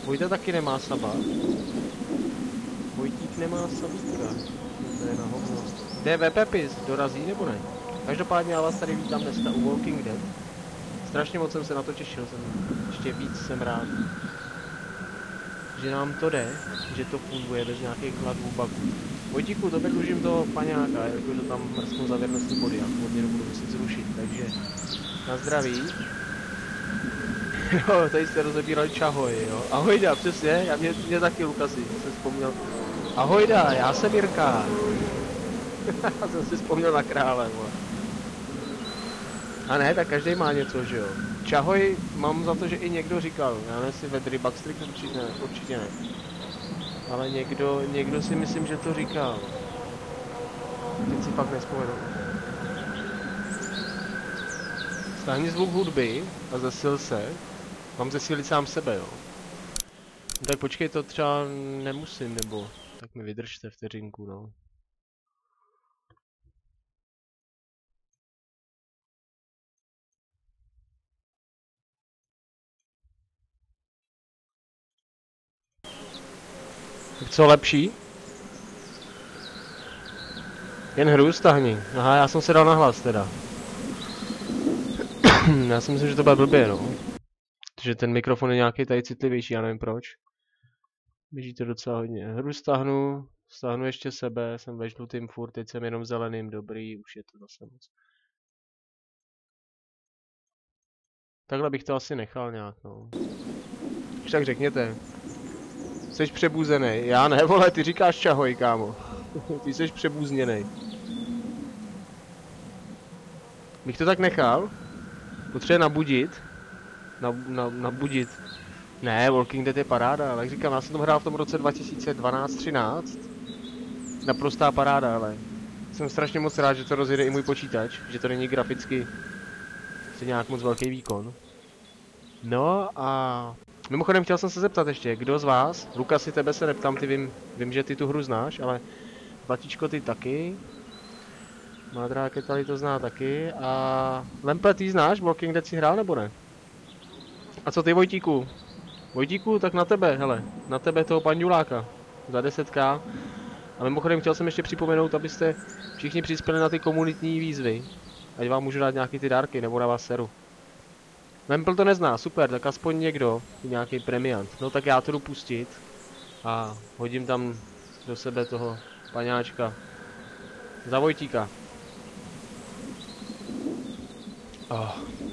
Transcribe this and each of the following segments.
Vojta taky nemá saba. Vojtík nemá sabítka. To je na hovno. DV Pepis dorazí nebo ne? Každopádně já vás tady vítám dneska u Walking Dead. Strašně moc jsem se na to těšil, ještě víc jsem rád, že nám to jde, že to funguje bez nějakých hladů bugů. Vojtíku, tobě dlužím toho paňáka, jakože tam mrzknou za věrnostní body a hodně nebudu muset zrušit, takže na zdraví. Jo, tady jste rozebírali čahoj, jo. Ahojda, přesně, mě taky Lukasi, jsem vzpomněl. Ahojda, já jsem Jirka. Já jsem si vzpomněl na krále, vole. A ne, tak každý má něco, že jo. Čahoj, mám za to, že i někdo říkal, já nevím, jestli Vedry Backstreet určitě ne. Ale někdo si myslím, že to říkal. Teď si fakt nevzpomenu. Stáhni zvuk hudby a zesil se. Mám zesílit sám sebe, jo. No tak počkej, to třeba nemusím, nebo tak mi vydržte vteřinku, no. Tak co lepší? Jen hru stáhni. Aha, já jsem se dal na hlas teda. Já si myslím, že to bude blbě, no. Že ten mikrofon je nějaký tady citlivější, já nevím proč. Běží to docela hodně. Hru stáhnu ještě sebe, jsem ve žlutým furt, teď jsem jenom zeleným, dobrý, už je to zase moc. Takhle bych to asi nechal nějak, no. Už tak řekněte. Jsi přebuzený. Já ne, vole, ty říkáš čahoj, kámo. Ty jsi přebuzněnej. Bych to tak nechal? Potřebuje nabudit. Nabudit. Ne, Walking Dead je paráda, ale jak říkám, já jsem to hrál v tom roce 2012-13. Naprostá paráda, ale jsem strašně moc rád, že to rozjede i můj počítač, že to není graficky nějak moc velký výkon. No a mimochodem chtěl jsem se zeptat ještě, kdo z vás, Lukasi, tebe se neptám, ty vím, že ty tu hru znáš, ale Batičko, ty taky. Mádra Ketali to zná taky a Lemple, ty znáš, Walking Dead si hrál nebo ne? A co ty, Vojtíku? Vojtíku, tak na tebe, hele, na tebe toho panduláka za 10k. A mimochodem chtěl jsem ještě připomenout, abyste všichni přispěli na ty komunitní výzvy. Ať vám můžu dát nějaký ty dárky, nebo na vás seru. Lemple to nezná, super, tak aspoň někdo, nějaký premiant. No tak já to jdu pustit a hodím tam do sebe toho paňáčka. Za Vojtíka. Oh.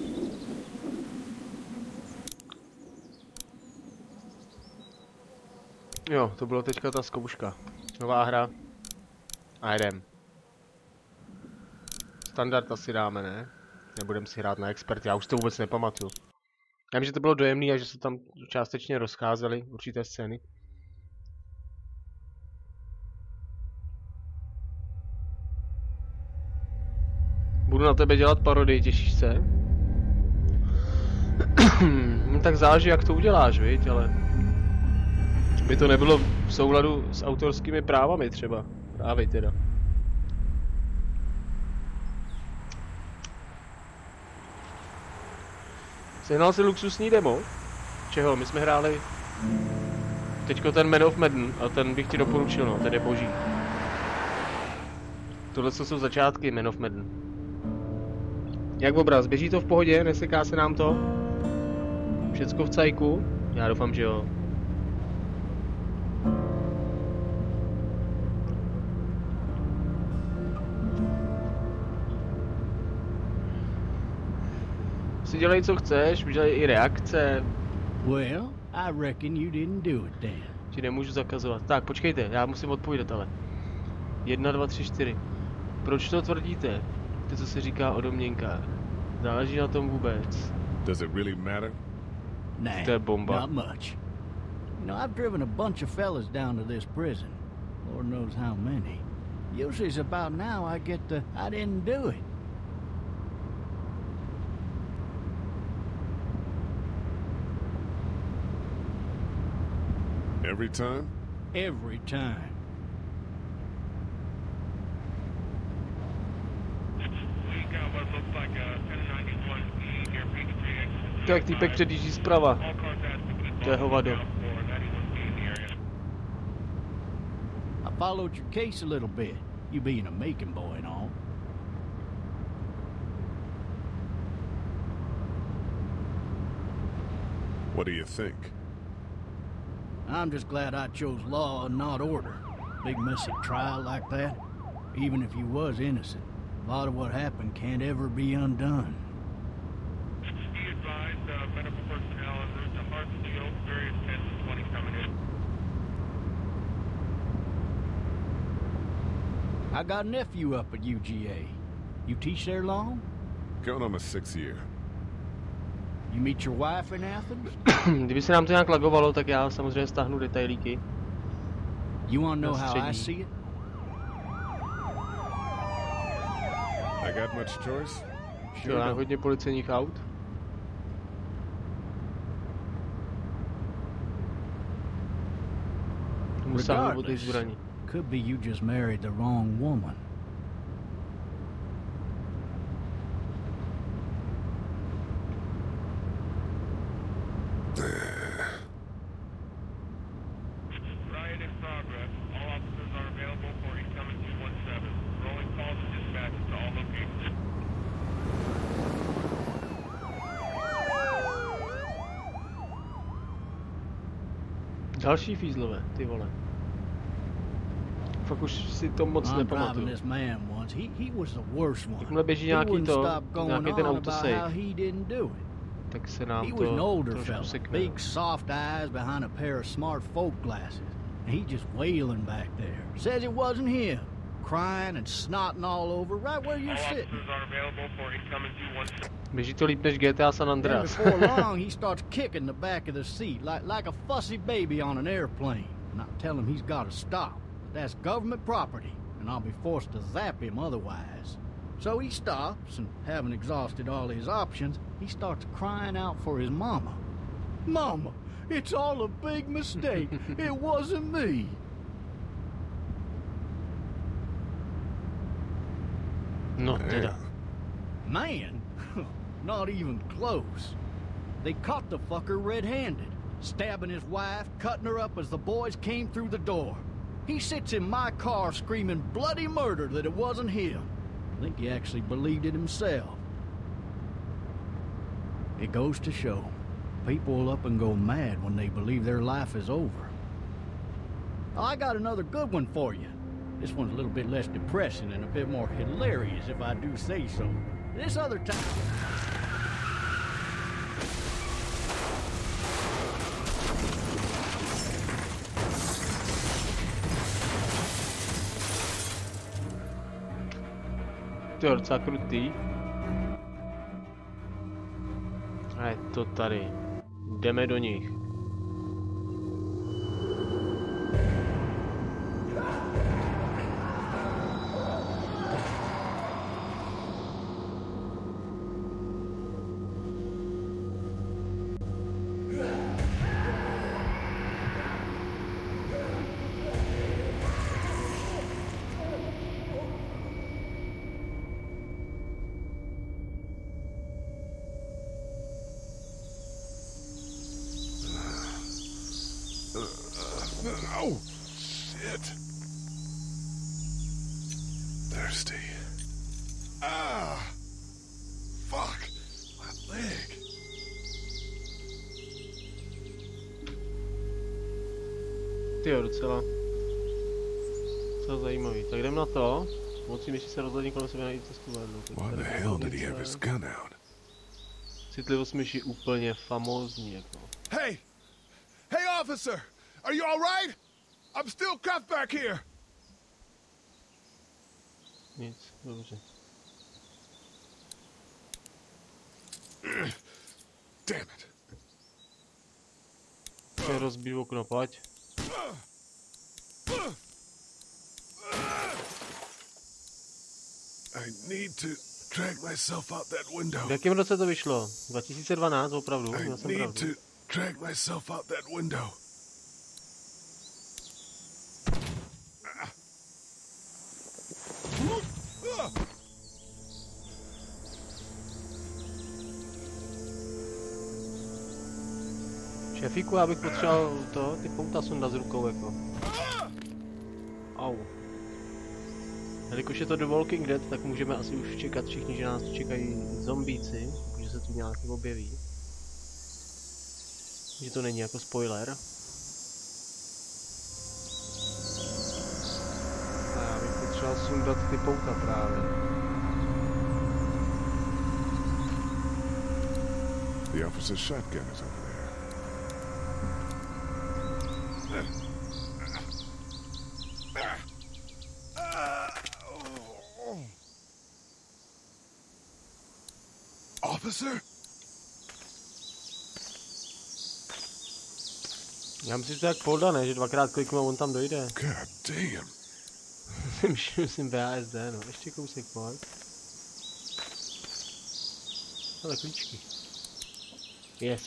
Jo, to bylo teďka ta zkouška. Nová hra. A jedem. Standard asi dáme, ne? Nebudem si hrát na expert, já už to vůbec nepamatuju. Já vím, že to bylo dojemný a že se tam částečně rozcházely určité scény. Budu na tebe dělat parodii, těšíš se? No tak záleží, jak to uděláš, viď, ale... by to nebylo v souladu s autorskými právami třeba. Právě teda. Sehnal si luxusní demo? Čeho? My jsme hráli... teďko ten Man of Madden a ten bych ti doporučil, no, ten je boží. Tohle jsou začátky Man of Madden. Jak obraz? Běží to v pohodě? Neseká se nám to? Všecko v cajku? Já doufám, že jo. Si dělej, co chceš, udělej i reakce. Well, I reckon you didn't do it then. Ti nemůžu zakazovat. Tak, počkejte, já musím odpovědět, ale. 1, 2, 3, 4. Proč to tvrdíte? To, co se říká o domněnkách. Záleží na tom vůbec. Does it really matter? Nah, To je bomba. not much. You know, I've driven a bunch of fellas down to this prison. Lord knows how many. Usually it's about now I get the, I didn't do it. Every time? Every time. To jak týpek předjíždí zprava. To je hovado. followed your case a little bit, you being a Macon boy and all. What do you think? I'm just glad I chose law and not order. Big messy trial like that. Even if you was innocent, a lot of what happened can't ever be undone. Be advised, medical personnel en route to Hartsfield, various 10-20 coming in. I got a nephew up at UGA. You teach there long? Going on my 6th year. You meet your wife in Athens? Kdyby se nám to nějak lagovalo, tak já samozřejmě stáhnu detailíky. You wanna know how I see it? I got much choice? Sure, mám hodně policejních aut. Musím o té zbraní. Could be you just married the wrong woman. Riot in progress. All officers are available for incoming 217. Rolling calls and dispatches to all locations. Další fízlové, ty vole. Fakt už si to moc I'm driving nepamatuju. this man once. He was the worst one. Jakmile běží He nějaký wouldn't to, stop going nějaký ten on about how autosave, he didn't do it. tak se nám He was an to older trošku fella, sekne. big soft eyes behind a pair of smart folk glasses. And he just wailing back there. Says it wasn't him. Crying and snotting all over right where All you're sitting. officers are available for incoming 217. Běží to líp než GTA San Then Andreas. before long, he starts kicking the back of the seat like a fussy baby on an airplane. And I tell him he's got to stop. That's government property, and I'll be forced to zap him otherwise. So he stops, and having exhausted all his options, he starts crying out for his mama. Mama, it's all a big mistake. It wasn't me. No teda. Man, not even close. They caught the fucker red-handed, stabbing his wife, cutting her up as the boys came through the door. He sits in my car screaming bloody murder that it wasn't him. I think he actually believed it himself. It goes to show, people will up and go mad when they believe their life is over. I got another good one for you. This one's a little bit less depressing and a bit more hilarious, if I do say so. This other time... To je docela krutý. A je to tady. Jdeme do nich. Oh, shit. Thirsty. Ah! Fuck! My leg. Tyjo, docela zajímavý. Tak jdem na to. Musím ještě se rozhlednit kolem sebe najít cestu ven. Why the hell did he have his gun out? Citlivost myši úplně famózní, jako. Hey! Hey, officer! Are you all right? I'm still cuffed back here. Nic, dobře. Damn it. Chci rozbít okno, pojď. I need to drag myself out that window. V jakém roce to vyšlo? 2012, opravdu? I Měl jsem need pravdu. to drag myself out that window. Šefíku, já bych potřeboval to, ty pouta sundat z rukou, jako. Au. Wow. Jelikož je to The Walking Dead, tak můžeme asi už čekat všichni, že nás tu čekají zombíci, že se tu nějaký objeví. Že to není jako spoiler. A já bych potřeboval sundat ty pouta právě. The officer's shotgun is over there. Officer? Já myslím, že to je jak Polda, ne? Že dvakrát kliknu a on tam dojde. God damn. Myslím VASD, no. Ještě kousek pojď. Ale klíčky. Yes.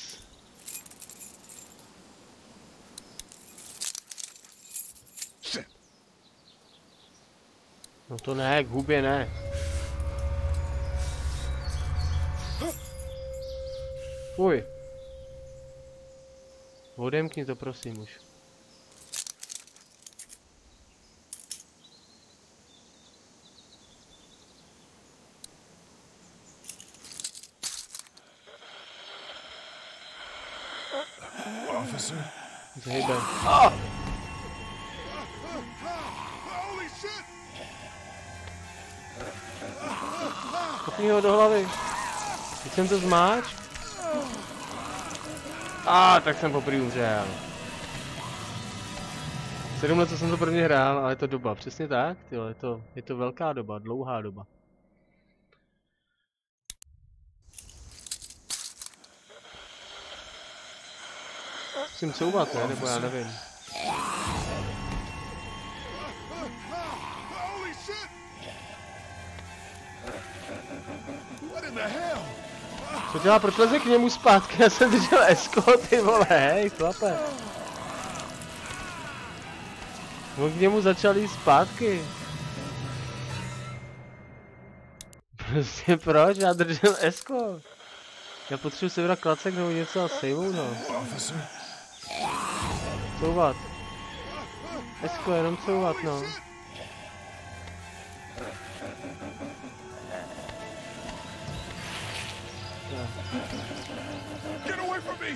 Shit. No to ne, k hubě ne. Fuj. Odemkni to prosím už. Officer? Zhejbe. Holy shit! Kopni ho do hlavy. Teď jsem to zmáč. Tak jsem poprvé umřel. 7 let, co jsem to první hrál, ale je to doba, přesně tak, tyjo, je to velká doba, dlouhá doba. Musím couvat, ne? Nebo já nevím. Holy shit! What in the hell? Co dělá, proč leze k němu zpátky? Já jsem držel Esko, ty vole, hej, chlape. On k němu začal jít zpátky. Prostě proč? Já držel Esko. Já potřebuji se vybrat klacek nebo něco a sejmout ho. Officer? Couvat. Esko, jenom couvat, no. Get away from me!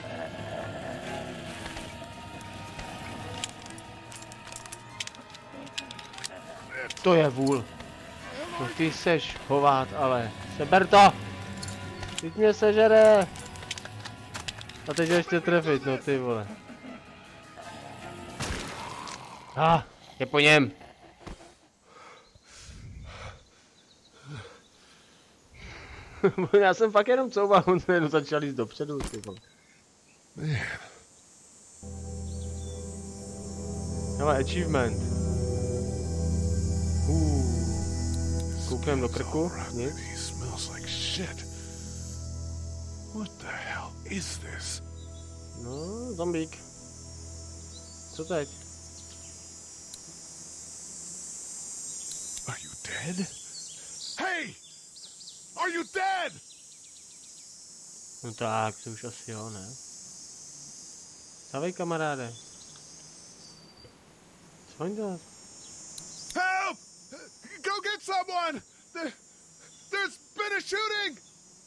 To je vůl. No ty seš hovát, ale. Seber to! Teď mě sežere! A teď ještě trefit, no ty vole. Je po něm. Já jsem fakt jenom couval, on se jenom začal jít dopředu, ty vole. Hele, achievement. Kouknem do krku, nic. He smells like shit. What the hell is this? No, zombík. Co teď? Are you dead? Hey! Are you dead? No tak, to už asi jo, ne? Stavej, kamaráde. Co oni dělat? Help! Go get someone! There's been a shooting!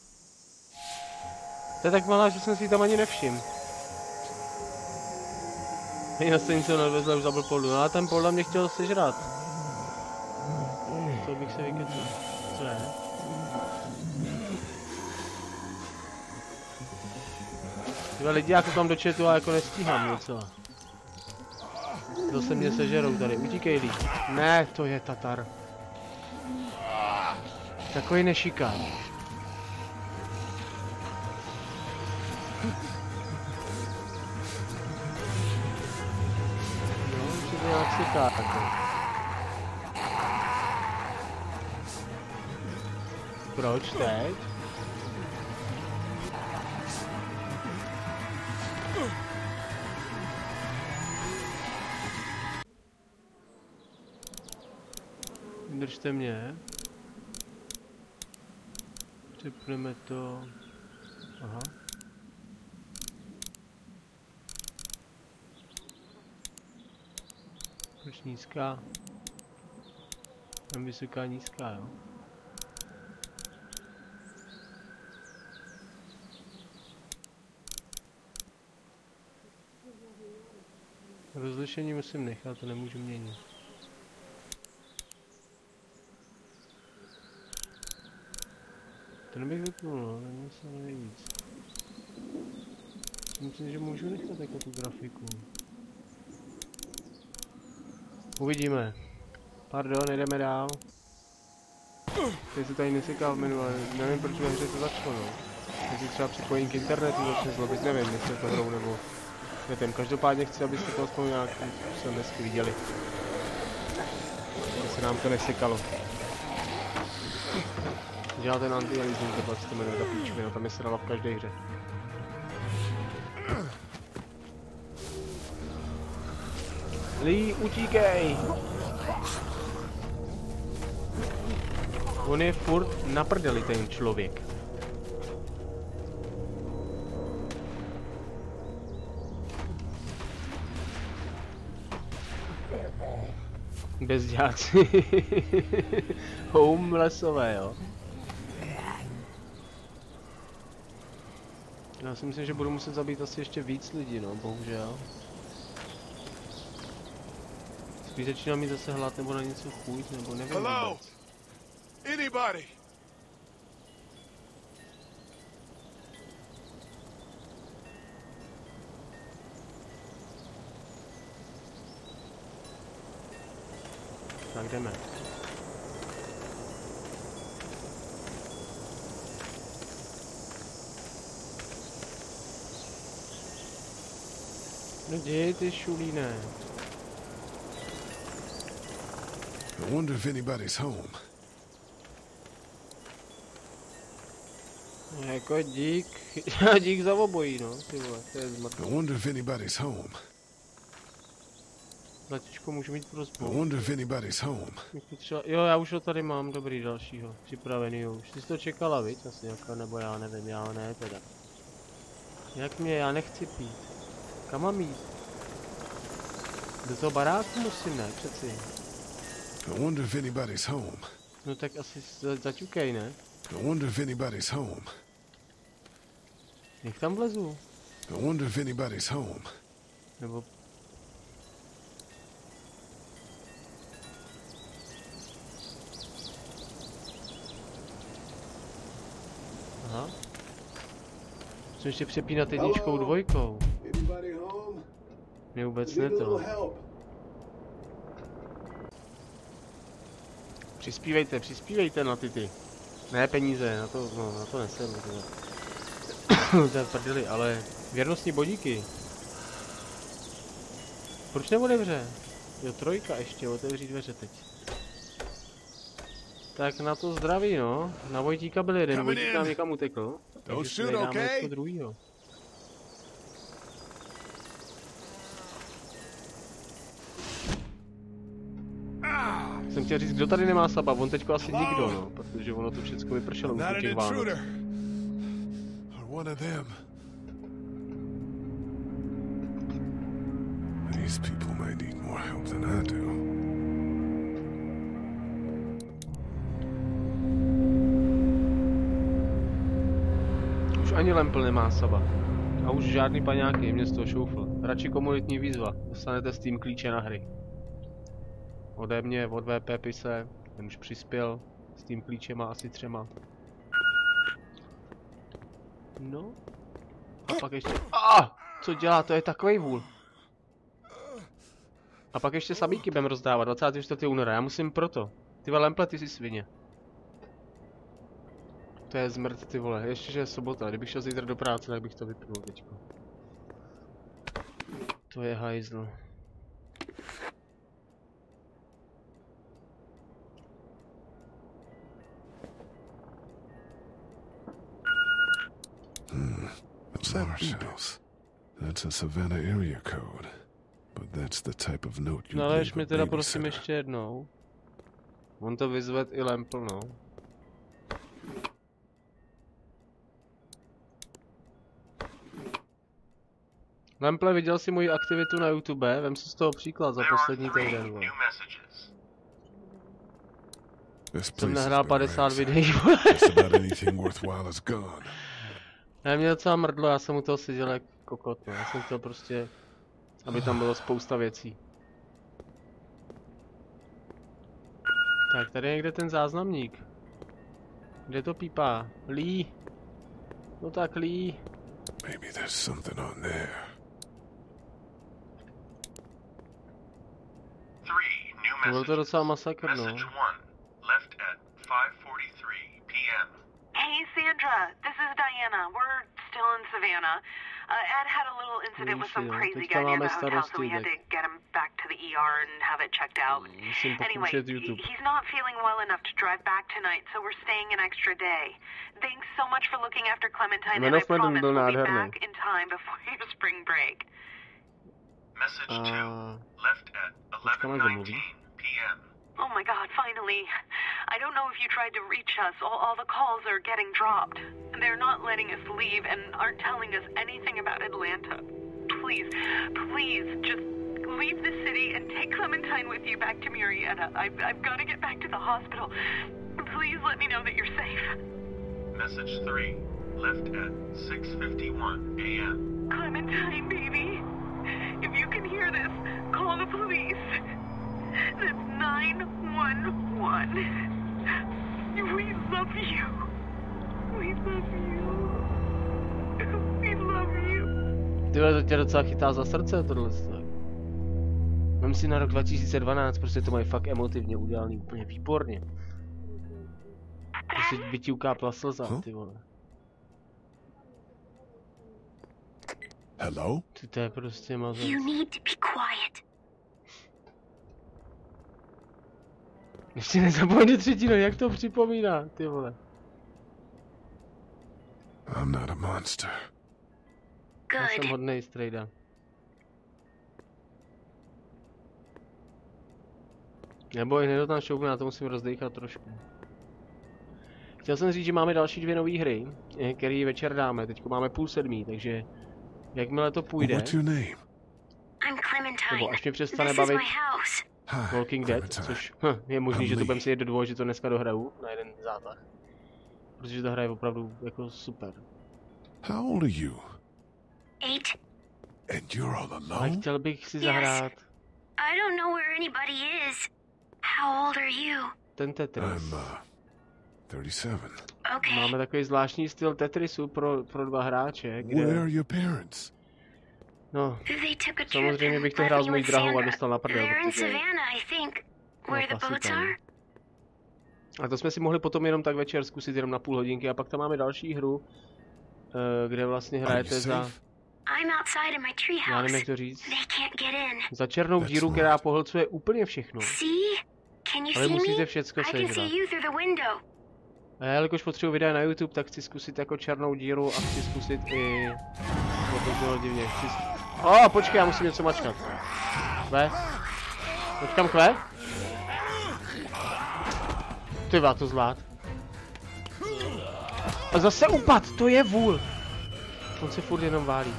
To je tak malá, že jsem si ji tam ani nevšiml. Hej, na stejnici ho neodvezla, už zabil Poldu. No a ten Polda mě chtěl sežrat. To bych se vykecal. Co je? Tyhle lidi, já koukám do chatu a jako nestíhám něco. Zase mě sežerou tady, utíkej líp. Ne, to je Tatar. Takový nešikán. No, už se nějak seká. Proč teď? Držte mě. Připneme to. Aha. Proč nízká? Tam vysoká, nízká, jo. Rozlišení musím nechat, to nemůžu měnit. Ten bych vypnul, no, nevím se nejvíc. Myslím, že můžu nechat jako tu grafiku. Uvidíme. Pardon, jdeme dál. Teď se tady nesekal menu, ale nevím, proč ve hře to začalo, no. Jestli třeba připojím k internetu začne zlobit, nevím, jestli to hrou nebo nevím. Každopádně chci, abyste to aspoň nějakým způsobem dnesky viděli. Aby se nám to nesekalo. Dělá ten anti-aliasing, to se to jmenuje ta píčovina, tam je se dala v každé hře. Lee, utíkej! On je furt na prdeli, ten člověk. Bezděláci. Homelessové, jo. Já si myslím, že budu muset zabít asi ještě víc lidí, no, bohužel. Spíš začínám mít zase hlad nebo na něco chuť, nebo nevím vůbec. Anybody? Tak jdeme. No děj ty šulíne. I wonder if anybody's home. Jako dík, dík za obojí, no, ty vole, to je zmatné. I wonder if anybody's home. Zlatíčko, můžu mít I prosbu. wonder if anybody's home. Jo, já už ho tady mám, dobrý, dalšího, připravený už. Ty jsi to čekala, viď, asi jako, nebo já nevím, já ne teda. Jak mě, já nechci pít. Kam mám jít? Do toho baráku musím, ne, přeci. I wonder if anybody's home. No tak asi zaťukej, ne? I wonder if anybody's home. Jak tam vlezu? I wonder if anybody's home. Nebo... Aha. Musím ještě přepínat jedničkou, dvojkou. Anybody home? Mě vůbec ne to. Přispívejte na ty. Ne peníze, na to neseru. To je prdeli, ale věrnostní bodíky. Proč neotevře? Jo, trojka ještě, otevřít dveře teď. Tak na to zdraví, no. Na Vojtíka byl jeden, Vojtík nám někam utekl. Takže si dáme jako druhýho. Jsem chtěl říct, kdo tady nemá saba, on teďko asi nikdo, no, protože ono to všechno vypršelo už u těch Vánoc. These people may need more help than I do. Už ani Lempl nemá saba. A už žádný paňáky, mě z toho šoufl. Radši komunitní výzva, dostanete Steam klíče na hry. Ode mě, od VP Pise, ten už přispěl, s tím klíčema asi 3. No. A pak ještě... Co dělá, to je takovej vůl. A pak ještě sabíky budeme rozdávat, 24. února, já musím proto. Ty vole, Lemple, ty jsi svině. To je zmrt, ty vole, ještě že je sobota, kdybych šel zítra do práce, tak bych to vypnul teďko. To je hajzl. Marshals. That's a Savannah area code. But that's the type of note you Nalež mi teda prosím ještě jednou. On to vyzved i Lempl, no. Lemple, viděl jsi moji aktivitu na YouTube? Vem si z toho příklad za poslední týden. This Jsem place nahrál has been 50 ransacked. videí. Just about anything worthwhile is gone. Ne, mě docela mrdlo, já jsem u toho seděl jak kokot, no. Já jsem chtěl prostě, aby tam bylo spousta věcí. Tak, tady je někde ten záznamník. Kde to pípá? Lee. No tak Lee. Maybe there's something on there. 3, new To byl to message. docela masakr, no. Message 1, left at 5:43 p.m. Hey, Sandra, this is Diana. We're still in Savannah. Ed had a little incident with some Víš, jo, crazy teďka guy near máme the hotel, so starosti, we had to tak get him back to the ER and have it checked out. musím Anyway, pokoušet YouTube. he's not feeling well enough to drive back tonight, so we're staying an extra day. Thanks so much for looking after Clementine, and I Jmenov promise byl we'll be nádherný. back in time before your spring break. Message 2, A left at počkáme, že mluví. 11:19 p.m. Oh my god, finally. I don't know if you tried to reach us. All the calls are getting dropped. They're not letting us leave and aren't telling us anything about Atlanta. Please, please, just leave the city and take Clementine with you back to Murrieta. I've got to get back to the hospital. Please let me know that you're safe. Message 3, left at 6:51 a.m. Clementine, baby. If you can hear this, call the police. That's 911. We love you. We love you. We love you. Tyhle, to tě docela chytá za srdce, tohle. Vem si na rok 2012, prostě to mají fakt emotivně udělaný úplně výborně. Prostě by ti ukápla slza, ty vole. Hello? Ty to je prostě mazec. You need to be quiet. Ještě nezapomeň třetinu, jak to připomíná, ty vole. I'm not a monster. Já jsem Good. hodnej strejda. Neboj, hned tam šoupnu, na to musím rozdejchat trošku. Chtěl jsem říct, že máme další 2 nové hry, které večer dáme, teďko máme 6:30, takže jakmile to půjde, What's your name? I'm Clementine. nebo až mě přestane This is bavit my house. Hi, Walking Dead, Clementine. což je možný, I'm že to Lee. budeme si jít do dvou, že to dneska dohraju na jeden zátah. Protože ta hra je opravdu jako super. How old are you? 8. And you're all Ale alone? chtěl bych si Yes. zahrát I don't know where anybody is. How old are you? ten Tetris. I'm 37. Okay. Máme takový zvláštní styl Tetrisu pro 2 hráče, Where kde, are your parents? no, They took a trip samozřejmě bych to and hrál left s me mojí with drahou a Sandra. dostal na prdel, They're in protože... Savannah, I think. Where the boats klasika, no. are? A to jsme si mohli potom jenom tak večer zkusit jenom na půl hodinky a pak tam máme další hru, kde vlastně Are you hrajete za, safe? I'm outside in my já nevím treehouse. jak to říct, They can't get in. za černou That's díru, smart. která pohlcuje úplně všechno. See? Can you Ale see musíte me? všecko I can sežrat. see you through the window. A já, jelikož potřebuji videa na YouTube, tak chci zkusit jako černou díru a chci zkusit i... No, to bylo divně, počkej, já musím něco mačkat. Kve? Počkám kve? Ty vá, to zvlád. A zase upad, to je vůl. On se furt jenom válí.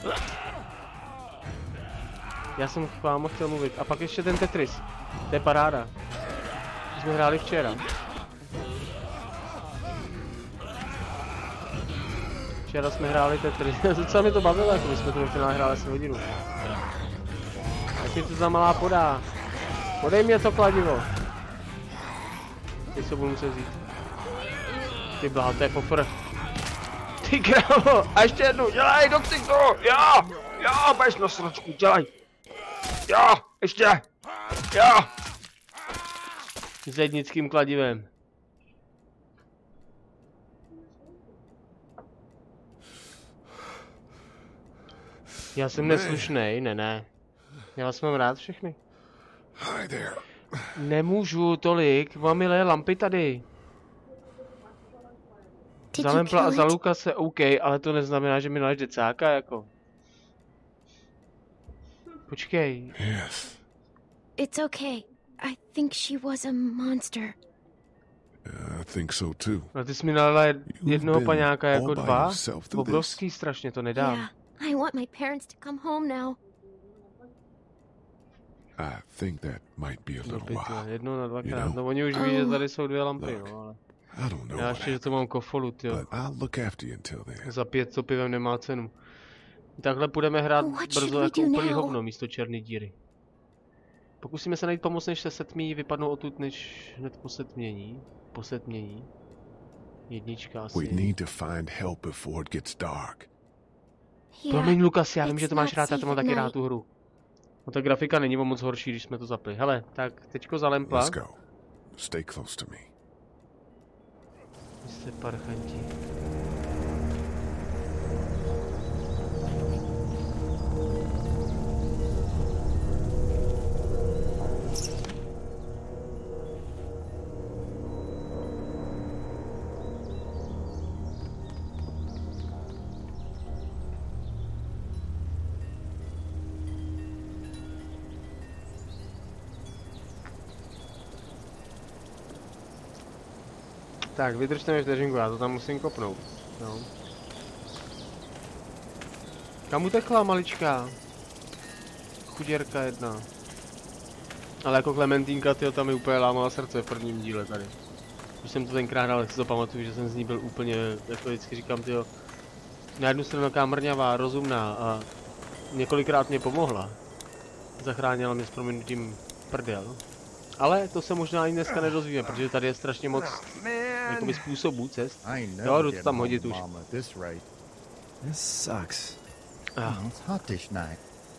Já jsem k vám chtěl mluvit. A pak ještě ten Tetris. To je paráda. To jsme hráli včera. Včera jsme hráli Tetris. Docela mi to bavilo, jako my jsme to do finále hráli asi hodinu. Jak mi to za malá podá. Podej mě to kladivo. Teď se budu muset vzít. Ty bláho, to je popr. Ty krávo, a ještě jednu, dělej, doktyku, jo, běž na sračku, dělej. Jo, ještě, jo. S lednickým kladivem. Já jsem neslušnej, ne. Já vás mám rád všechny. Hi there. Nemůžu tolik, mám milé lampy tady. Did Za you Lempla a kill za it? Lukase OK, ale to neznamená, že mi naleš decáka, jako. Počkej, Yes. It's okay. I think she was a monster. I think so too. ale ty jsi mi nalila jednoho been paňáka jako all by 2? yourself through Obrovský strašně, to nedám. Yeah. I want my parents to come home now. I think that might be a Do little pytle, while. jednou na dvakrát. You know? No oni už ví, že tady jsou 2 lampy, Look, no ale... I don't know Já what ještě, že to mám kofolu, tyjo. but I'll look after you until then. Za 5 to pivem nemá cenu. Takhle budeme hrát What brzo should we jako do úplný now? hovno místo černé díry. Pokusíme se najít pomoc, než se setmí, vypadnou odtud, než hned po setmění. Jednička We asi. need to find help before it gets dark. Promiň Lukas, já vím, it's že to máš not rád, já to safe mám at taky rád night. tu hru. No ta grafika není moc horší, když jsme to zapli. Hele, tak teďko za lempa. Let's go. Stay close to me. Jste parchanti. Tak, vydržte mi vteřinku, já to tam musím kopnout. No. Kam utekla maličká? Chuděrka jedna. Ale jako Klementínka, tyjo, tam mi úplně lámala srdce v prvním díle tady. Když jsem to tenkrát hrál, tak si to pamatuju, že jsem z ní byl úplně, jako vždycky říkám, tyjo, na jednu stranu taková mrňavá, rozumná a několikrát mě pomohla. Zachránila mě s prominutím prdel. Ale to se možná ani dneska nedozvíme, protože tady je strašně moc jakoby způsobů, cest. Jo, jdu to tam hodit už. This sucks. It's hot this night.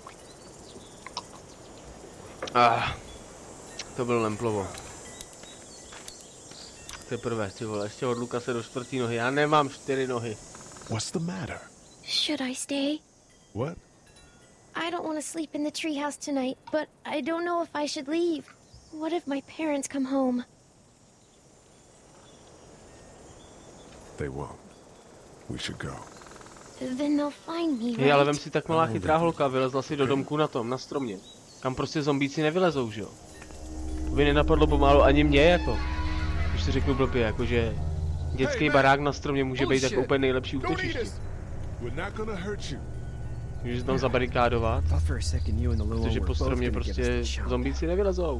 To byl Lemplovo. Teprve, ty vole, ještě od Lukase do 4. nohy. Já nemám 4 nohy. What's the matter? Should I stay? What? I don't want to sleep in the treehouse tonight, but I don't know if I should leave. What if my parents come home? They won't. We should go. Then they'll find me, Hej, ale vem right? si tak malá chytrá holka, vylezla si do domku na tom, na stromě. Kam prostě zombíci nevylezou, že jo? To by nenapadlo pomalu ani mě, jako. Když to řeknu blbě, jakože dětský barák na stromě může být jako úplně nejlepší Don't eat útočiště. us. We're not gonna hurt you. Můžeš tam zabarikádovat, Thought for a second you and the little one protože were po both stromě gonna give us prostě the chunk. zombíci nevylezou.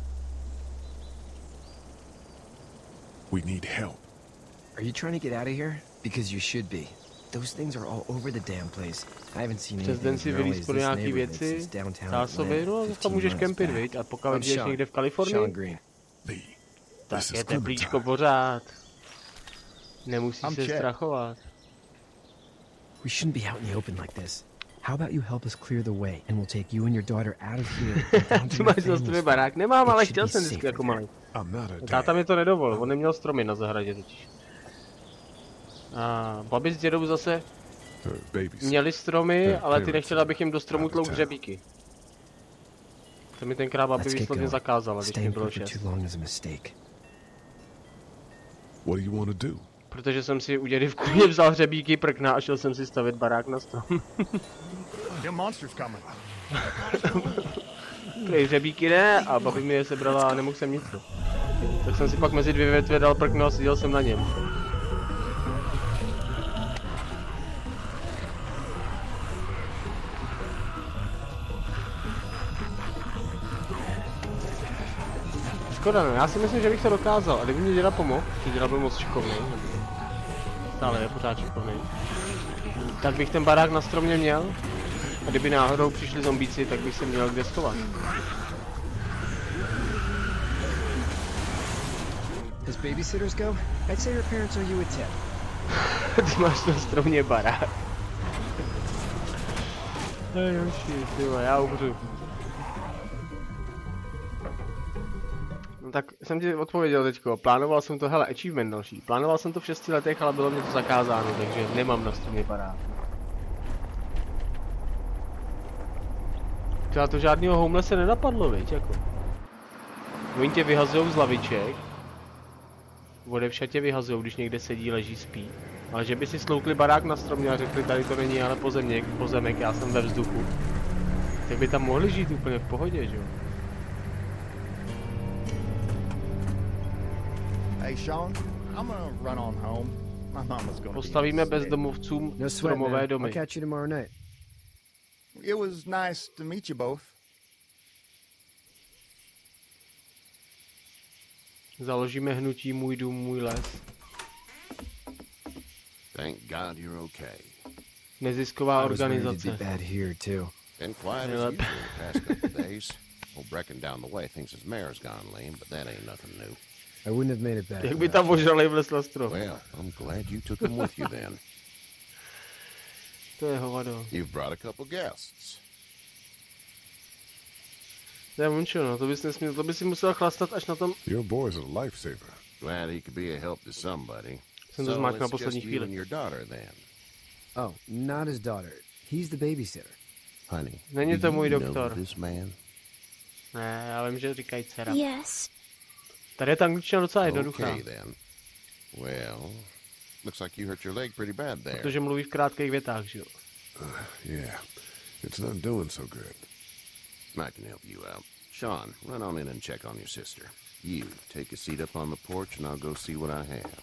We need help. Are you trying to get out of here? Because you should be. Those things are all over the damn place. I haven't seen Přes anything den as si gnarly vylíz as pro this nějaký neighborhood věci, since downtown zásoby, Atlanta no tam 15 můžeš months kempit, back. viď? A pokud I'm žiješ Sean. někde v Sean Kalifornii, Green. Lee, tak this je is teplíčko Clementine. pořád. Nemusíš I'm se Chet. strachovat. We shouldn't be out in the open like this. How about you help us clear the way and we'll take you and your daughter out of here and down to Ty your máš na family's stromě farm. barák? Nemám, ale It chtěl should jsem be vždycky safer jako there. malý. I'm not a dad. Táta mi to nedovolil, on neměl stromy na zahradě totiž. A babi s dědou zase Her babies. měli stromy, Yeah, ale ty parents nechtěli, abych jim do stromů out of tlouk town. dřebíky. To mi tenkrát babi Let's get výslovně going. zakázala, když mi Staying bylo put for 6. too long is a mistake. What do you want to do? Protože jsem si u dědy v kůně vzal hřebíky, prkna a šel jsem si stavět barák na strom. Them monsters coming. Prej hřebíky ne, a babi mi je sebrala a nemohl jsem nic. No. Tak jsem si pak mezi 2 větve dal prkno a seděl jsem na něm. Škoda, no, já si myslím, že bych to dokázal, a kdyby mě děda pomohl, že děda byl moc šikovnej, stále je pořád šikovnej, tak bych ten barák na stromě měl, a kdyby náhodou přišli zombíci, tak bych se měl kde schovat. As babysitters go, I'd say her parents owe you a tip. Ty máš na stromě barák. Joši, ty vole, já umřu. No tak jsem ti odpověděl teďko, plánoval jsem to, hele, achievement další. Plánoval jsem to v 6 letech, ale bylo mě to zakázáno, takže nemám na stromě barák. Třeba to žádnýho homelesse nenapadlo, viď, jako. Oni tě vyhazujou z laviček. Odevšad tě vyhazujou, když někde sedí, leží, spí. Ale že by si sloukli barák na stromě a řekli, tady to není ale pozemek, já jsem ve vzduchu. Tak by tam mohli žít úplně v pohodě, že jo? Hey, Sean, I'm gonna run on home. My mama's gonna Postavíme be sick. bezdomovcům No sweat, stromové man. domy. I'll catch you tomorrow night. It was nice to meet you both. Založíme hnutí Můj dům, můj les. Thank God you're okay. Nezisková I was ready to be organizace. bad here too. Been quiet as usual the past couple of days. Old Brecken down the way thinks his mare's gone lame, but that ain't nothing new. I wouldn't have made it back. Jak by tam ožralej vles na strom. Well, I'm glad you took him with you then. To je hovado. You've brought a couple guests. To je munčo, no, to bys nesměl, to by si musel chlastat až na tom. Your boy's a lifesaver. Glad he could be a help to somebody. Jsem to zmákl na it's poslední just you and chvíli. your daughter then. Oh, not his daughter. He's the babysitter. Honey, Není do to můj you know doktor. this man? Ne, já vím, že říkají dcera. Yes. Tady je ta angličtina docela jednoduchá. Okay then. Well, looks like you hurt your leg pretty bad there. Protože mluví v krátkých větách, že jo. Yeah, it's not doing so good. I can help you out. Sean, run on in and check on your sister. You, take a seat up on the porch and I'll go see what I have.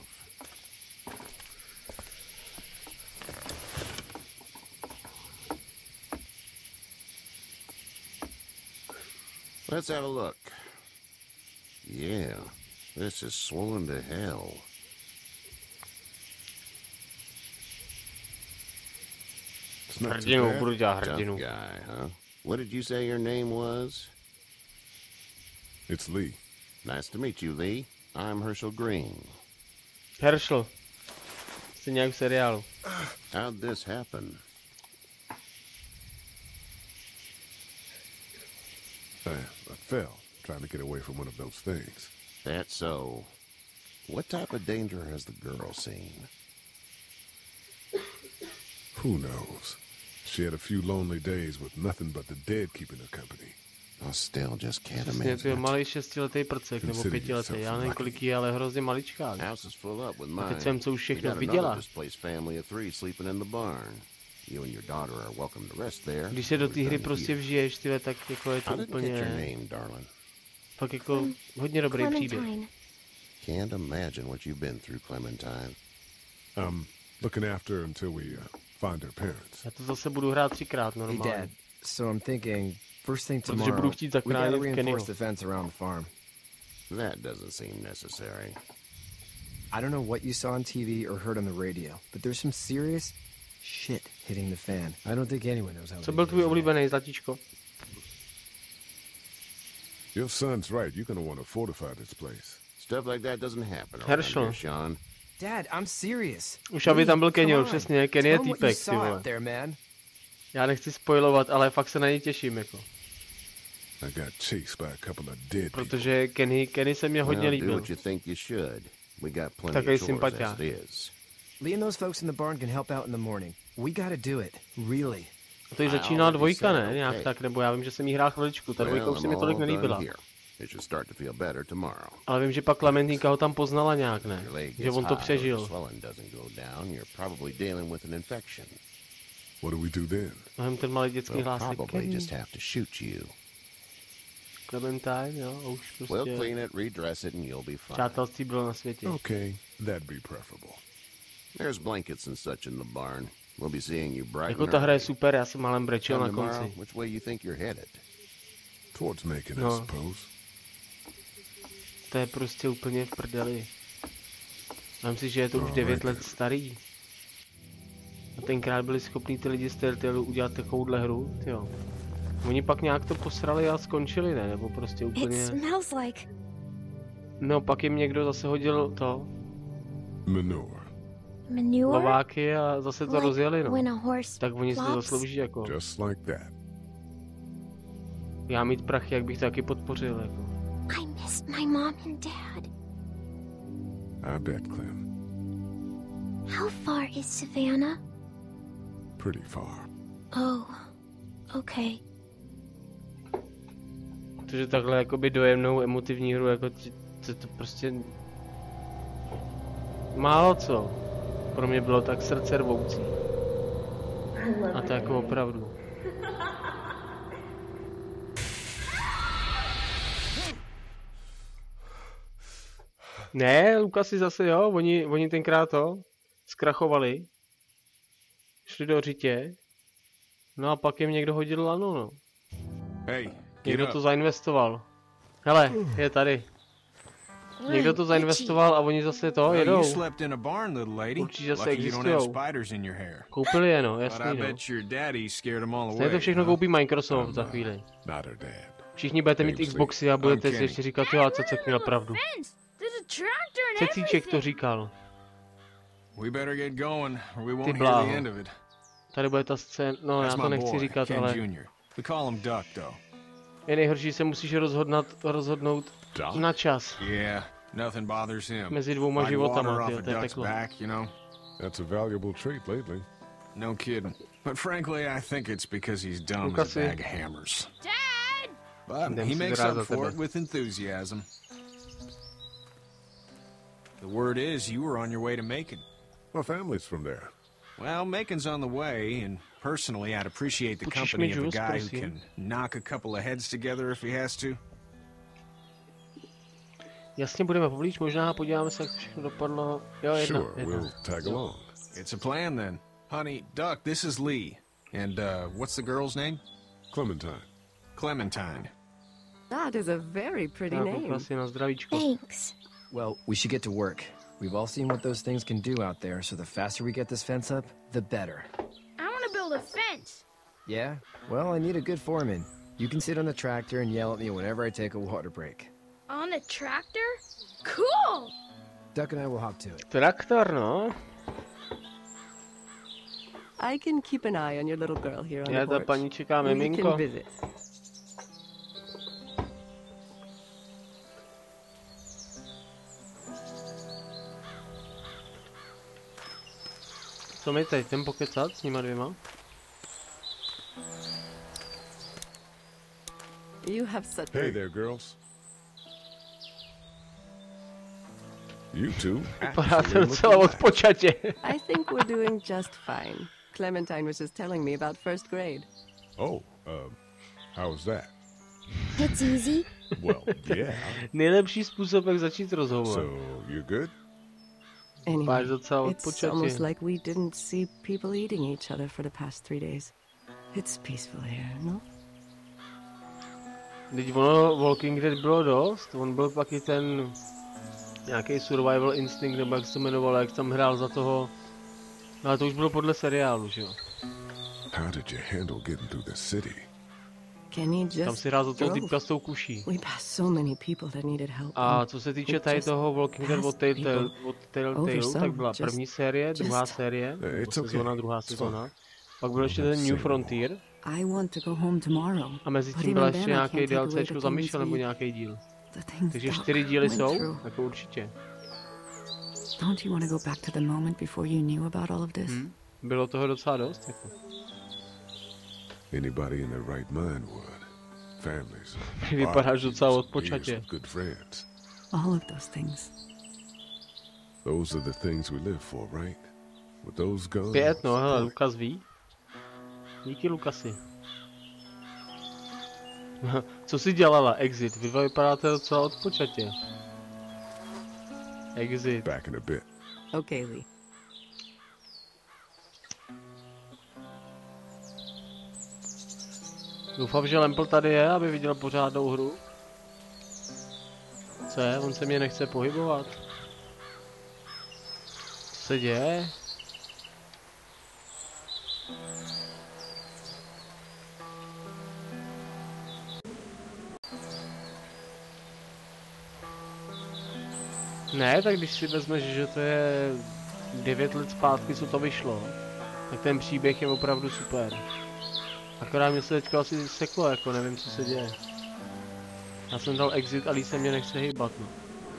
Let's have a look. Yeah, this is swollen to hell. It's not too Hrdinu, bad. budu dělat Tough hrdinu. guy, huh? What did you say your name was? It's Lee. Nice to meet you, Lee. I'm Herschel Green. Herschel. Stejně jak v seriálu. How'd this happen? I fell, trying to get away from one of those things. That's so. What type of danger has the girl seen? Who knows? She had a few lonely days with nothing but the dead keeping her company. I still just can't Přesně, imagine to je it. malý 6letý prcek, nebo 5letý, já nevím kolik je, ale hrozně maličká. House is full up with A mine. teď jsem co už We všechno got another viděla. displaced family of 3 sleeping in the barn. You and your daughter are welcome to rest there. Když se do té We've hry done prostě here. vžiješ, tyhle, tak jako je to How did you get your úplně, name, darling? fakt jako hodně dobrý příběh. Clementine. Can't imagine what you've been through, Clementine. I'm looking after her until we find her parents. Já to zase budu hrát 3krát Hey, normálně. Dad. So I'm thinking, first thing Protože budu tomorrow, chtít we gotta zachránit reinforce Kennyho. the fence around the farm. That doesn't seem necessary. I don't know what you saw on TV or heard on the radio, but there's some serious shit hitting the fan. I don't think anyone knows how. Co big byl it tvůj is yet. oblíbený, zlatíčko? Your son's right. You're gonna want to fortify this place. Stuff like that doesn't happen around Herschel. here, Sean. Dad, I'm serious. Už aby tam byl Come Kenny, on. přesně, Kenny je Tell 'em what you týpek, ty saw vole. out there, man. Já nechci spoilovat, ale fakt se na něj těším, jako. I got chased by a couple of dead people. Protože Kenny se mě hodně Well, do líbil. what you think you should. We got plenty Takový of chores sympatia. as it is. Lee and those folks in the barn can help out in the morning. We gotta do it, really. A to jí I začíná already dvojka, said ne? Nějak okay. tak, nebo já vím, že jsem jí hrál chviličku, ta dvojka už se mi tolik all done nelíbila. here. It should start to feel better tomorrow. Ale vím, že pak Klementínka ho tam poznala nějak, ne? Your leg Že gets on to high or the přežil. swelling doesn't go down, you're probably dealing with an infection. What do we do then? Mnohem ten malý dětský We'll hlásek. probably just have to shoot you. Clementine, jo, a už We'll prostě clean it, redress it, and you'll be fine. přátelství bylo na světě. Okay, that'd be preferable. There's blankets and such in the barn. We'll be seeing you bright Jako and ta hra je early. super, já jsem málem brečel Come na tomorrow, konci. which way you think you're headed? Towards Macon, I No. suppose. To je prostě úplně v prdeli. Mám si, že je to už 9 let starý. A tenkrát byli schopní ty lidi z Telltale udělat takovouhle hru, jo. Oni pak nějak to posrali a skončili, ne? Nebo prostě It úplně... smells like No, pak jim někdo zase hodil to, Manure. manure. lováky a zase to rozjeli, no. When a horse Tak oni si to flops. zaslouží, jako. Just like that. Já mít prachy, jak bych to taky podpořil, jako. I missed my mom and dad. I bet, Clem. How far is Savannah? Pretty far. Oh, okay. Protože takhle jakoby dojemnou emotivní hru, jako to prostě... Málo co. Pro mě bylo tak srdce rvoucí. A to jako opravdu. Ne, Lukasi zase jo, oni tenkrát to zkrachovali. Šli do řitě. No a pak jim někdo hodil lano, no. Hey, get Někdo up. to zainvestoval. Hele, je tady. Někdo to zainvestoval a oni zase to jedou. You slept in a barn, little lady. Určitě zase Lucky you don't have existujou. spiders in your hair. Koupili je, no, But jasný, I no. bet your daddy scared them all Stejně away. to všechno koupí Microsoft za chvíli. Not her dad. Všichni budete mít Xboxy a budete si ještě říkat, jo, a Cecek měl pravdu. Cecíček to říkal. We better get going, or we Ty won't hear bláho. the end of it. Tady bude ta scéna, no já That's to my nechci boy, říkat, Ken ale Jr. We call him Duck, though. je nejhorší, se musíš rozhodnout na čas. Yeah, nothing bothers him. Mezi dvouma Like water životama, off tyjo, a to je duck's peklo. back, you know? That's a valuable trait lately. No kidding. But frankly, I think it's because he's dumb as a Lucasy. bag of hammers. Dad! But Jdem he si makes zrázat up for tebe. it with enthusiasm. The word is you were on your way to Macon. My family's from there. Well, Macon's on the way, and personally, I'd appreciate the Půjčíš company mi of a džus, guy who prosím? can knock a couple of heads together if he has to. Jasně, budeme poblíž, možná podíváme se, jak to všechno dopadlo. Jo, jedna. Sure, we'll tag along. It's a plan then. Honey, Duck, this is Lee. And, what's the girl's name? Clementine. Clementine. That is a very pretty Tak, name. asi na zdravíčko. Thanks. Well, we should get to work. We've all seen what those things can do out there, so the faster we get this fence up, the better. I want to build a fence. Yeah? Well, I need a good foreman. You can sit on the tractor and yell at me whenever I take a water break. On the tractor? Cool! Duck and I will hop to it. Traktor, no. I can keep an eye on your little girl here on Já the ta porch. paní čeká We miminko. can visit. Co mi teď, jdem pokecat s nima dvěma? You have such Hey there, girls. You two. Vypadáte docela odpočatě. I think we're doing just fine. Clementine was just telling me about first grade. Oh, how was that? It's easy. Well, yeah. Nejlepší způsob, jak začít rozhovor. So, you're good? Anyway, Vypadáš docela it's odpočatě. almost like we didn't see people eating each other for the past 3 days. It's peaceful here, no? Teď ono Walking Dead bylo dost, on byl pak i ten nějaký survival instinct, nebo jak se to jmenovalo, jak tam hrál za toho, no ale to už bylo podle seriálu, že jo. How did you handle getting through the city? Kenny Tam just si hrál za toho drove. týpka s tou kuší. We passed so many people that needed help. A co se týče tady toho Walking Dead od Telltale, tak byla první série, druhá série, It's okay. sezóna, druhá It's sezóna. Pak byl ještě ten New Frontier I want to go home tomorrow. a mezi But tím even byla then ještě I nějaký can't take away DLCčko the za things Michel nebo we- nějaký díl. the things Takže Doc 4 díly went jsou, through. jako určitě. Don't you want to go back to the moment before you knew about all of this? Bylo toho docela dost, jako. Anybody in their right mind would. Families. Vypadáš docela barbecues, odpočatě. beers with good friends. All of those things. Those are the things we live for, right? With those guns. 5, no hele, Lukas ví. Díky Lukasi. Co jsi dělala? Exit. Vy vypadáte docela odpočatě. Exit. Back in a bit. Okay, Lee. Doufám, že Lempl tady je, aby viděl pořádnou hru. Co je? On se mě nechce pohybovat. Co se děje? Ne, tak když si vezmeš, že to je 9 let zpátky, co to vyšlo, tak ten příběh je opravdu super. Akorát mě se teďka asi seklo, jako nevím, co se děje. Já jsem dal exit a Lee se mě nechce hýbat, no.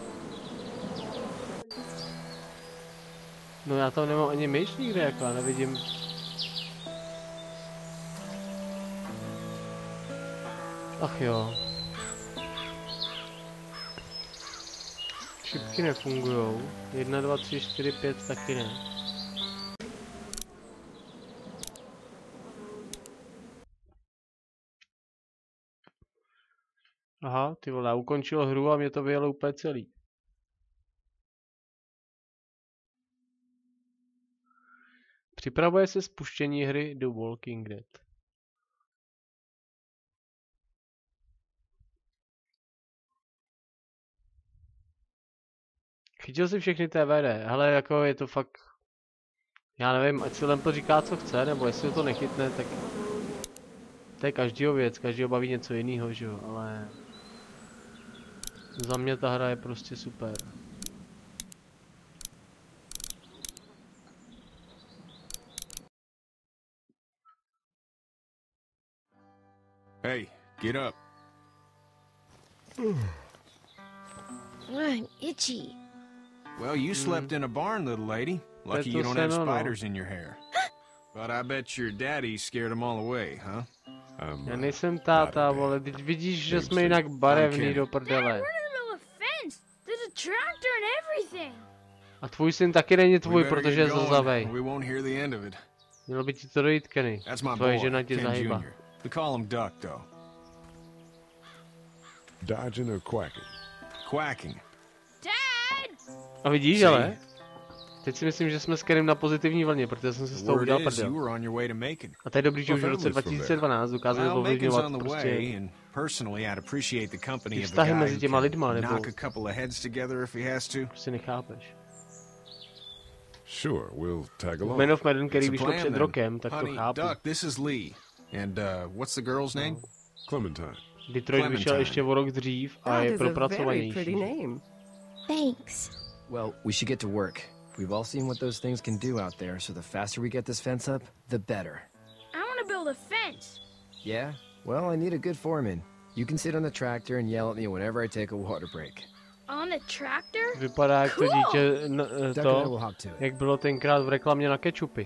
No já tam nemám ani myš nikde, jako já nevidím. Ach jo. Šipky nefungujou. 1, 2, 3, 4, 5 taky ne. Aha, ty vole, já ukončil hru a mě to vyjelo úplně celý. Připravuje se spuštění hry The Walking Dead. Chytil si všechny TVD, hele, jako je to fakt... Já nevím, ať si Lempo říká, co chce, nebo jestli to nechytne, tak... To je každýho věc, každýho baví něco jiného, že jo, ale... Za mě ta hra je prostě super. Hey, get up. I'm itchy. Well, you slept in a barn, little lady. Lucky you don't have spiders in your hair. But I bet your daddy scared them all away, huh? Já nejsem táta, vole, teď vidíš, že jsme jinak barevný do prdele. A tvůj syn taky není tvůj, protože je zlzavej. Mělo by ti to dojít, Kenny. Tvoje žena ti zahýba. We call him Duck, though. Dodging or quacking? Quacking. Dad! A vidíš, ale? Teď si myslím, že jsme s Kenem na pozitivní vlně, protože jsem se z toho udělal prdel. A to je dobrý, že už v roce 2012 dokázali ovlivňovat prostě ty vztahy mezi těma lidma, nebo prostě nechápeš. Man of Medan, který vyšlo před rokem, tak to chápu. Detroit vyšel ještě o rok dřív a je propracovanější. Thanks. Well, we should get to work. We've all seen what those things can do out there, so the faster we get this fence up, the better. I want to build a fence. Yeah? Well, I need a good foreman. You can sit on the tractor and yell at me whenever I take a water break. On the tractor? Vypadá jak to dítě, jak bylo tenkrát v reklamě na kečupy.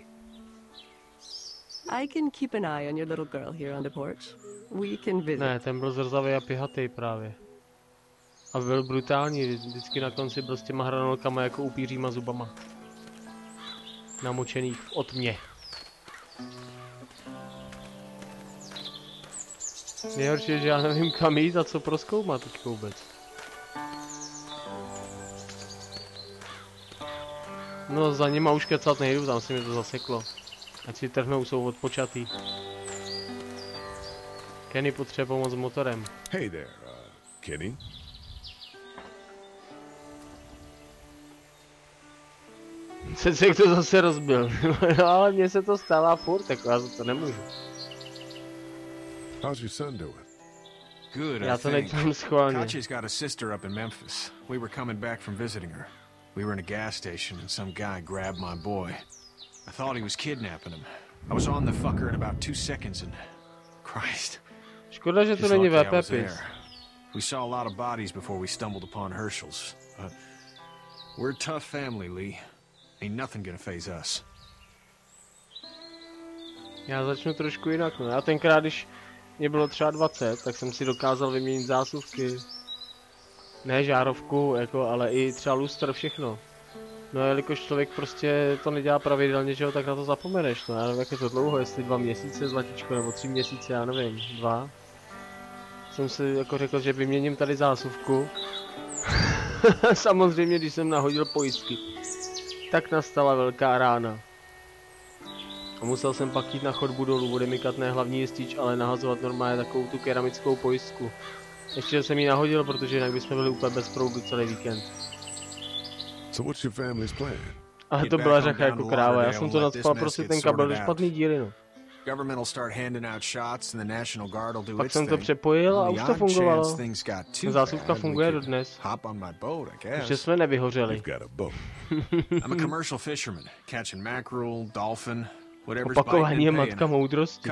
I can keep an eye on your little girl here on the porch. We can visit. Ne, ten byl zrzavý a pihatý právě. A byl brutální, vždycky na konci byl s těma hranolkama jako upíříma zubama. Namočený v otmě. Nejhorší je, že já nevím kam jít a co prozkoumat teď vůbec. No za nima už kecat nejdu, tam si mi to zaseklo. Ať si trhnou, jsou odpočatý. Kenny potřebuje pomoct s motorem. Hey there, Kenny. Cecek to zase rozbil, no, ale mně se to stává furt, jako já to nemůžu. How's your son doing? Good, Já to nedělám schválně. Kachi's got a sister up in Memphis. We were coming back from visiting her. We were in a gas station and some guy grabbed my boy. I thought he was kidnapping him. I was on the fucker in about 2 seconds and... Christ. Škoda, že to není VPPis. We saw a lot of bodies before we stumbled upon Herschel's. But we're a tough family, Lee. Ain't nothing gonna faze us. Já začnu trošku jinak, no. Já tenkrát, když mě bylo třeba 20, tak jsem si dokázal vyměnit zásuvky. Ne žárovku, jako, ale i třeba lustr, všechno. No jelikož člověk prostě to nedělá pravidelně, že jo, tak na to zapomeneš, no. Já nevím, jak je to dlouho, jestli 2 měsíce zlatičko, nebo 3 měsíce, já nevím, 2. Jsem si jako řekl, že vyměním tady zásuvku. Samozřejmě, když jsem nahodil pojistky, tak nastala velká rána. A musel jsem pak jít na chodbu dolů, odemykat ne hlavní jistič, ale nahazovat normálně takovou tu keramickou pojistku. Ještě jsem ji nahodil, protože jinak bychom byli úplně bez proudu celý víkend. So what's your family's plan? Ale to byla řacha jako kráva, já jsem to nadspal prostě ten kabel do špatný díry, no. Pak jsem to přepojil a už to fungovalo. Zásuvka funguje dodnes. Ještě jsme nevyhořeli. Opakování je matka moudrosti.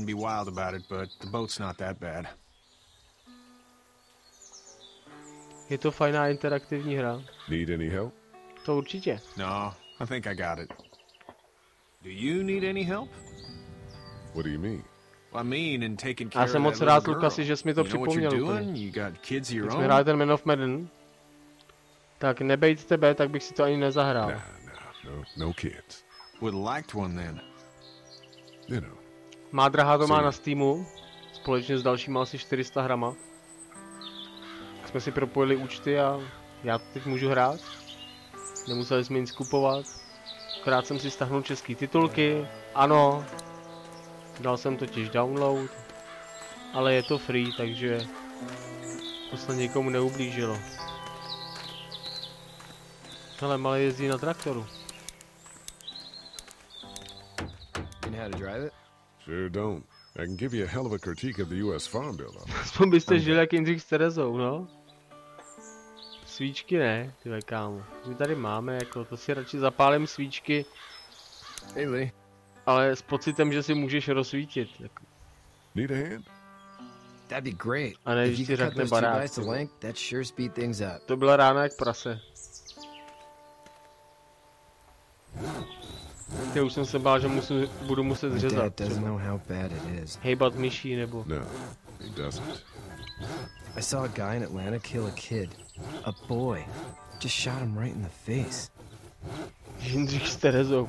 Je to fajná interaktivní hra. Need any help? To určitě. No, I think I got it. Do you need any help? What do you mean? I mean in taking care Já jsem moc rád, Lukasi, že jsi mi to připomněl úplně. Když jsme hráli ten Man of Medan, tak nebejt tebe, tak bych si to ani nezahrál. No kids. Would liked one then. You know. Má drahá to má na Steamu, společně s dalšíma asi 400 hrama. Tak jsme si propojili účty a já teď můžu hrát. Nemuseli jsme nic kupovat. Akorát jsem si stáhnul český titulky, ano. Dal jsem totiž download, ale je to free, takže to se nikomu neublížilo. Ale malý jezdí na traktoru. You know how to drive it? Sure don't. I can give you a hell of a critique of the U.S. Farm Bill, though. Aspoň byste žili jak Jindřich s Terezou, no. Svíčky ne, tyhle kámo. My tady máme, jako to si radši zapálím svíčky. Hey Lee. Ale s pocitem, že si můžeš rozsvítit. Jako. Need a hand? That'd be great. A ne, If you si could cut řekne those two barák. guys to length, that sure speed things up. To byla rána jak prase. Já už jsem se bál, že budu muset zřezat. Hejbat myší nebo... No, he doesn't. I saw a guy in Atlanta kill a kid. A boy. Just shot him right in the face. Jindřich s Terezou.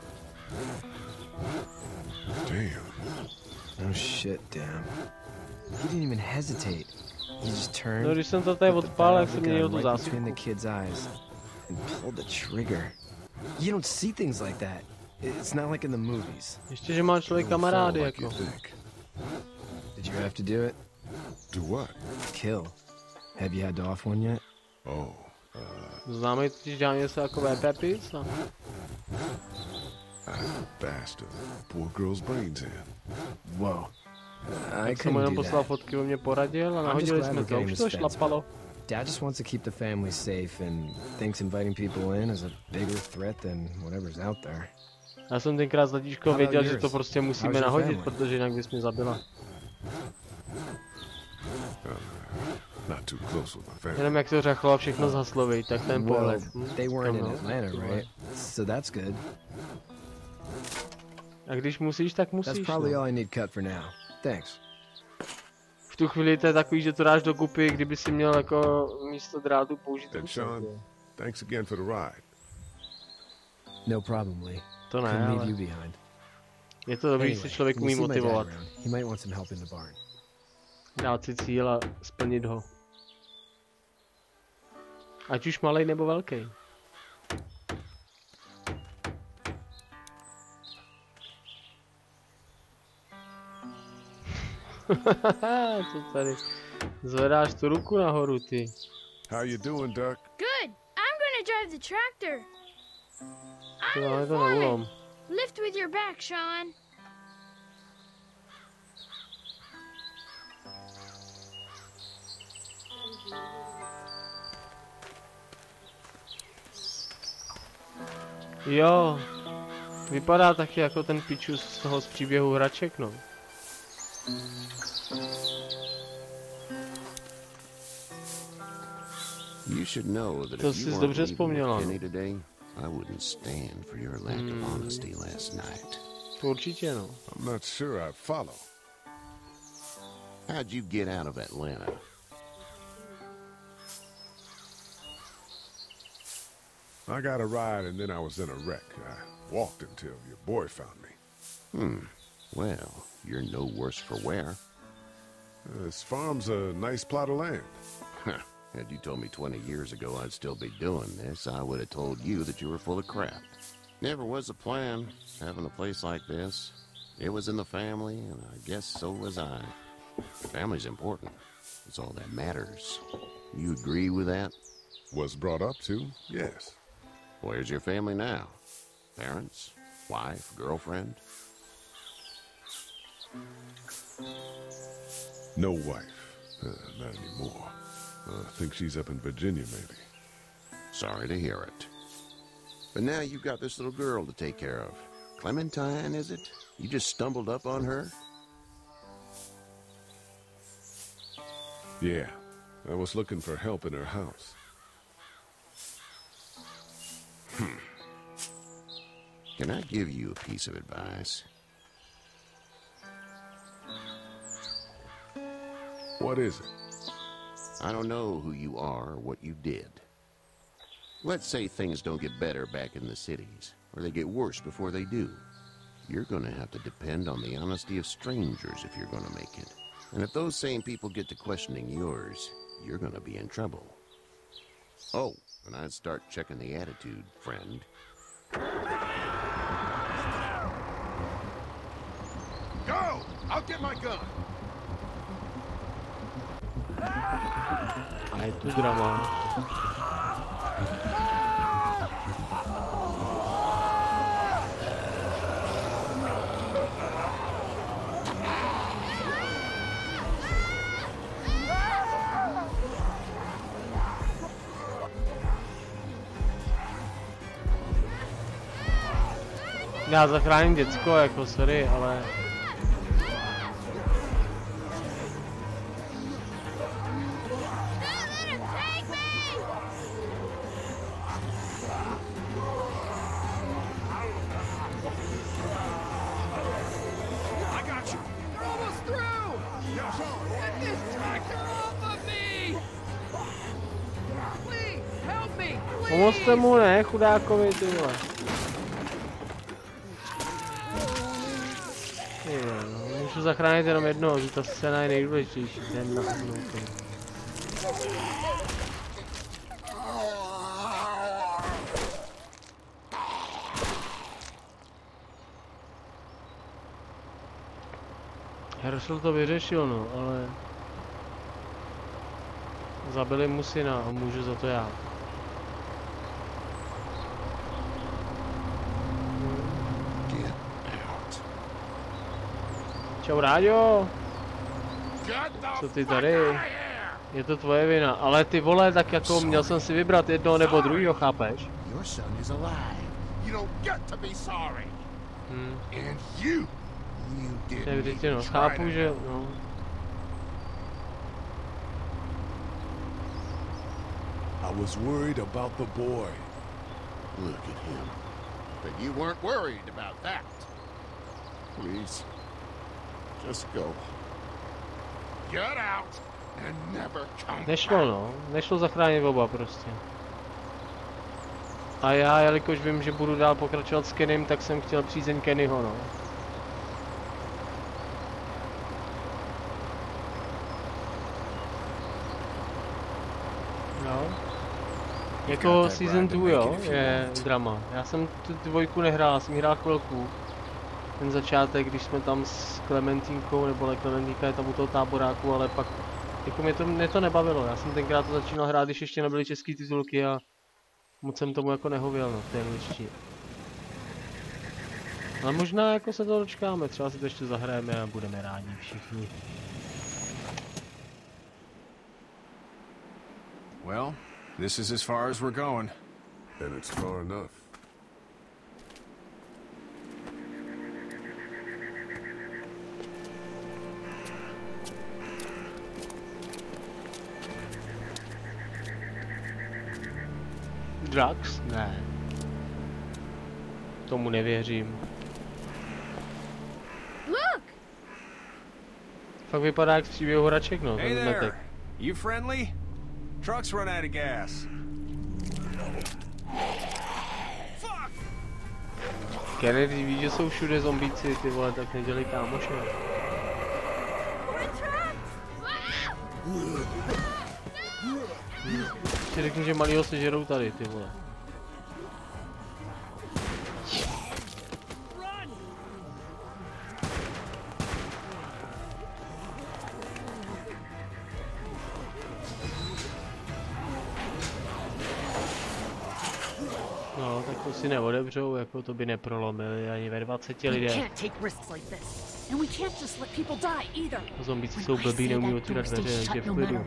Damn. Oh shit, damn. He didn't even hesitate. He just turned. No, když jsem to tady odpál, jak jsem měl tu zásuvku. Between the kid's eyes and pulled the trigger. You don't see things like that. It's not like in the movies. Ještě, že má člověk kamarády, jako. Did you have to do it? Do what? Kill. Have you had to off one yet? Oh, Známej totiž dělá něco jako VP pizza. bastard. Poor girl's brains in. Whoa. I Tak jsem mu jenom couldn't do poslal that. fotky, on mě poradil a I'm just nahodili glad jsme we're to, getting už to this fence. šlapalo. Dad just wants to keep the family safe and thinks inviting people in is a bigger threat than whatever's out there. Já jsem tenkrát s Ladičkou věděl, že to prostě musíme nahodit, protože jinak bys mě zabila. Not too close with my family. Jenom jak to řachlo a všechno zhaslo, viď, tak ten Well, pohled. they weren't in Atlanta, right? So that's good. A když musíš, tak musíš. That's probably No. all I need cut for now. Thanks. V tu chvíli to je takový, že to dáš dokupy, kdyby si měl jako místo drátu použít. And Sean, thanks again for the ride. No problem, Lee. To ne, Couldn't leave ale you behind. je to dobrý, Anyway, si člověk we'll umí see my dad motivovat. around. He might want some help in the barn. Dát si cíl a splnit ho. Ať už malej nebo velký. Co tady? Zvedáš tu ruku nahoru, ty. How you doing, Duck? Good. I'm gonna drive the tractor. To I'm máme the to foreman. neulom. Lift with your back, Sean. Jo. Vypadá taky jako ten pičus z toho z příběhu hraček, no. You should know that To if jsi you weren't dobře leaving vzpomněla, with no. Kenny today, I wouldn't stand for your lack of honesty last night. To určitě, no. I'm not sure I follow. How'd you get out of Atlanta? I got a ride and then I was in a wreck. I walked until your boy found me. Well, you're no worse for wear. This farm's a nice plot of land. Had you told me 20 years ago I'd still be doing this, I would have told you that you were full of crap. Never was a plan, having a place like this. It was in the family, and I guess so was I. Family's important. It's all that matters. You agree with that? Was brought up to, yes. Where's your family now? Parents? Wife? Girlfriend? No wife. Not anymore. I think she's up in Virginia, maybe. Sorry to hear it. But now you've got this little girl to take care of. Clementine, is it? You just stumbled up on her? Yeah. I was looking for help in her house. Can I give you a piece of advice? What is it? I don't know who you are or what you did. Let's say things don't get better back in the cities, or they get worse before they do. You're gonna have to depend on the honesty of strangers if you're gonna make it. And if those same people get to questioning yours, you're gonna be in trouble. Oh, and I'd start checking the attitude, friend. Go! I'll get my gun! A je tu drama. Já zachráním děcko, jako sorry, ale... Pomozte mu, ne, chudákovi, ty vole. Můžu zachránit jenom jednoho, že ta scéna je nejdůležitější, ten nahnutý. Herschel to vyřešil, no, ale... Zabili mu syna a můžu za to já. Čau, Ráďo. Co ty tady? Je to tvoje vina, ale ty vole, tak jako měl jsem si vybrat jednoho nebo druhýho, chápeš? To je vždycky, no, chápu, že, no. I was worried about the boy. Look at him. But you weren't worried about that. Please. Just go. Get out and never come back. Nešlo, no. Nešlo zachránit oba prostě. A já, jelikož vím, že budu dál pokračovat s Kennym, tak jsem chtěl přízeň Kennyho, no. Jako Season 2, jo, je drama. Já jsem tu dvojku nehrál, jsem hrál chvilku. Ten začátek, když jsme tam s Klementínkou, nebo ne, Klementínka je tam u toho táboráku, ale pak jako mě to nebavilo. Já jsem tenkrát to začínal hrát, když ještě nebyly český titulky a moc jsem tomu jako nehověl, no, v té angličtině. Ale možná jako se to dočkáme, třeba si to ještě zahrajeme a budeme rádi všichni. Well, this is as far as we're going. And it's far enough. Drugs? Ne. Tomu nevěřím. Look! Fakt vypadá jak z příběhu hraček, no, ten zmetek. You friendly? Truck's run out of gas. Kennedy ví, že jsou všude zombíci, ty vole, tak nedělej kámoše. Ještě řekni, že malýho sežerou tady, ty vole. No, tak to si neodevřou, jako to by neprolomili ani ve 20 lidé. Zombíci jsou blbý, neumí otvírat dveře, takže v klidu.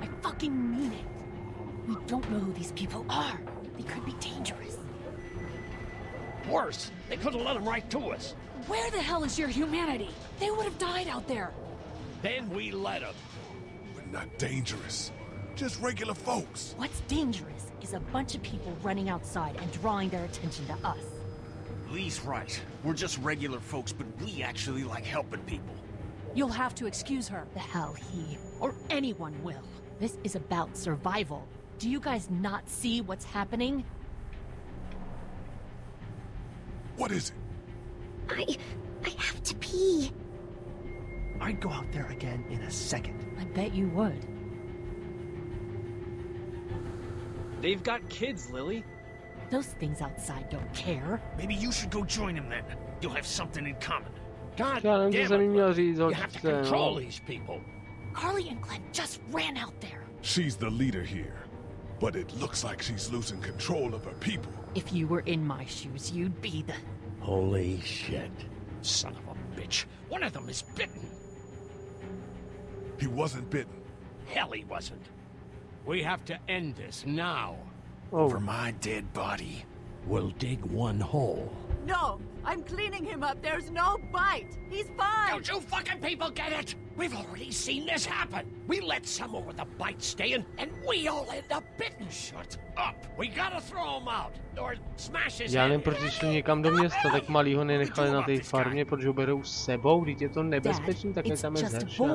We don't know who these people are. They could be dangerous. Worse, they could have let them right to us. Where the hell is your humanity? They would have died out there. Then we let them. We're not dangerous. Just regular folks. What's dangerous is a bunch of people running outside and drawing their attention to us. Lee's right. We're just regular folks, but we actually like helping people. You'll have to excuse her. The hell he or anyone will. This is about survival. Do you guys not see what's happening? What is it? I have to pee. I'd go out there again in a second. I bet you would. They've got kids, Lily. Those things outside don't care. Maybe you should go join them then. You'll have something in common. God damn it, you have to control these people. Carly and Glenn just ran out there. She's the leader here, but it looks like she's losing control of her people. If you were in my shoes, you'd be the... Holy shit. Son of a bitch. One of them is bitten. He wasn't bitten. Hell, he wasn't. We have to end this now. Over my dead body. We'll dig one hole. No, I'm cleaning him up. There's no bite. He's fine. Don't you fucking people get it? We've already seen this happen. We let someone with a bite stay in, and we all end up bitten. Shut up. We gotta throw him out, or smash his Já head. nevím, proč šli někam do města, tak malýho nenechali na té farmě, protože ho berou s sebou, když je to nebezpečný, tak tam je zheršen.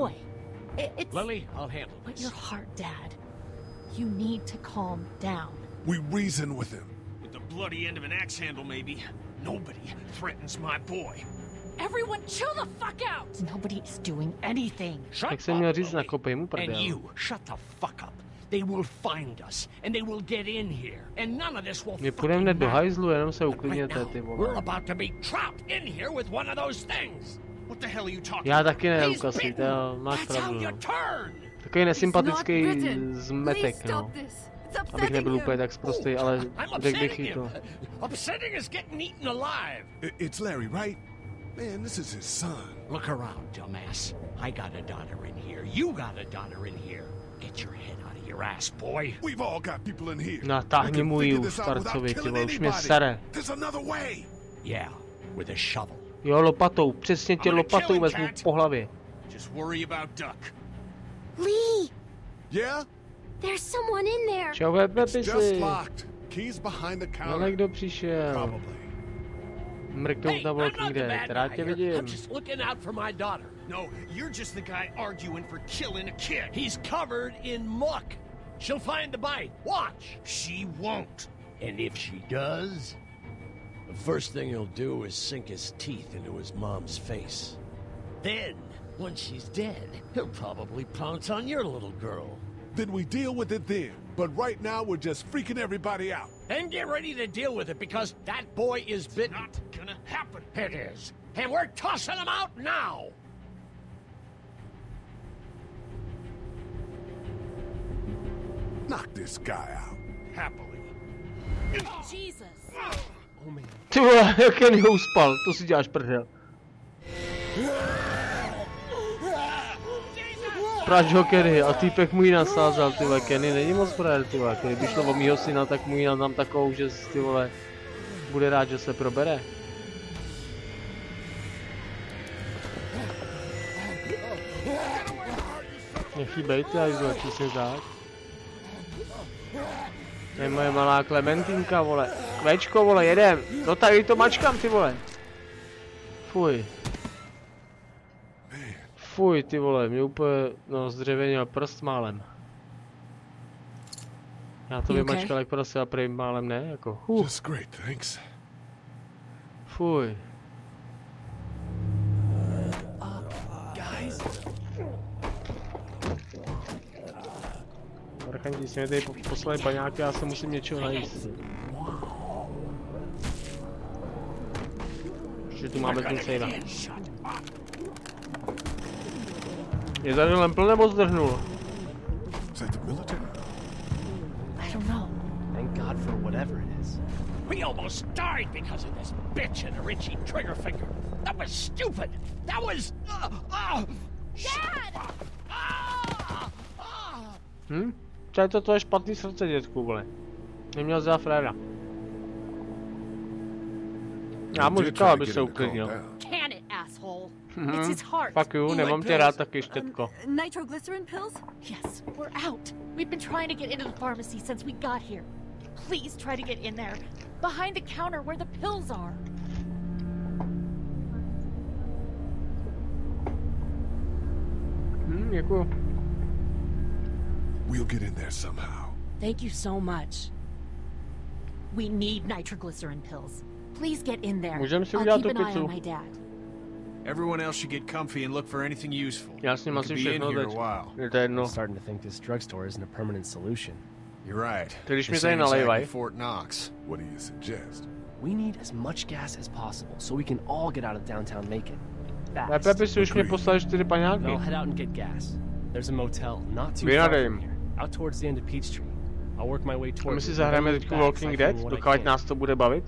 Lily, I'll handle But this. your heart, Dad. You need to calm down. We reason with him. With the bloody end of an axe handle, maybe. Nobody threatens my boy. Everyone chill the fuck out! Nobody is doing anything. Tak jsem měl říct, nakopej mu And prdel. you, shut the fuck up. They will find us, and they will get in here, and none of this will My půjdeme hned do hajzlu, jenom se uklidněte, ty We're vole. about to be trapped in here with one of those things. What the hell are you talking Já taky ne, He's Lukasi, bitten. to máš That's how pravdu, you no. turn. Takový nesympatický He's not bitten. zmetek, Please no. stop this. It's Abych upsetting nebyl him. úplně tak sprostý, ale I'm řekl bych upsetting jí to. him. Upsetting is getting eaten alive. It's Larry, right? Man, this is his son. Look around, dumbass. I got a daughter in here. You got a daughter in here. Get your head out of your ass, boy. We've all got people in here. Natáhni mu ji už, starcovi, ty vole, už mě sere. There's another way. Yeah, with a shovel. Jo, lopatou, přesně tě I'm gonna lopatou kill him, vezmu Cat. po hlavě. Just worry about Duck. Lee! Yeah? There's someone in there! Čau, It's just Pepisi. locked. Keys behind the Ale counter. kdo přišel? Probably. Mrknout na I'm Walking not the Dead, bad rád guy tě here. vidím. I'm just looking out for my daughter. No, you're just the guy arguing for killing a kid. He's covered in muck. She'll find the bite. Watch. She won't. And if she does, the first thing he'll do is sink his teeth into his mom's face. Then, once she's dead, he'll probably pounce on your little girl. Then we deal with it then. But right now, we're just freaking everybody out. And get ready to deal with it because that boy is bitten. Not gonna happen. It is. And we're tossing him out now. Knock this guy out. Happily. Jesus. Oh man. Ty vole, jak Kenny ho uspal, to si děláš prdel. Prač ho Kenny, a týpek mu ji nasázal, ty vole, Kenny není moc frajer, ty vole, kdyby šlo o mýho syna, tak mu ji dám takovou, že ty vole, bude rád, že se probere. Nechybej ty, až zle, přesně tak. To je moje malá Klementínka, vole. Kvečko, vole, jedem. No tady to mačkám, ty vole. Fuj. Fuj, ty vole, mě úplně, no, zdřevěnil prst málem. Já to vymačkal jak prostě a prý málem ne, jako. Just great, thanks. Fuj. Guys. Marchanti si mě tady poslali paňáky, já se musím něčeho najíst. Ještě tu máme ten sejna. Je tady lempl nebo zdrhnul? Is that the military? I don't know. Thank God for whatever it is. We almost died because of this bitch and her itchy trigger finger. That was stupid. That was... Dad! Co je to tvoje špatný srdce, dětku, vole? Neměl za fréra. Já mu říkal, aby se uklidnil. Can it, asshole? It's his heart. Fuck you, nemám tě rád taky, štětko. Nitroglycerin pills? Yes, we're out. We've been trying to get into the pharmacy since we got here. Please try to get in there. Behind the counter where the pills are. Děkuju. We'll get in there somehow. Thank you so much. We need nitroglycerin pills. Please get in there. Můžeme si I'll udělat keep tu an eye on pizzu. my dad. Everyone else should get comfy and look for anything useful. Já s ním We asi could be in všechno here teď. a while. Je to jedno. I'm starting to think this drugstore isn't a permanent solution. You're right. Když mi This tady ain't exactly nalejvaj. Fort Knox. What do you suggest? We need as much gas as possible so we can all get out of downtown Macon. Ne, Pepi si už mě poslali 4 paňáky. Then I'll head out and get gas. There's a motel not too Vynadej far jim. from here, out towards the end of Peachtree. I'll work my way A my towards si it, zahrajeme then teď back Walking Dead, cycling what I dokud can. nás to bude bavit.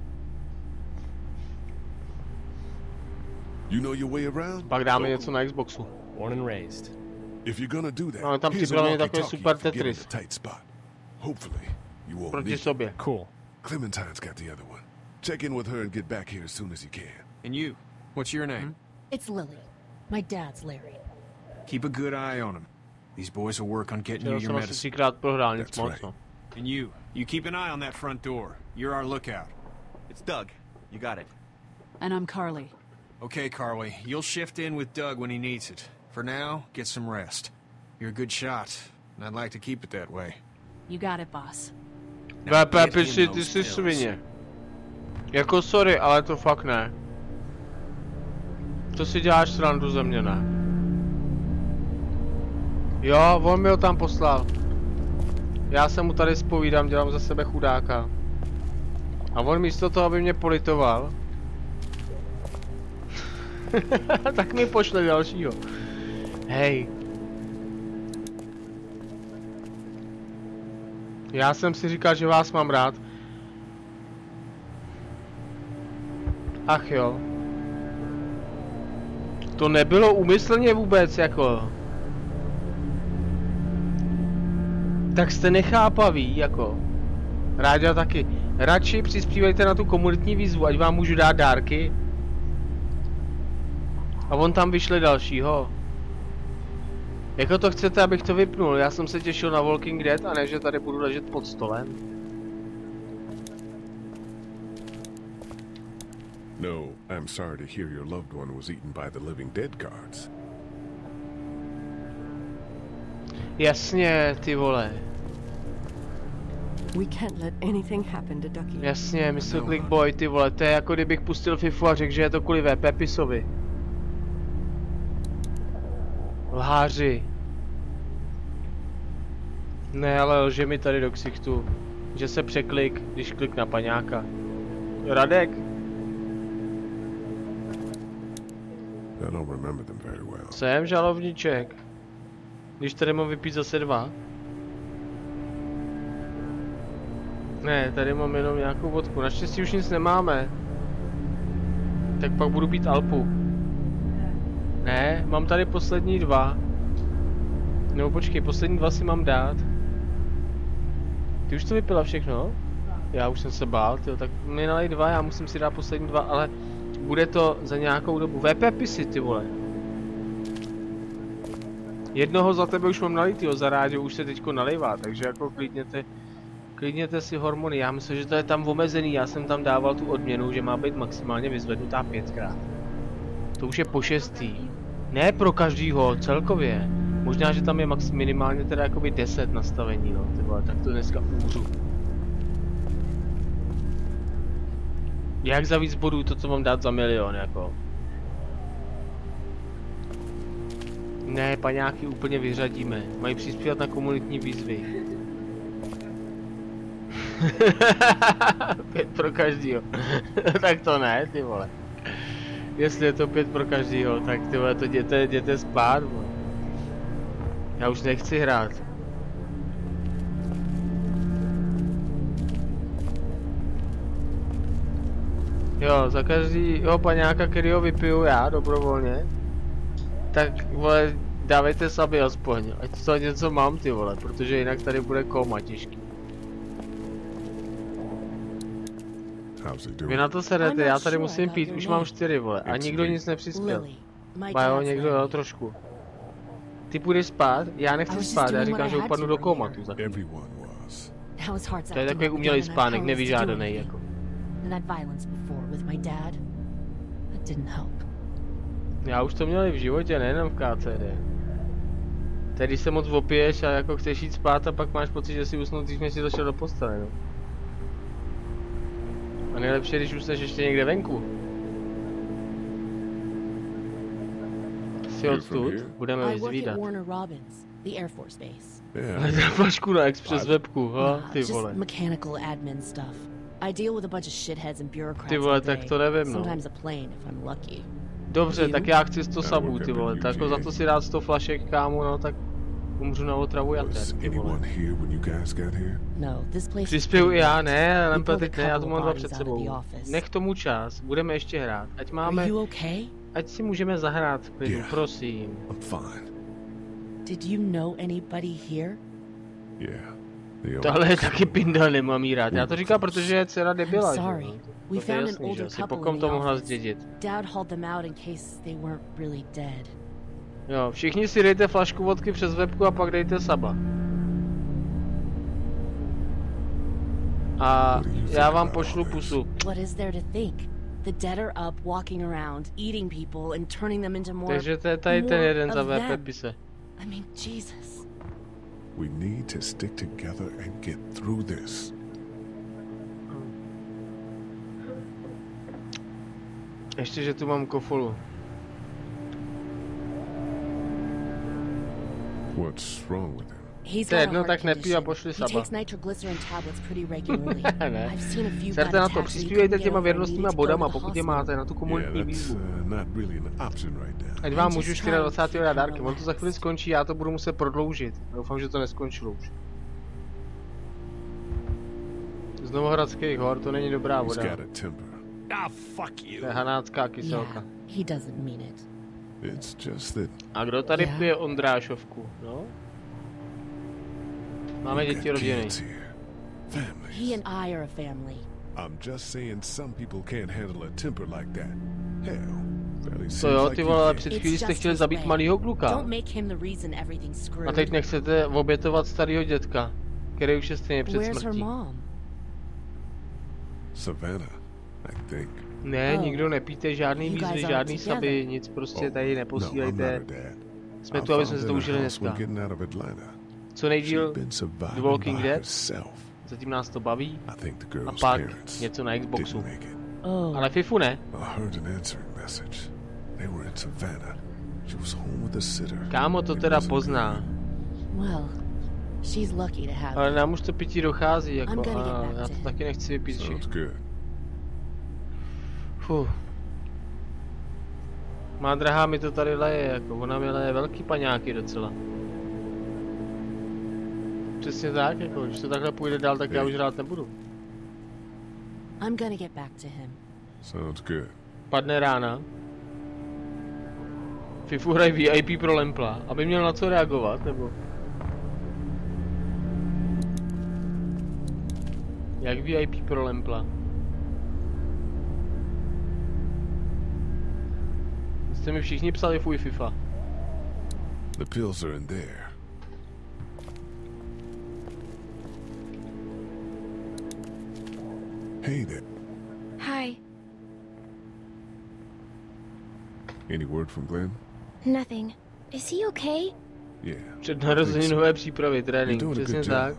You know your way around? Pak dáme něco na Xboxu. Born and raised. If you're gonna do that, No, tam here's a připravený takový walkie-talkie super if you get in Tetris. a tight spot. Hopefully, you won't Proti need it. sobě. Cool. Clementine's got the other one. Check in with her and get back here as soon as you can. And you, what's your name? It's Lily. My dad's Larry. Keep a good eye on him. These boys will work on getting you your medicine. That's right. And you keep an eye on that front door. You're our lookout. It's Doug. You got it. And I'm Carly. Okay, Carly. You'll shift in with Doug when he needs it. For now, get some rest. You're a good shot, and I'd like to keep it that way. You got it, boss. Pepi, ty jsi svině. Jako sorry, ale to fakt ne. To si děláš srandu ze mě, ne? Jo, on mi ho tam poslal. Já se mu tady zpovídám, dělám za sebe chudáka. A on místo toho, aby mě politoval, tak mi pošle dalšího. Hej. Já jsem si říkal, že vás mám rád. Ach jo. To nebylo úmyslně vůbec, jako. Tak jste nechápaví, jako. Ráďa taky. Radši přispívejte na tu komunitní výzvu, ať vám můžu dát dárky. A on tam vyšle dalšího. Jako to chcete, abych to vypnul? Já jsem se těšil na Walking Dead a ne, že tady budu ležet pod stolem. No, I'm sorry to hear your loved one was eaten by the living dead guards. Jasně, ty vole. We can't let anything happen to Ducky. Jasně, Mr. Clickboy, ty vole, to je jako kdybych pustil FIFU a řekl, že je to kvůli Pepisovi. Lháři. Ne, ale lže mi tady do ksichtu, že se překlik, když klik na paňáka. Radek. I don't remember them very well. Jsem žalovníček. Když tady mám vypít zase 2. Ne, tady mám jenom nějakou vodku. Naštěstí už nic nemáme. Tak pak budu pít Alpu. Ne, mám tady poslední 2. Nebo počkej, poslední 2 si mám dát. Ty už to vypila všechno? Já už jsem se bál, tyjo, tak mi nalej 2, já musím si dát poslední 2, ale bude to za nějakou dobu. Pepisy, ty vole. Jednoho za tebe už mám nalitýho, za Ráďo už se teďko nalejvá, takže jako klidněte si hormony. Já myslím, že to je tam omezený, já jsem tam dával tu odměnu, že má být maximálně vyzvednutá 5krát. To už je po 6. Ne pro každýho, celkově. Možná, že tam je minimálně teda jakoby 10 nastavení, no, ty vole, tak to dneska umřu. Jak za víc bodů to, co mám dát za 1 000 000, jako. Ne, paňáky úplně vyřadíme. Mají přispívat na komunitní výzvy. 5 pro každýho. Tak to ne, ty vole. Jestli je to 5 pro každýho, tak ty vole, to jděte spát, vole. Já už nechci hrát. Jo, za každýho paňáka, kterýho vypiju já dobrovolně, tak vole, dávejte saby aspoň, ať to něco mám, ty vole, protože jinak tady bude koma těžký. Vy na to sedete, já tady musím pít, už mám 4, vole, a nikdo nic nepřispěl. Bajo, někdo jo, trošku. Ty půjdeš spát, já nechci spát, já říkám, že upadnu do komatu za chvíli. To je takový umělý spánek, nevyžádaný, jako. Já už to měl i v životě, nejenom v KCD. Tedy když se moc opiješ a jako chceš jít spát a pak máš pocit, že si usnul dřív, než jsi došel do postele, no. A nejlepší, když usneš ještě někde venku. Si odstud budeme vyzvídat. Na flašku na Express webku, ha, ty vole. Ty vole, tak to nevím, no. Dobře, tak já chci 100 sabů, ty vole, tak jako za to si dát 100 flašek, kámo, no, tak umřu na otravu jater, ty vole. Přispěju i já, ne, Lempe, teď ne, já tu mám 2 před sebou. Nech tomu čas, budeme ještě hrát, ať máme, ať si můžeme zahrát v klidu, prosím. Did you know anybody here? Yeah, Tohle je taky pinda, nemám jí rád. Já to říkám, protože je dcera debila, že? Sorry. We To je found an jasný, že older si couple pokom in to the mohla office. zdědit. Dad hauled them out in case they weren't really dead. Jo, všichni si dejte flašku vodky přes webku a pak dejte saba. A já vám pošlu pusu. What is there to think? The dead are up, walking around, eating people and turning them into more. Takže to je tady ten jeden za of VP them. pise. I mean, Jesus. We need to stick together and get through this. Ještě, že tu mám kofolu. What's wrong with him? He's To je got a jedno, heart tak nepij a condition. pošli He saba. takes nitroglycerin tablets pretty regularly. Ne. I've seen a few Serte bad na to, attacks where he přispívejte couldn't get těma over and věrnostníma needed to go to bodama, the pokud je hospital. máte na tu komunitní Yeah, that's výzvu. not really an option right now. Ať vám I'm můžu just 24. trying to dárky, keep on to za chvíli skončí, já to budu muset prodloužit. Doufám, že to neskončilo už. Z Novohradských hor to není dobrá He's voda. got a temper. Ah, fuck you. To je hanácká kyselka. He doesn't mean it. It's just that A kdo tady Yeah. pije Ondrášovku, no? Máme děti, rodiny. kids here. Families. He and I are a family. I'm just saying some people can't handle a temper like that. Hell, barely To seems jo, like ty you vole, ale can. před It's chvílí jste just chtěli his zabít way. malýho kluka. Don't make him the reason everything's screwed. A teď nechcete obětovat starýho dětka, který už je stejně před Where's her smrtí. mom? Savannah, I think. Ne, Oh. nikdo nepíte žádný You guys výzvy, aren't žádný together. saby, nic prostě tady No, I'm neposílejte. not her dad. Jsme I tu, aby found jsme si to her in a užili house when dneska. getting out of Atlanta. Co nejdíl She'd been surviving The Walking by Dead, herself. zatím nás to baví. I think the A girl's pak parents něco na Xboxu. didn't make it. Oh. Ale Fifu ne. I heard an answering message. They were in Savannah. She was home with a sitter. Kámo to It teda wasn't pozná. Well, she's lucky to have Ale him. nám už to pití dochází, I'm jako gonna get a back já to to him. taky nechci vypít good. Sounds všechno. good. Fuh. Má drahá mi to tady leje, jako ona mi leje velký paňáky docela. Přesně tak, jako když to takhle půjde dál, tak já už rád nebudu. I'm gonna get back to him. Sounds good. Padne rána. Fifu hraje VIP pro Lempla, aby měl na co reagovat, nebo? Jak VIP pro Lempla? Jste mi všichni psali fuj FIFA. The pills are in there. Hey there. Hi. Any word from Glenn? Nothing. Is he okay? Yeah. Před narozeninové přípravy, trénink, You're doing a přesně good tak. job.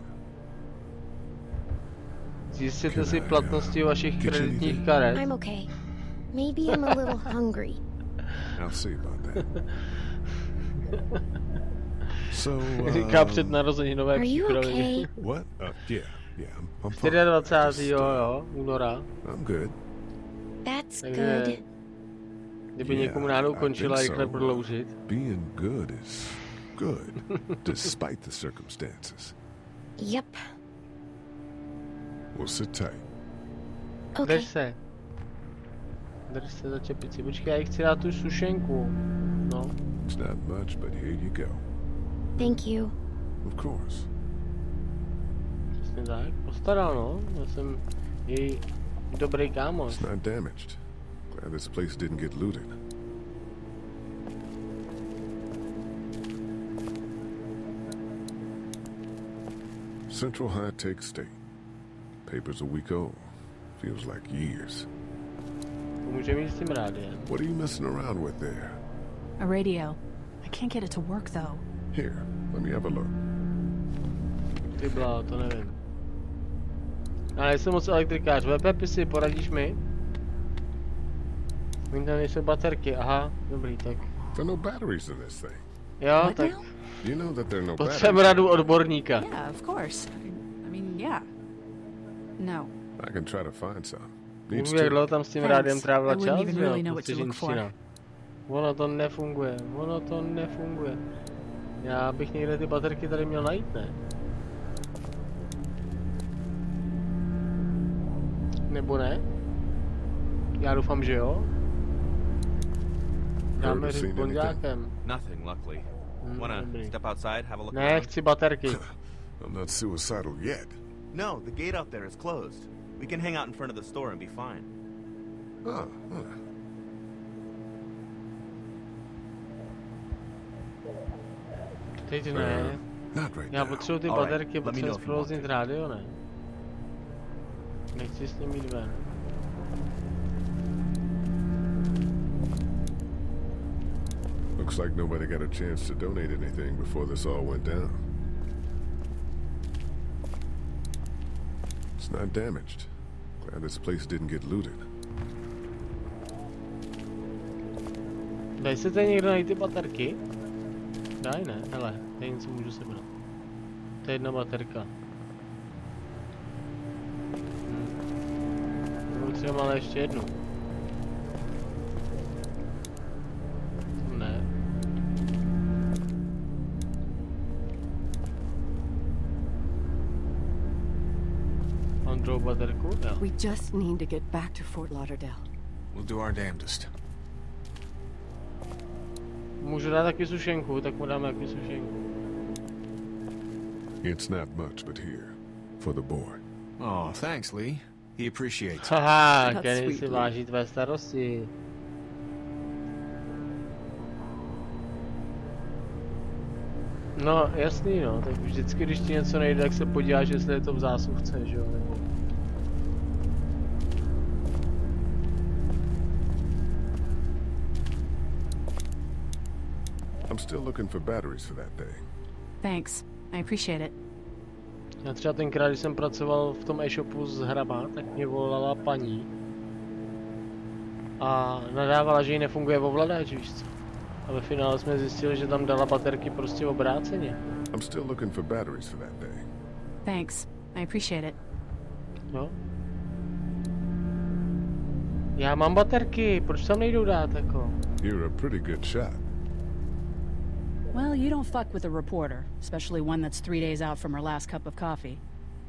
Zjistěte si platnosti vašich kreditních karet. I'm okay. Maybe I'm a little hungry. I'll see about that. So, Říká před narozeninové Are you přípravy. okay? What? Yeah, I'm fine. 24. Jo, února. I'm good. That's Takže good. kdyby Yeah, někomu náhodou I končila think rychle so. prodloužit. Being good is good, despite the circumstances. Yep. We'll sit tight. Okay. Drž se. Drž se za čepici. Počkej, já jí chci dát tu sušenku. No. It's not much, but here you go. Thank you. Of course. Přesně tak. Postaral, no. Já jsem její dobrý kámoš. It's not damaged. Glad this place didn't get looted. Central High Tech State. Paper's a week old. Feels like years. To může mít s tím rádiem. What are you messing around with there? A radio. I can't get it to work, though. Here, let me have a look. Ty blá, to nevím. Já nejsem moc elektrikář. VP si poradíš mi? Oni tam nejsou baterky, aha, dobrý, tak. There are no batteries in this thing. Jo, tak You know that there are no potřebujeme batteries. radu odborníka. Yeah, of course. I mean, yeah. No. I can try to find some. Needs Můžu, jak to. dlouho tam s tím Thanks. rádiem trávila I wouldn't čas, even jo, really know what to look for. Vteřinčina. Ono to nefunguje, ono to nefunguje. Já bych někde ty baterky tady měl najít, ne? Nebo ne? Já doufám, že jo. Dáme říct bonďákem. Nothing, luckily. Wanna dobrý. step outside, have a look Ne, around? chci baterky. I'm not suicidal yet. No, the gate out there is closed. We can hang out in front of the store and be fine. Teď ne. Já potřebuji ty baterky, potřebuji zprovoznit rádio, ne? Nechci s ním jít ven. Looks like nobody got a chance to donate anything before this all went down. It's not damaged. Glad this place didn't get looted. Daj se tady někdo najít ty baterky? Daj ne, hele, tady něco můžu sebrat. To je jedna baterka. Třeba ale ještě jednu. Ne. Mám druhou baterku? Jo. We just need to get back to Fort Lauderdale. We'll do our damnedest. Můžu dát taky sušenku, tak mu dáme taky sušenku. It's not much, but here, for the boy. Oh, thanks, Lee. He appreciates. Haha, Kenny si váží tvé starosti. No, jasný no, tak vždycky, když ti něco nejde, tak se podíváš, jestli je to v zásuvce, že jo, nebo... I'm still looking for batteries for that thing. Thanks. I appreciate it. Já třeba tenkrát, když jsem pracoval v tom e-shopu z Hraba, tak mě volala paní a nadávala, že jí nefunguje ovladač, víš co? A ve finále jsme zjistili, že tam dala baterky prostě obráceně. I'm still looking for batteries for that thing. Thanks. I appreciate it. No. Já mám baterky, proč tam nejdou dát jako? You're a pretty good shot. Well, you don't fuck with a reporter, especially one that's 3 days out from her last cup of coffee.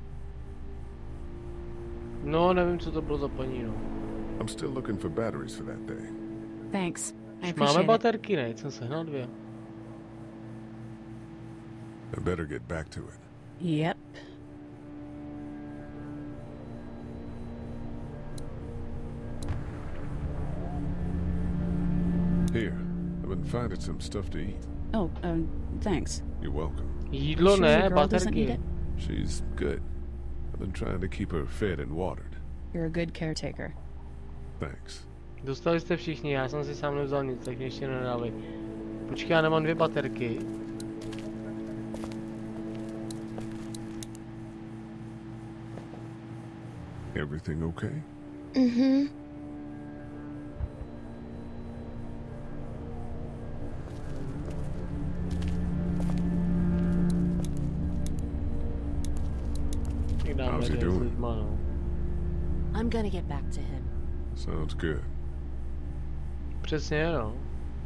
No, nevím, co to bylo za paní, no. I'm still looking for batteries for that thing. Thanks. I Máme appreciate it. baterky, ne? Jsem sehnal 2. I better get back to it. Yep. Here, I've been finding some stuff to eat. Oh, thanks. You're welcome. Jídlo Sure ne, your girl doesn't baterky. need it? She's good. I've been trying to keep her fed and watered. You're a good caretaker. Thanks. Dostali jste všichni, já jsem si sám nevzal nic, tak mě ještě nedávej. Počkej, já nemám 2 baterky. Everything okay? Mm-hmm. How's he doing? I'm gonna get back to him. Sounds good. Přesně, no.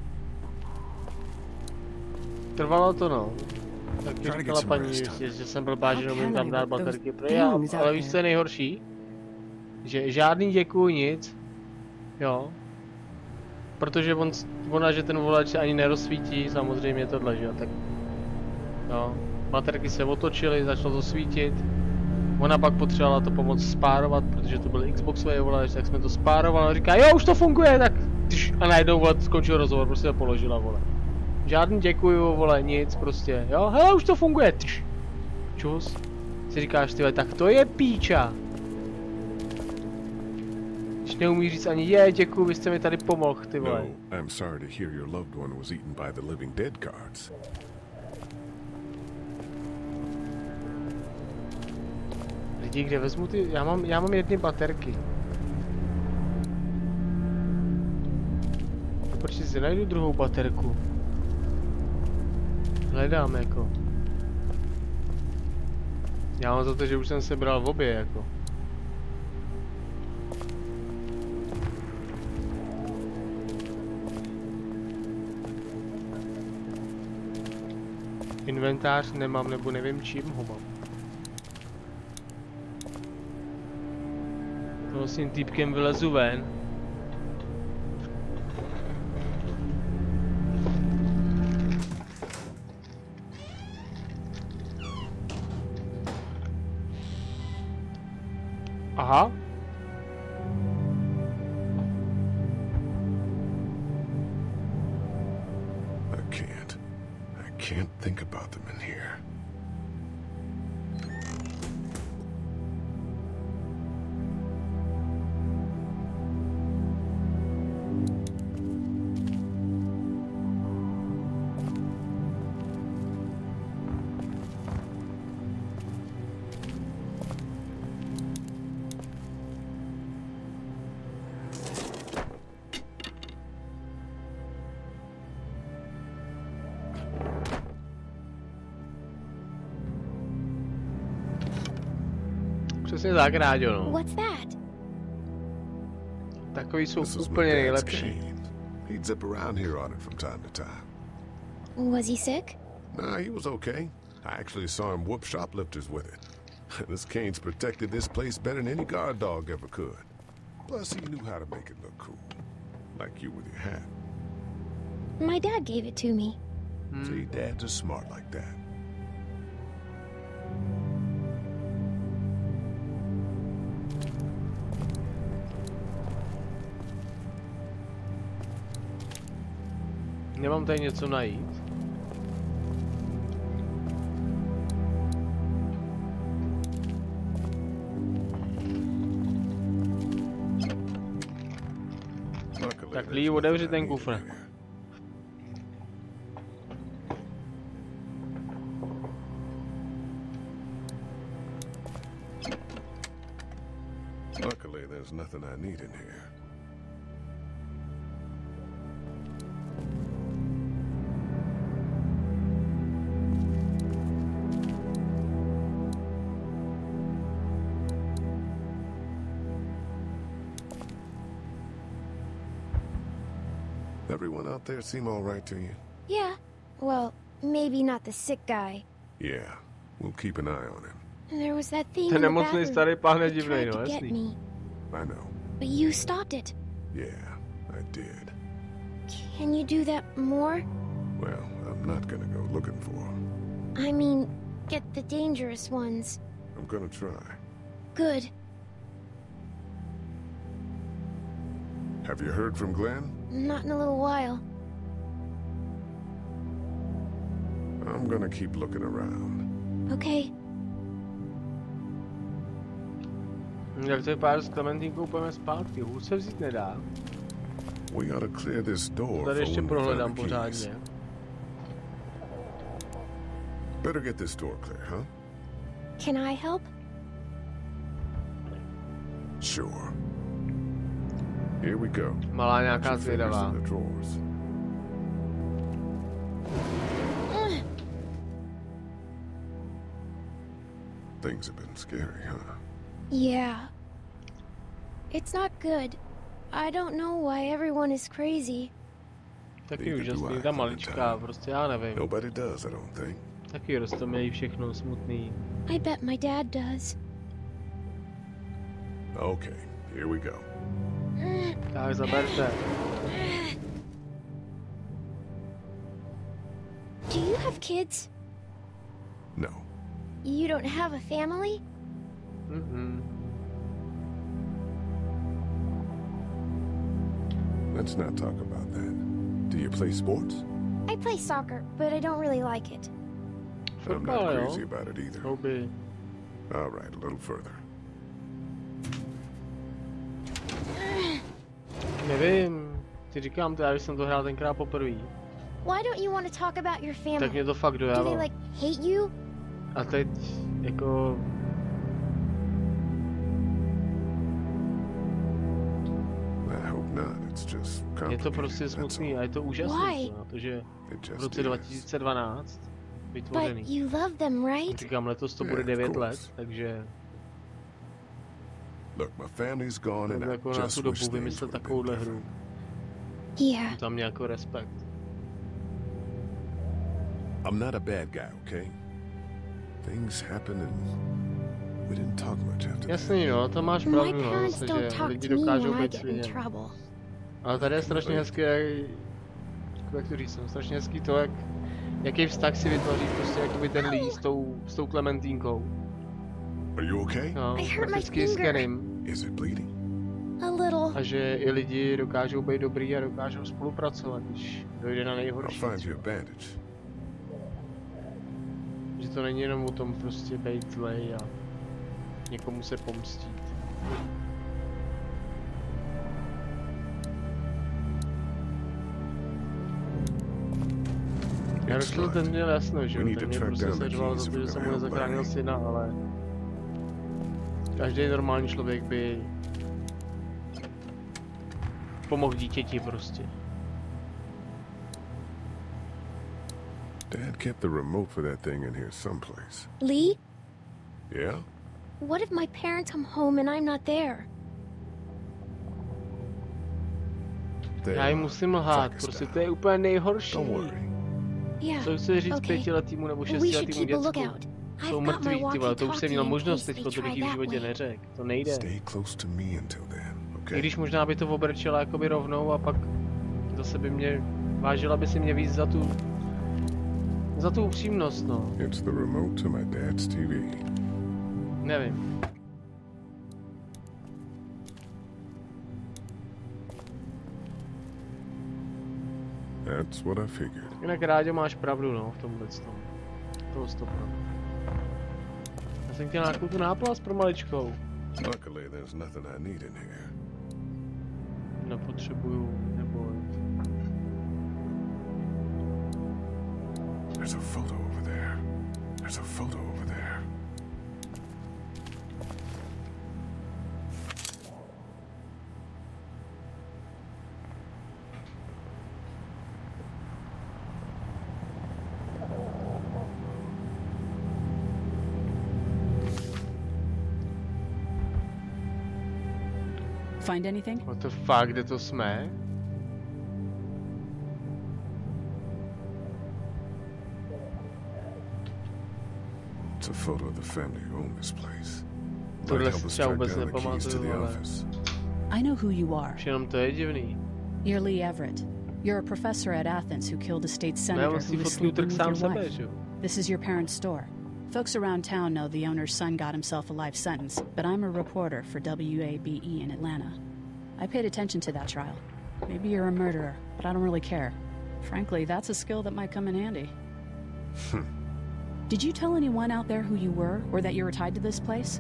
Trvalo to, no. Tak mi říkala paní, že jsem byl báž, že nemůžu tam dát baterky. Ale víš, co je nejhorší? Že žádný děkuju, nic. Jo. Protože ona, že ten volač ani nerozsvítí, samozřejmě tohle, že jo, tak... Jo. Baterky se otočily, začalo to svítit. Ona pak potřebovala to pomoct spárovat, protože to byl Xboxový ovladač, tak jsme to spárovali a říká, jo, už to funguje, tak... A najednou, vole, skončil rozhovor, prostě to položila, vole. Žádný děkuju, vole, nic, prostě, jo, hele, už to funguje, čus. Si říkáš, tyhle, tak to je píča. Když neumí říct ani děkuju, vy jste mi tady pomohl, ty vole. No, I'm sorry to hear your loved one was eaten by the living dead cards. Lidi, kde vezmu ty, já mám 1 baterky. Proč si najdu druhou baterku? Hledám jako. Já mám za to, že už jsem sebral v obě jako. Inventář nemám, nebo nevím čím ho mám. No s tím týpkem vylezu ven. Aha. I can't think about them in here. Přesně tak, Ráďo, no. What's that? Takový jsou úplně nejlepší. He'd zip around here on it from time to time. Was he sick? Nah, he was okay. I actually saw him whoop shoplifters with it. This cane's protected this place better than any guard dog ever could. Plus, he knew how to make it look cool. Like you with your hat. My dad gave it to me. See, dads are smart like that. Nemám tady něco najít. Tak Lee, otevři ten kufr. Luckily, there's nothing I need in here. Everyone out there seem all right to you? Yeah. Well, maybe not the sick guy. Yeah, we'll keep an eye on him. There was that thing in Ten the nemocný bathroom starý pán je that divnej, tried no, to get jasný. me. I know. But you stopped it. Yeah, I did. Can you do that more? Well, I'm not gonna go looking for him. I mean, get the dangerous ones. I'm gonna try. Good. Have you heard from Glenn? Not in a little while. I'm gonna keep looking around. Okay. Jak to vypadá s Klementínkou, půjdeme zpátky. Hůř se vzít nedá. We gotta clear this door. Tady ještě for prohledám when we find the keys. pořádně. Better get this door clear, huh? Can I help? Sure. Here we go. Malá nějaká Put your fingers zvědavá. in the drawers. Things have been scary, huh? Yeah. It's not good. I don't know why everyone is crazy. Taky úžasný, ta maličká, prostě já nevím. Nobody does, I don't think. Taky roztomilý všechno, smutný. I bet my dad does. Okay, here we go. Tak zaberte. Do you have kids? No. You don't have a family? Let's not talk about that. Do you play sports? I play soccer, but I don't really like it. I'm not crazy about it either. Hobby. All right, a little further. Nevím. Ti říkám to, já jsem to hrál tenkrát poprvé. Why don't you want to talk about your family? Tak mě to fakt Do they dojalo. like hate you? A teď jako... I hope not. It's just Je to prostě smutný a je to úžasný, Why? protože It v just roce is. 2012 But vytvořený. you love them, right? Říkám, letos to Yeah, bude of 9 course. let, takže Look, my family's gone and jsem I jako na just tu wish dobu things vymyslet would have been takovouhle different. hru. Yeah. Tam nějaký respekt. I'm not a bad guy, okay? Things happen and we didn't talk much after that. Jasný, no, to máš My pravdu, no, parents zase, don't že talk lidi to me dokážou when I být get in svině. trouble. Ale tady je strašně hezký, jak to říct, strašně hezký to, jaký vztah si vytvoří prostě jakoby ten Lee s tou Klementínkou. Are you okay? No, I hurt my klasický s finger. Kenem. Is it bleeding? A little. A že i lidi dokážou být dobrý a dokážou spolupracovat, když dojde na nejhorší. I'll find you a bandage. Že to není jenom o tom prostě být zlej a někomu se pomstít. Já Russell ten měl jasno, že jo, ten mě prostě seřval za to, že jsem mu nezachránil syna, ale každý normální člověk by pomohl dítěti prostě. Dad kept the remote for that thing in here someplace. Lee? Yeah? What if my parents come home and I'm not there? Já jim musím lhát, prostě to je úplně nejhorší. Yeah. Co chci říct Okay. 5letýmu nebo We should 6letýmu keep a děcku? lookout. Jsou I've got my mrtví, ty vole, to už jsem měl walkie-talkie in možnost case teďko, they to bych try jí v that životě way. neřekl. To nejde. Stay close to me until then, I okay? když možná by to obrčela jakoby rovnou a pak zase by mě vážila by si mě víc za tu upřímnost, no. It's the remote to my dad's TV. Nevím. That's what I figured. Jinak Ráďo, máš pravdu, no, v tomhle tom. To 100%. Já jsem chtěl nějakou tu náplast pro maličkou. Luckily, there's nothing I need in here. Nepotřebuju, neboj. There's a photo over there. There's a photo over there. Find anything? What the fuck, kde to jsme? It's a photo of the family who own this place. Tohle Might help si us třeba track vůbec down the keys to the nepamatuju, ale... office. I know who you are. Už jenom to je divný. You're Lee Everett. You're a professor at Athens who killed a state senator on who si was fotku sleeping trk with sám your sebe, wife. že jo? This is your parents' store. Folks around town know the owner's son got himself a life sentence, but I'm a reporter for WABE in Atlanta. I paid attention to that trial. Maybe you're a murderer, but I don't really care. Frankly, that's a skill that might come in handy. Did you tell anyone out there who you were, or that you were tied to this place?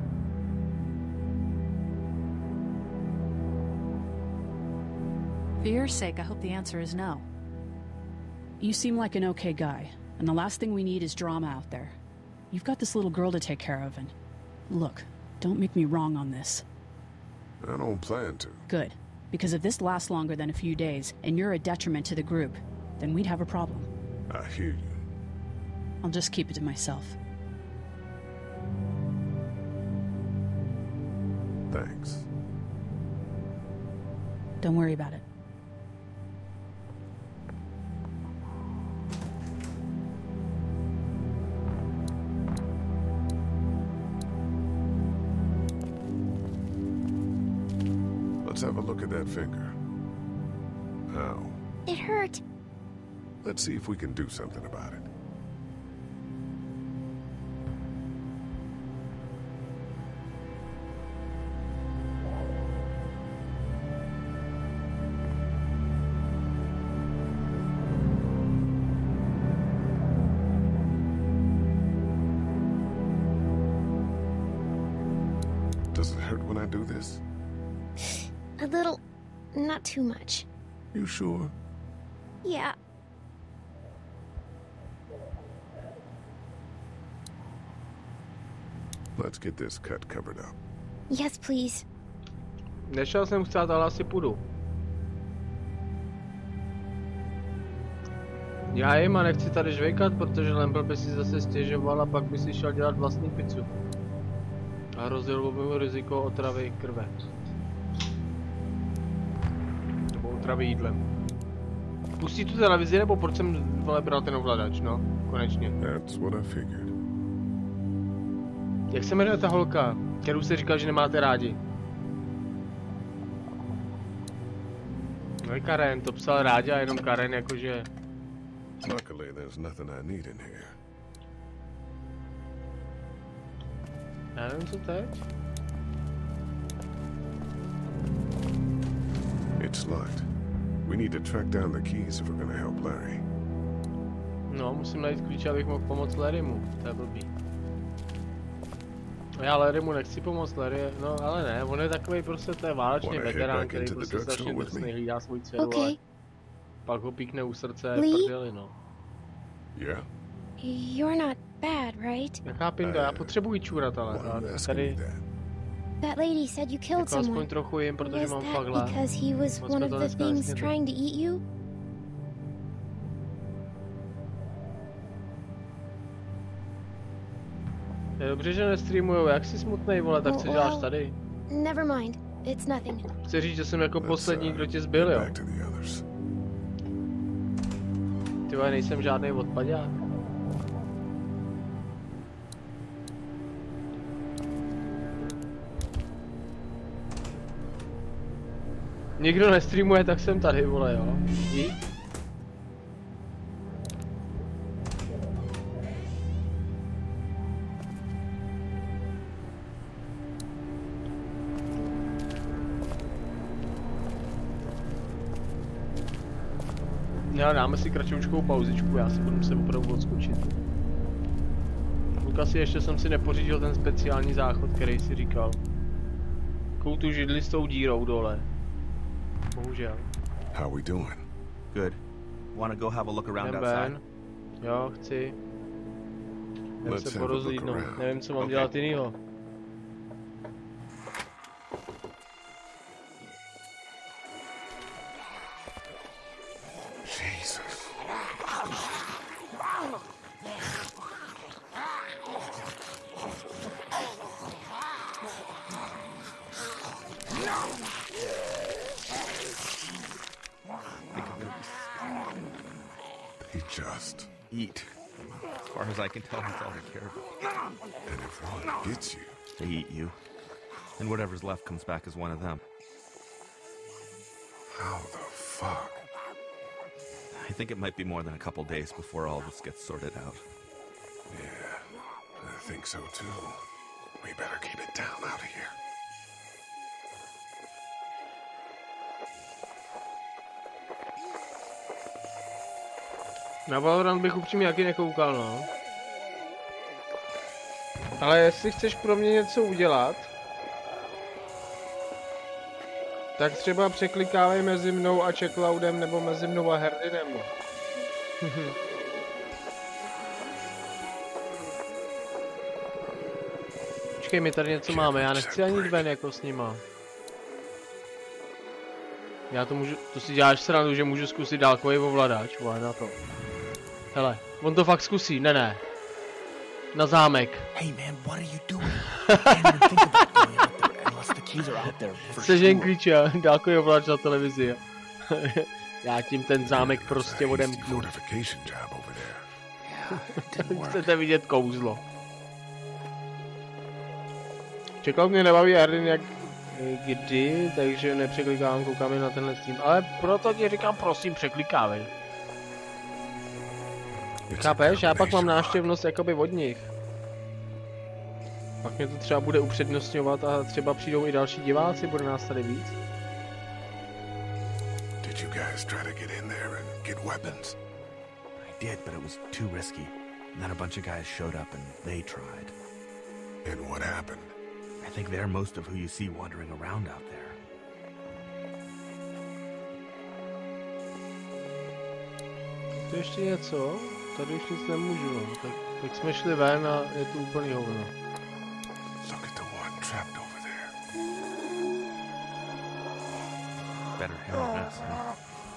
For your sake, I hope the answer is no. You seem like an okay guy, and the last thing we need is drama out there. You've got this little girl to take care of, and... Look, don't make me wrong on this. I don't plan to. Good. Because if this lasts longer than a few days, and you're a detriment to the group, then we'd have a problem. I hear you. I'll just keep it to myself. Thanks. Don't worry about it. Let's have a look at that finger. Ow. It hurt. Let's see if we can do something about it. Does it hurt when I do this? A little. Not too much. You sure? Yeah. Let's get this cut covered up. Yes, please. Nešel jsem chcát, ale asi půjdu. Já jim a nechci tady žvejkat, protože Lambert by si zase stěžoval a pak by si šel dělat vlastní pizzu. A hrozilo by mu riziko otravy krve. Nebo otravy jídlem. Pustí tu televizi, nebo proč jsem vole bral ten ovladač, no? Konečně. That's what I figured. Jak se jmenuje ta holka, kterou jsi říkal, že nemáte rádi? No Karen, to psal Ráďa a jenom Karen jakože... Luckily, there's nothing I need in here. Já nevím, co teď. It's locked. We need to track down the keys if we're gonna help Larry. No, musím najít klíče, abych mohl pomoct Larrymu. To je blbý. Já Larrymu nechci pomoct, Larry, no ale ne, on je takový prostě, to je válečný veterán, který prostě strašně drsný, hlídá svůj dceru, ale pak ho píkne u srdce, prdeli, no. Yeah. You're not bad, right? Nechápím to, já potřebuji čůrat, ale tady... That lady said you killed jako aspoň someone. trochu jim, protože mám fakt hlad. Because he was one of the things trying to eat you? Je dobře, že nestreamujou, jak jsi smutnej, vole, tak co děláš tady? Never mind, it's nothing. Chci říct, že jsem jako poslední, kdo tě zbyl, jo? Ty vole, nejsem žádnej odpadák. Nikdo nestreamuje, tak jsem tady, vole, jo? Dík. No, dáme si kratoučkou pauzičku, já si budu muset opravdu odskočit. Lukasi, ještě jsem si nepořídil ten speciální záchod, který si říkal. Takovou tu židli s tou dírou dole. Bohužel. How we doing? Good. Wanna go have a look around outside? Jo, chci. Jdem se porozlídnout, nevím, co mám dělat jinýho. Just eat. As far as I can tell, that's all they care about. And if one gets you, they eat you. And whatever's left comes back as one of them. How the fuck? I think it might be more than a couple days before all this gets sorted out. Yeah, I think so too. We better keep it down out of here. Na Valorant bych upřímně jaký nekoukal, no. Ale jestli chceš pro mě něco udělat, tak třeba překlikávej mezi mnou a Checkloudem nebo mezi mnou a Herdinem. Počkej, my tady něco máme, já nechci ani jít ven jako s nima. Já to můžu, to si děláš srandu, že můžu zkusit dálkový ovladač, vole na to. Hele, on to fakt zkusí, ne. Na zámek. Hey man, what are you doing? I can't even think about going out there unless the keys are out there for Sežen klíče, dálkový ovladač na televizi. Já tím ten zámek prostě odemknu. Chcete vidět kouzlo. Čekal mě nebaví Erdin jak kdy, takže nepřeklikávám, koukám na tenhle stream. Ale proto ti říkám, prosím, překlikávej. Chápeš? Já pak mám návštěvnost jakoby od nich. Pak mě to třeba bude upřednostňovat a třeba přijdou i další diváci, bude nás tady víc. Did you guys try to get in there and get weapons? I did, but it was too risky. And then a bunch of guys showed up and they tried. And what happened? I think they're most of who you see wandering around out there. To ještě něco? Tady už nic nemůžu, no. Tak jsme šli ven a je tu úplný hovno. Look at the one trapped over there. Better handle this, huh?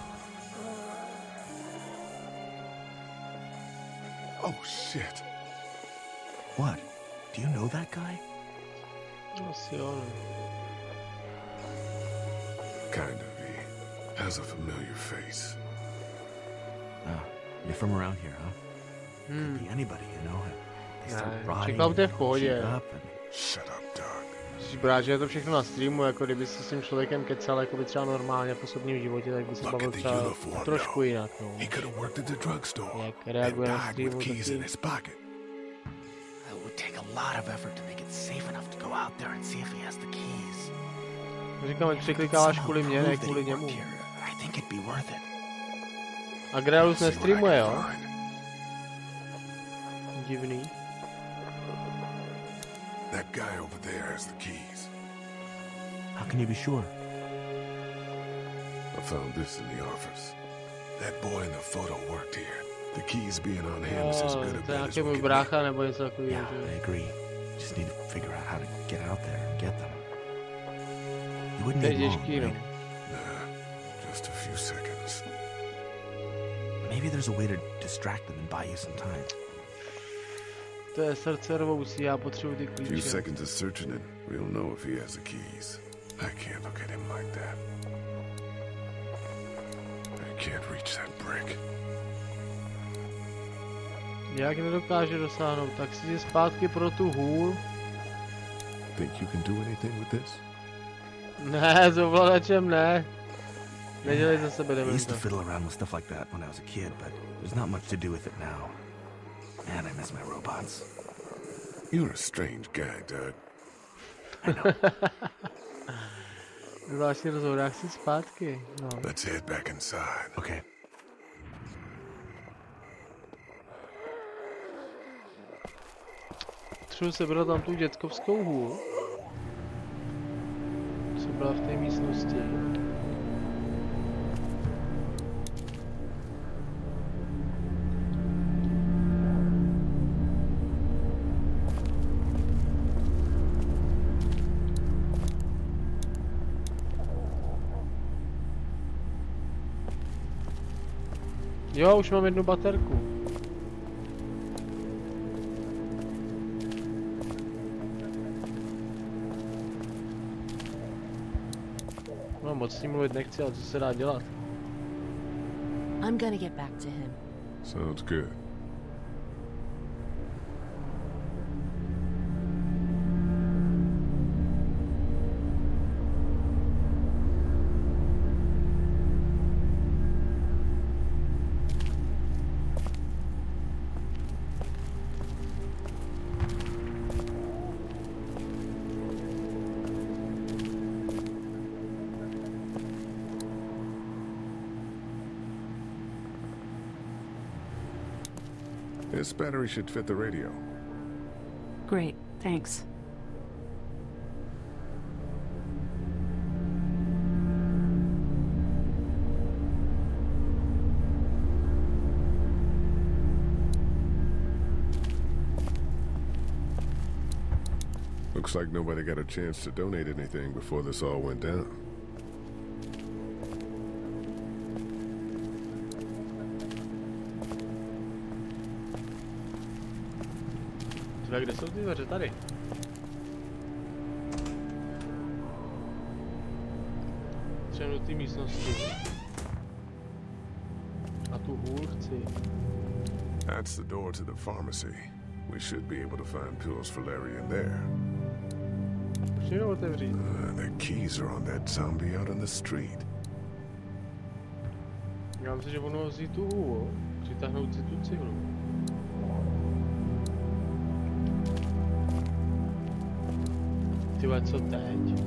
Oh shit. What? Do you know that guy? Asi jo, no. Kind of, he has a familiar face. You're from around here, huh? Could be anybody, you know. They start rotting, Čekal v pohodě. Shut up, dog. Musíš brát, že je to všechno na streamu, jako kdyby se s tím člověkem kecal jako by třeba normálně v osobním životě, tak by se bavil třeba trošku jinak, no. Jak reaguje na streamu, taky... take a lot of effort to make it safe enough to go out there and see if he has the keys. Říkám, ať překlikáváš kvůli mě, ne kvůli němu. I think it'd be worth it. A Grealus nestreamuje, jo? Divný. That guy over there has the keys. How can you be sure? I found this in the office. That boy in the photo worked here. The keys being on him is as good a bet as we can brácha nebo něco takového. Yeah, I agree. Just need to figure out how to get out there and get them. You wouldn't need long, right? Nah, just a few seconds. Maybe there's a way to distract them and buy you some time. To je srdce rvoucí, já potřebuji ty klíče. Few seconds of searching it, we'll know if he has the keys. I can't look at him like that. I can't reach that brick. Jak nedokáže dosáhnout, tak si jdi zpátky pro tu hůl. Think you can do anything with this? Ne, s ovladačem ne. Nedělej za sebe, I used to fiddle around with stuff like that when I was a kid, but there's not much to do with it now. Man, I miss my robots. You're a strange guy, Doug. I know. Zvláštní rozhovor, jak si zpátky. No. Let's head back inside. Okay. Potřebuji sebrat tam tu dětkovskou hůl. Co byla v té místnosti. Jo, už mám jednu baterku. No, moc s ním mluvit nechci, ale co se dá dělat? I'm gonna get back to him. Sounds good. This battery should fit the radio. Great, thanks. Looks like nobody got a chance to donate anything before this all went down. Kde jsou ty dveře? Tady. Třeba do té místnosti. A tu hůl chci. That's the door to the pharmacy. We should be able to find pills for Larry in there. Už jenom otevřít. The keys are on that zombie out on the street. Já myslím, že ono vzít tu hůl. Přitáhnout si tu cihlu. Tyhle, co teď?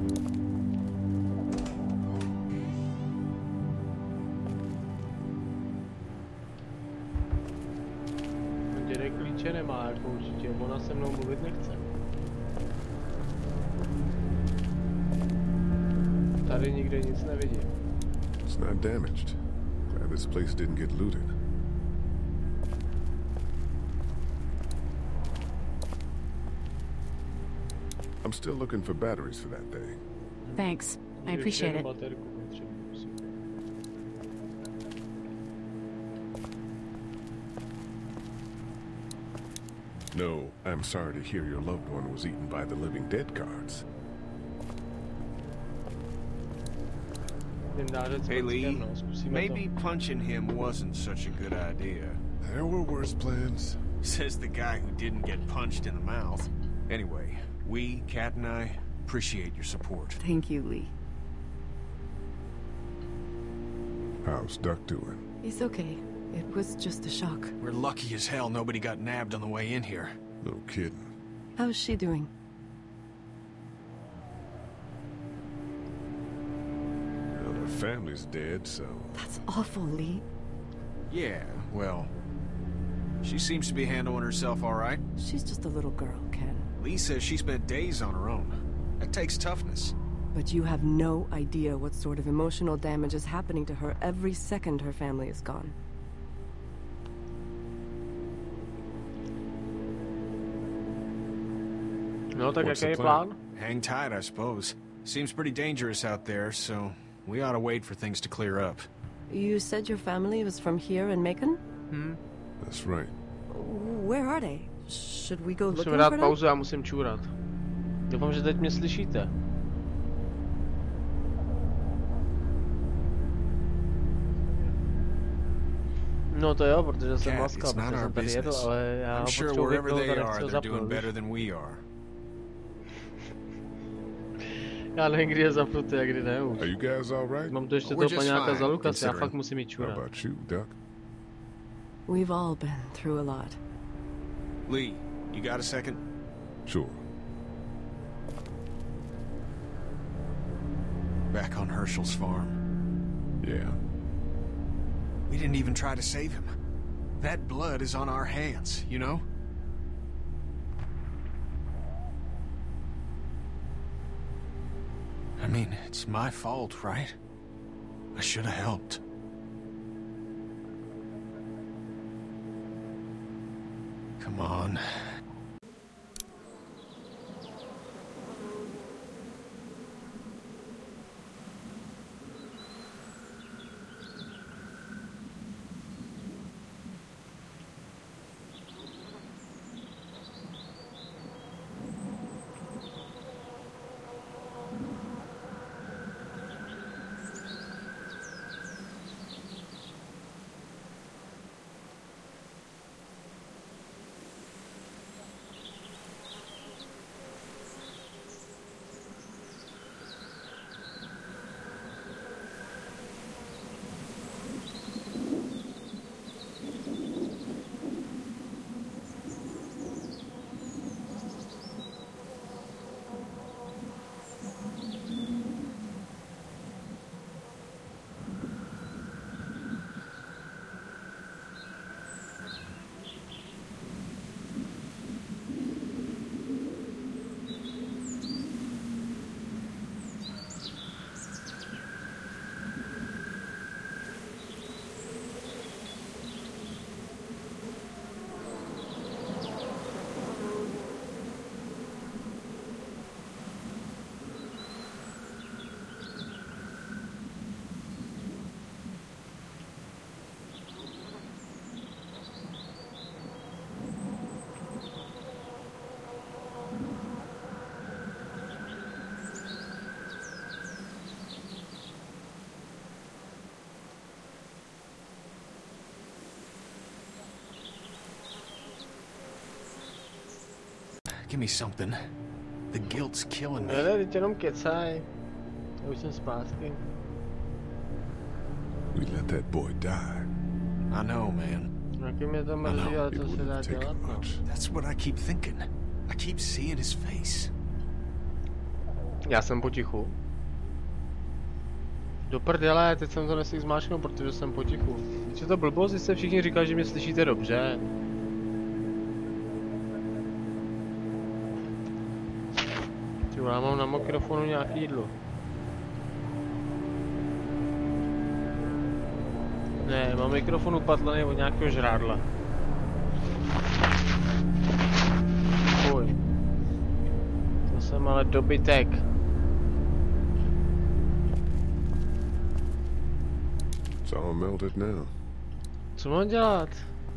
Dědek klíče nemá, jako určitě, ona se mnou mluvit nechce. Tady nikde nic nevidím. It's not damaged. Glad this place didn't get looted. I'm still looking for batteries for that thing. Thanks. I appreciate it. No, I'm sorry to hear your loved one was eaten by the living dead guards. Hey Lee, maybe punching him wasn't such a good idea. There were worse plans. Says the guy who didn't get punched in the mouth. Anyway, we, Kat and I, appreciate your support. Thank you, Lee. How's Duck doing? He's okay. It was just a shock. We're lucky as hell nobody got nabbed on the way in here. No kidding. How's she doing? Well, her family's dead, so... That's awful, Lee. Yeah, well... She seems to be handling herself all right. She's just a little girl, Ken. Lee says she spent days on her own. That takes toughness. But you have no idea what sort of emotional damage is happening to her every second her family is gone. No, tak jaký je plán? Hang tight, I suppose. Seems pretty dangerous out there, so we ought to wait for things to clear up. You said your family was from here in Macon? That's right. Where are they? Should we go looking Musíme dát for them? pauzu, já musím čůrat. Doufám, že teď mě slyšíte. No to jo, protože jsem laskal, protože jsem tady jedl, ale já potřebuji vypnout a nechci ho zapnout. Já nevím, kdy je zapnutý a kdy ne už. Are you guys all right? Mám tu ještě toho paňáka za Lukas, já fakt musím jít čůrat. How about you, Duck? We've all been through a lot. Lee, you got a second? Sure. Back on Hershel's farm. Yeah. We didn't even try to save him. That blood is on our hands, you know? I mean, it's my fault, right? I should have helped. Come on. Give me something. The guilt's killing me. Ne, teď jenom kecaj. Já už jsem zpátky. We let that boy die. I know, man. Jaký mě to mrzí, ale to se dá dělat, no. That's what I keep thinking. I keep seeing his face. Já jsem potichu. Do prdele, teď jsem to nestihl zmáčknout, protože jsem potichu. Když je to blbost, když se všichni říkají, že mě slyšíte dobře. Já mám na mikrofonu nějaký jídlo. Ne, mám mikrofon upatlený od nějakého žrádla. Fuj. To jsem ale dobytek. It's all melted now. Co mám dělat?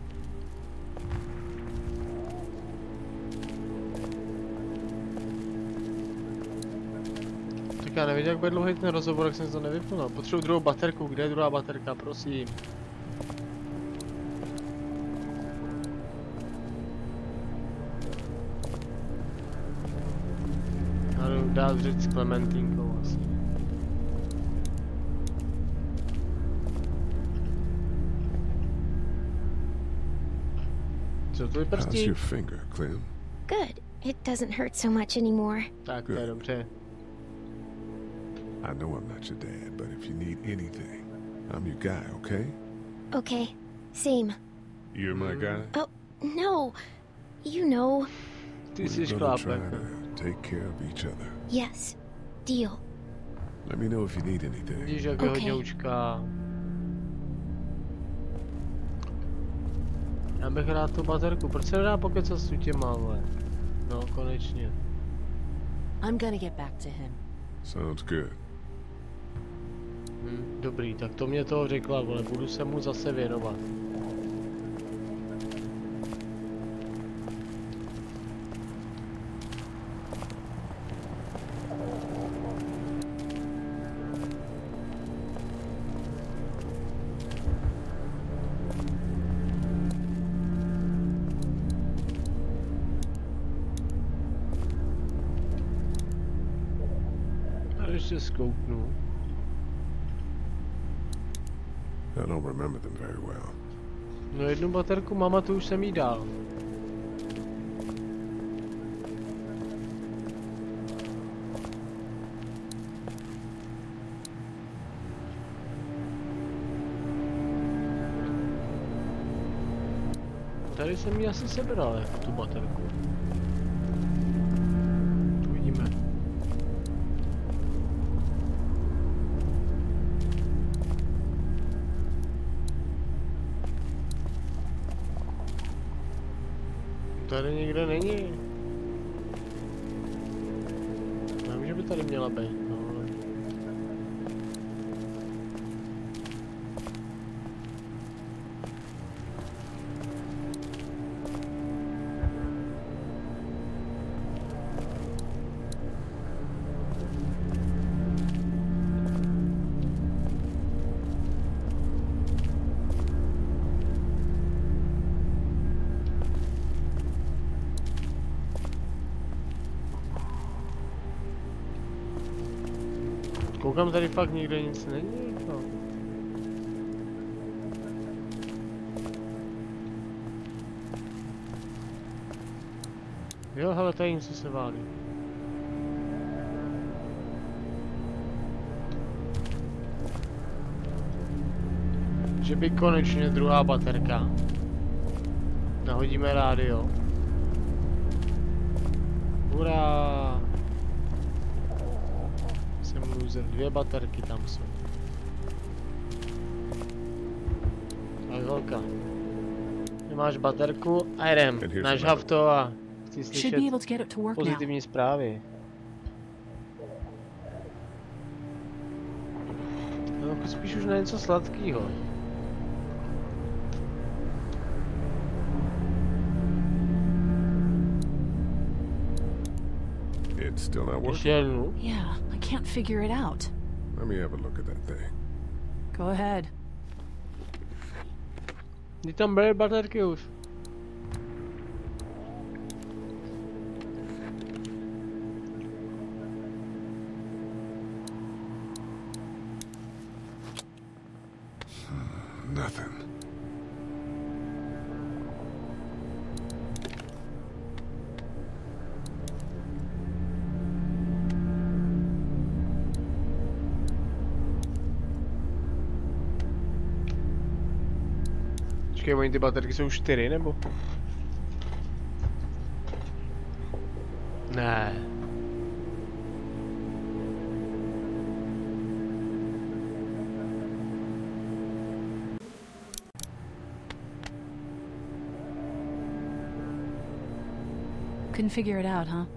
Já nevím, jak bude dlouhý ten rozhovor, jak jsem to nevypnul. Potřebuji druhou baterku. Kde je druhá baterka, prosím? Já jdu dát říct s Klementínkou asi. Co to je How's prstí? your finger, Clem? Good. It doesn't hurt so much anymore. Tak, to je dobře. I know I'm not your dad, but if you need anything, I'm your guy, okay? Okay. Same. You're my guy? Oh, no. You know. We're gonna try to take care of each other. Yes. Deal. Let me know if you need anything. Vidíš, jak je hodně učká. Já bych rád tu baterku. Proč se nedá pokecat s těma, vole? No, konečně. I'm gonna get back to him. Sounds good. Dobrý, tak to mě toho řekla, vole. Budu se mu zase věnovat. Se zkouknu. I don't remember them very well. No jednu baterku, mama, tu už jsem jí dal. Tady jsem jí asi sebral, jako tu baterku. Uvidíme. Tady nikde není. Nevím, že by tady měla být, no ale... Koukám, tady fakt nikde nic není, no. Jo, hele, tady něco se válí. Že by konečně druhá baterka. Nahodíme rádio. Hurá! Jsem loser, 2 baterky tam jsou. Tak holka. Nemáš baterku a jdem. Nažhav to a chci slyšet pozitivní zprávy. No, spíš už na něco sladkýho. It's still not working? Yeah, I can't figure it out. Let me have a look at that thing. Go ahead. Kdy tam byly baterky už? Nothing. Počkej, oni ty baterky jsou 4 nebo? Ne. Couldn't figure it out, huh?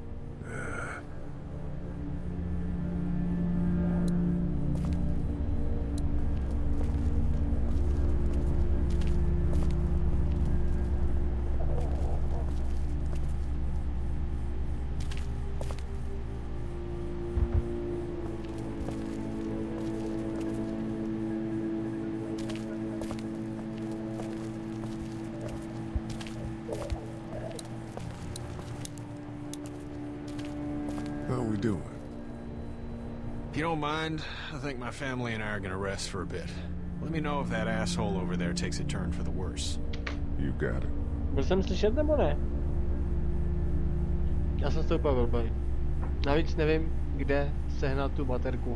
If you don't mind, I think my family and I are gonna rest for a bit. Let me know if that asshole over there takes a turn for the worse. You got it. Byl jsem slyšet nebo ne? Já jsem z toho úplně blbej. Navíc nevím, kde sehnat tu baterku.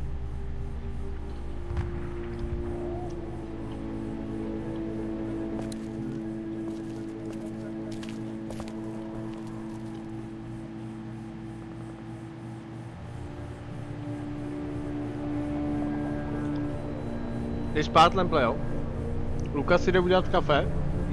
Jdeš spát, Lemple, jo? Lukas si jde udělat kafe.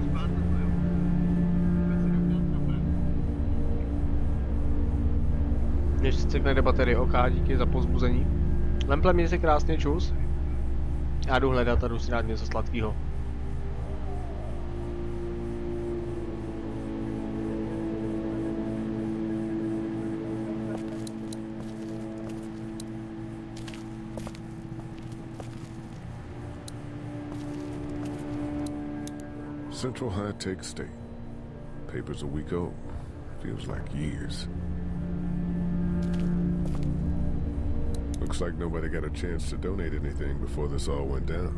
Než si cekne baterie, OK, díky za povzbuzení. Lemple, měj se krásně, čus. Já jdu hledat a jdu si dát něco sladkého. Central High-Tech State. Paper's a week old. Feels like years. Looks like nobody got a chance to donate anything before this all went down.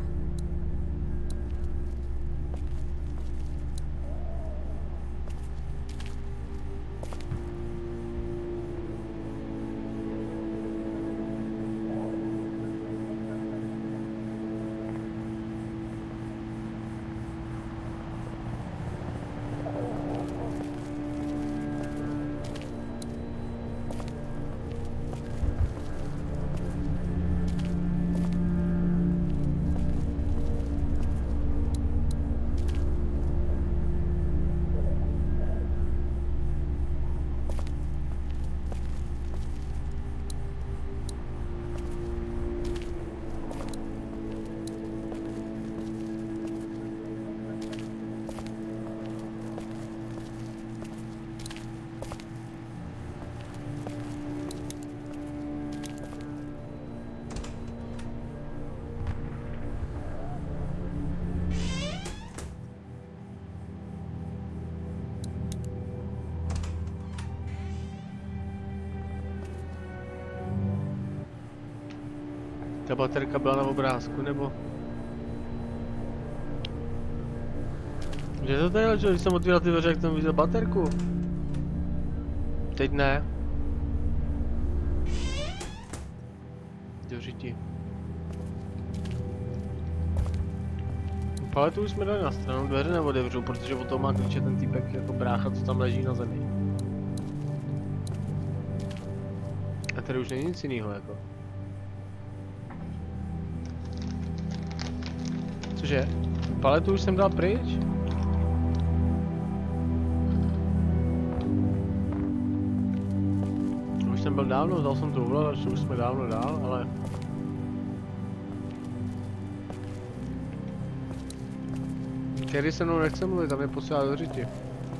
Ta baterka byla na obrázku, nebo? Kde to tady leželo, když jsem otvíral ty dveře, jak jsem viděl baterku? Teď ne. Dořiti. Paletu už jsme dali na stranu, dveře neotevřu, protože o tom má klíče ten týpek jako brácha, co tam leží na zemi. A tady už není nic jinýho, jako. Cože? Paletu už jsem dal pryč? Už jsem byl dávno, vzal jsem to ovladač, už jsme dávno dál, ale... Kerry se mnou nechce mluvit, tam je posílá do řiti.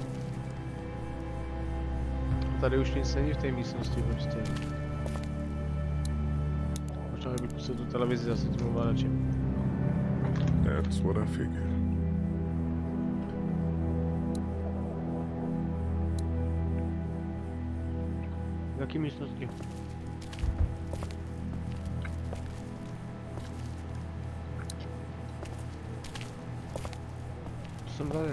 Tady už nic není v té místnosti prostě. Možná bych pustil tu televizi zase tím ovladačem. That's what I figured. V jaký místnosti? Jsem tady.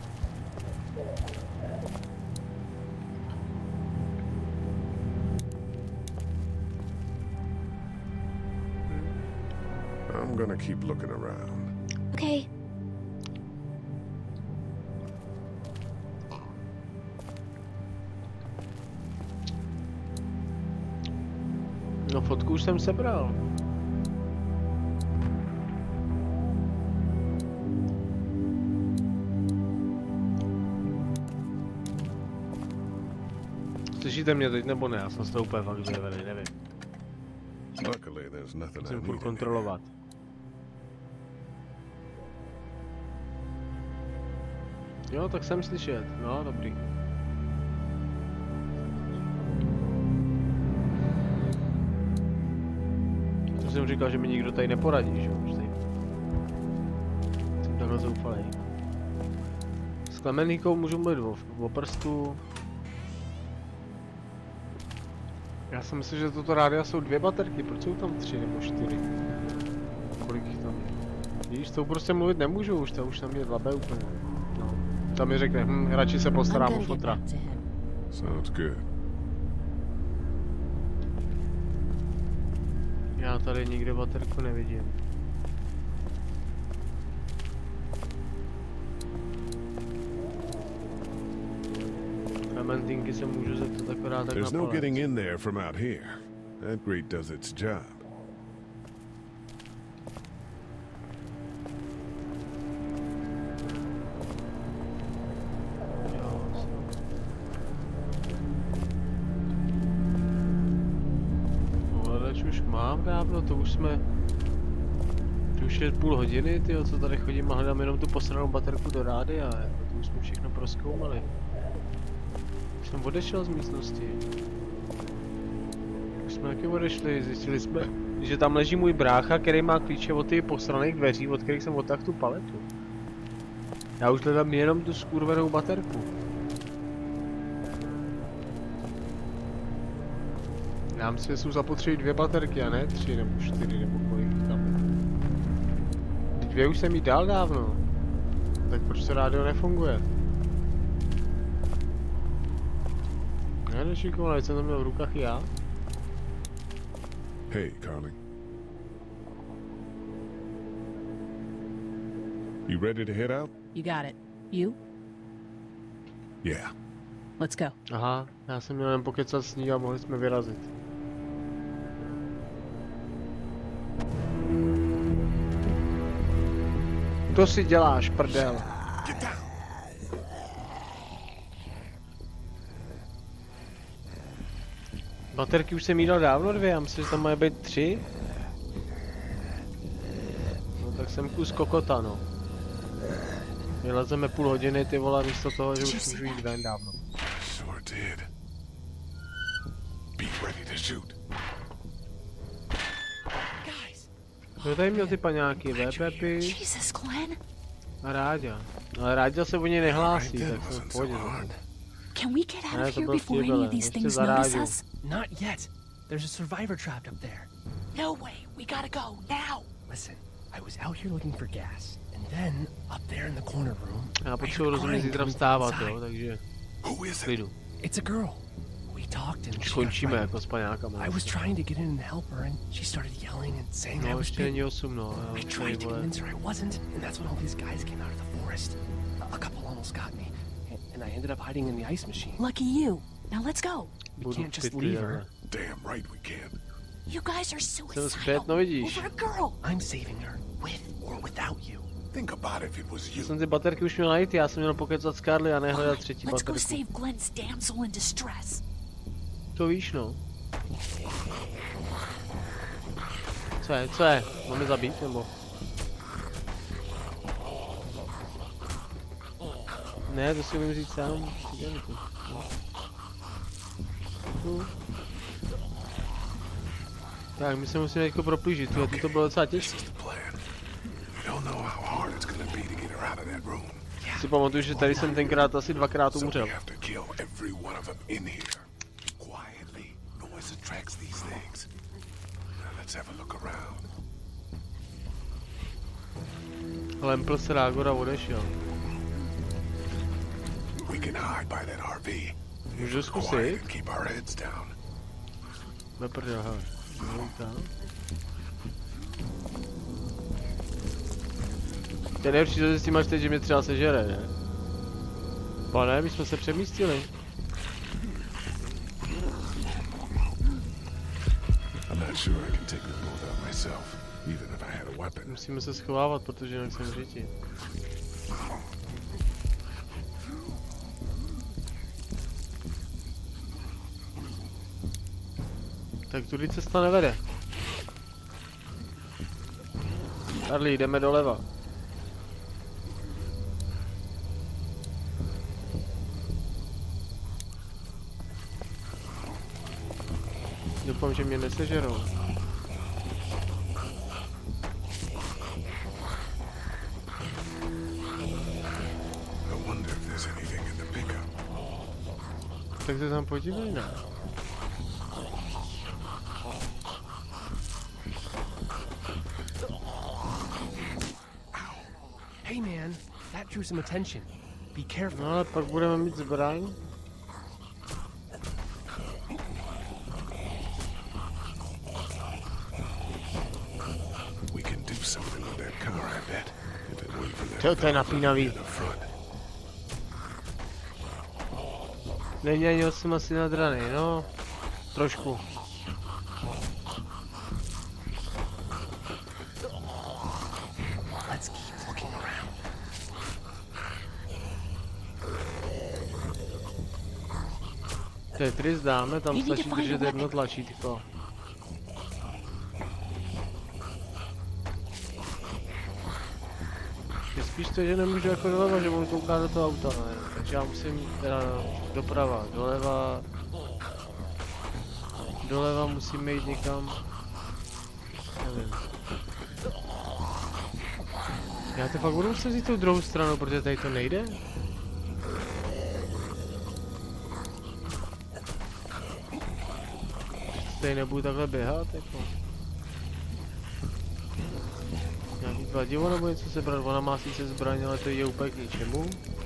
I'm gonna keep looking around. Okay. No fotku už jsem sebral. Slyšíte mě teď nebo ne? Já jsem z toho úplně fakt vyjevený, nevím. Musím furt kontrolovat. Jo, tak jsem slyšet. No, dobrý. To jsem říkal, že mi nikdo tady neporadí, že jo? Jsem takhle zoufalej. S Klemenýkou můžu mluvit o prstu. Já jsem myslel, že toto rádia jsou 2 baterky, proč jsou tam 3 nebo 4? Kolik jich tam je? Víš, s tou prostě mluvit nemůžu už, ta už na mě dlabe úplně. No. Tam mi řekne, radši se postarám o fotra. Sounds good. Já tady nikde baterku nevidím. Klementinky se můžu zeptat akorát tak There's na no palec. getting in there from out here. That grate does its job. Už mám dávno, to už jsme... To už je půl hodiny, tyjo, co tady chodím a hledám jenom tu posranou baterku do rádia, jako to už jsme všechno prozkoumali. Už jsem odešel z místnosti. Už jsme taky odešli, zjistili jsme, že tam leží můj brácha, který má klíče od těch posraných dveří, od kterých jsem odtáhl tu paletu. Já už hledám jenom tu skurvenou baterku. Já myslím, že jsou zapotřebí 2 baterky a ne 3 nebo 4 nebo kolik tam. 2 už jsem jí dal dávno. Tak proč to rádio nefunguje? Já nešikoval, ať jsem to měl v rukách já. Hey, Carly. You ready to head out? You got it. You? Yeah. Let's go. Aha, já jsem měl jen pokecat s ní a mohli jsme vyrazit. To si děláš, prdel. Baterky už jsem jí dal dávno 2, já myslím, že tam mají být 3. No tak jsem kus kokota, no. Vylezeme půl hodiny, ty vole, místo toho, že už můžu jít ven dávno. Sure did. Be ready to shoot. Kdo tady měl ty paňáky? VPP? Jesus, Glenn. A Ráďa. Ale Ráďa se o něj nehlásí, tak jsem v pohodě. Can we get out of here before any of these things notice us? Not yet. There's a survivor trapped up there. No way. We gotta go now. Listen, I was out here looking for gas, and then up there in the corner room. Já potřebuji rozumět zítra vstávat, jo, takže klidu. It's a girl. We talked and she Končíme jako s paňákama. I was trying to get in and help her, and she started yelling and saying I No, was ještě není 8, no. I tried to convince her I wasn't, and that's when all these guys came out of the forest. A couple almost got me, and I ended up hiding in the ice machine. Lucky you. Now let's go. We can't just leave her. Damn right we can. You guys are Jsem suicidal zpět, no vidíš. over a girl. I'm saving her, with or without you. Think about if it was Já you. jsem ty baterky už měl najít, já jsem měl pokecat s Carly a nehledat třetí Let's go baterku. save Glenn's damsel in distress. To víš, no. Co je? Máme zabít, nebo? Ne, to si umím říct sám. Tak, my se musíme teďko proplížit, to bylo docela těžké. Si pamatuju, že tady jsem tenkrát asi 2krát umřel. Lempl se Rágora odešel. Můžu zkusit? Neprdel, hele. Ten nejlepší, že s tím máš teď, že mě třeba sežere, ne? Pane, my jsme se přemístili. Musíme se schovávat, protože jinak jsem v řiti. Tak tudy cesta nevede. Charlie, jdeme doleva. Doufám, že mě nesežerou. Tak se tam podívej, ne? Hey man, that drew some attention. Be careful. No ale pak budeme mít zbraň. To je napínavý. Není ani 8 asi nadraný, no. Trošku. Tetris dáme, tam stačí držet jedno tlačítko. Je spíš to, že nemůžu jako doleva, že budu koukat do toho auta, ne? Takže já musím teda doprava, doleva. Doleva musíme jít někam. Nevím. Já to fakt budu muset vzít tou druhou stranu, protože tady to nejde. Tady nebudu takhle běhat, jako. Nějaký kladivo nebo něco sebrat, ona má sice zbraň, ale to je úplně k ničemu.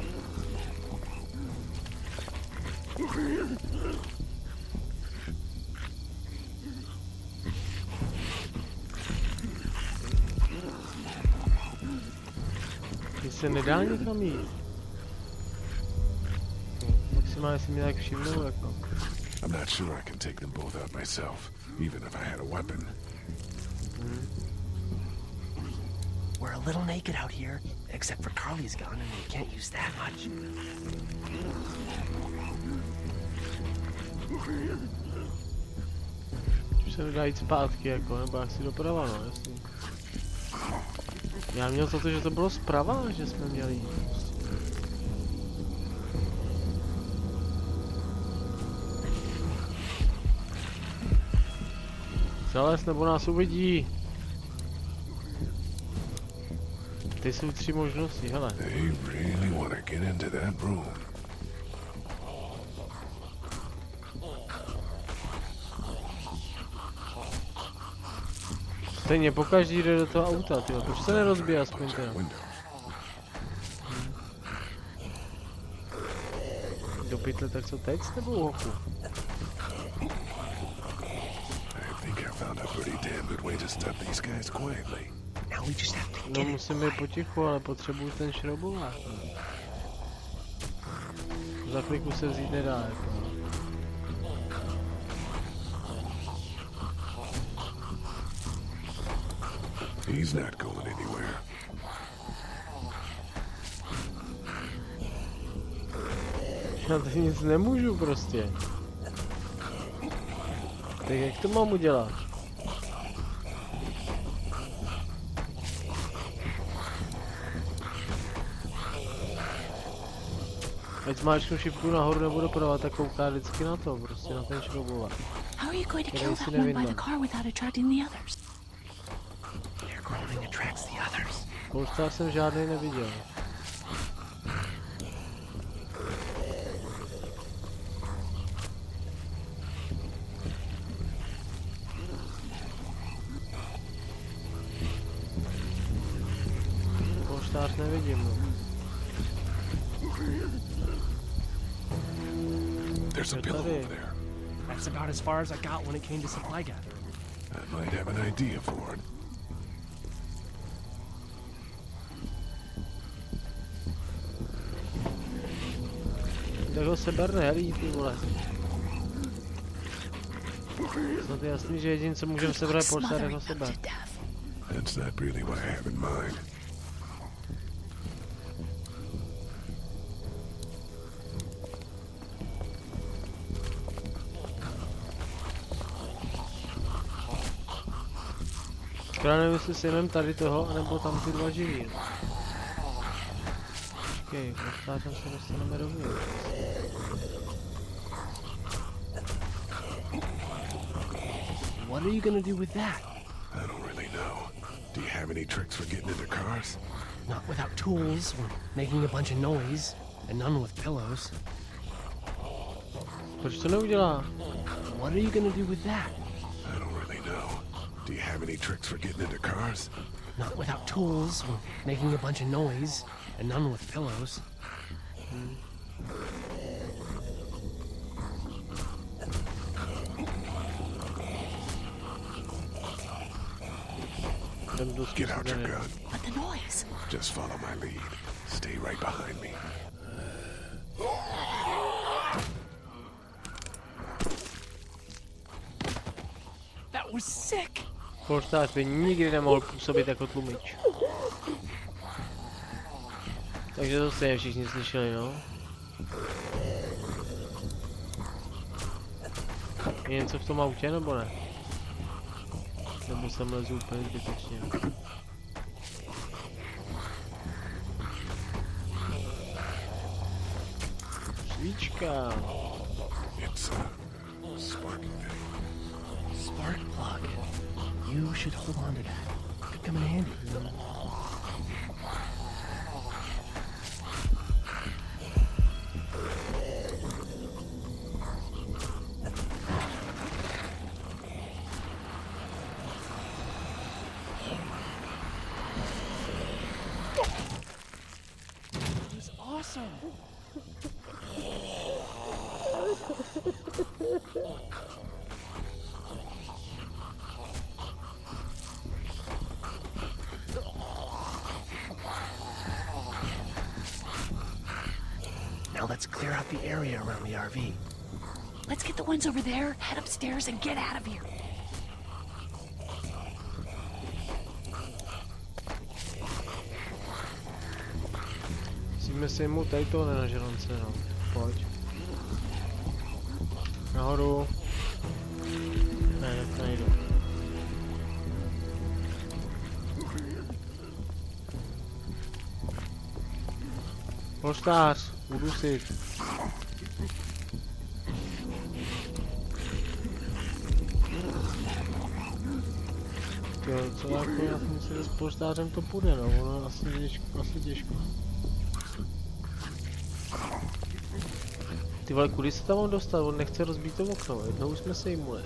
Ty se nedá někam jít. Maximálně si mě tak všimnou, jako. I'm not sure I can take them both out myself, even if I had a weapon. We're a little naked out here, except for Carly's gun, and we can't use that much. Už se nedá jít zpátky, jako, nebo jak si doprava, no, jasný. Já měl za to, že to bylo zprava, že jsme měli jít. Zales, nebo nás uvidí. Ty jsou 3 možnosti, hele. Stejně pokaždý jde do toho auta, tyjo. Proč se nerozbije aspoň teda? Do pytle, tak co teď s tebou, hochu? No musíme jít potichu, ale potřebuju ten šroubovák. Za chvilku se vzít nedá, jako. He's not going anywhere. Já tady nic nemůžu prostě. Tak jak to mám udělat? Ať zmáčknu šipku nahoru nebo doprava, tak kouká vždycky na to, prostě na ten šroubovák. How are you going to kill that one by the car without attracting the others? Your groaning attracts the others. Polstar jsem žádný neviděl. Polstar nevidím, no. There's a pillow over there. That's about as far as I got when it came to supply gathering. I might have an idea for it. Tak ho seber nehlí, ty vole. Snad je jasný, že jediný, co můžeme sebrat, je Polstar, jako seber. That's not really what I have in mind. Já nevím, jestli si jmem tady toho, anebo tam ty 2 živý. Počkej, tam se dostaneme rovně. What are you gonna do with that? I don't really know. Do you have any tricks for getting into cars? Not without tools, or making a bunch of noise, and none with pillows. Proč to neudělá? What are you gonna do with that? I don't really know. Do you have any tricks for getting into cars? Not without tools, or making a bunch of noise, and none with pillows. Get out your gun. the noise? Just follow my lead. Stay right behind me. That was sick. Polštář by nikdy nemohl působit jako tlumič. Takže to stejně všichni slyšeli, no. Je něco v tom autě, nebo ne? Nebo jsem lezu úplně zbytečně. Svíčka. Spark plug. You should hold on to that. Could come in handy. Now let's clear out the area around the RV. Let's get the ones over there, head upstairs, and get out of here. Musíme si mu tady tohle na želance, no. Pojď. Nahoru. Ne, tak to nejdu. Polštář, udusit. Jo, co jako, já si myslím, že s polštářem to půjde, no, ono asi těžko. Ty vole, kudy se tam on dostal? On nechce rozbít to okno, jednou už jsme se jim muli.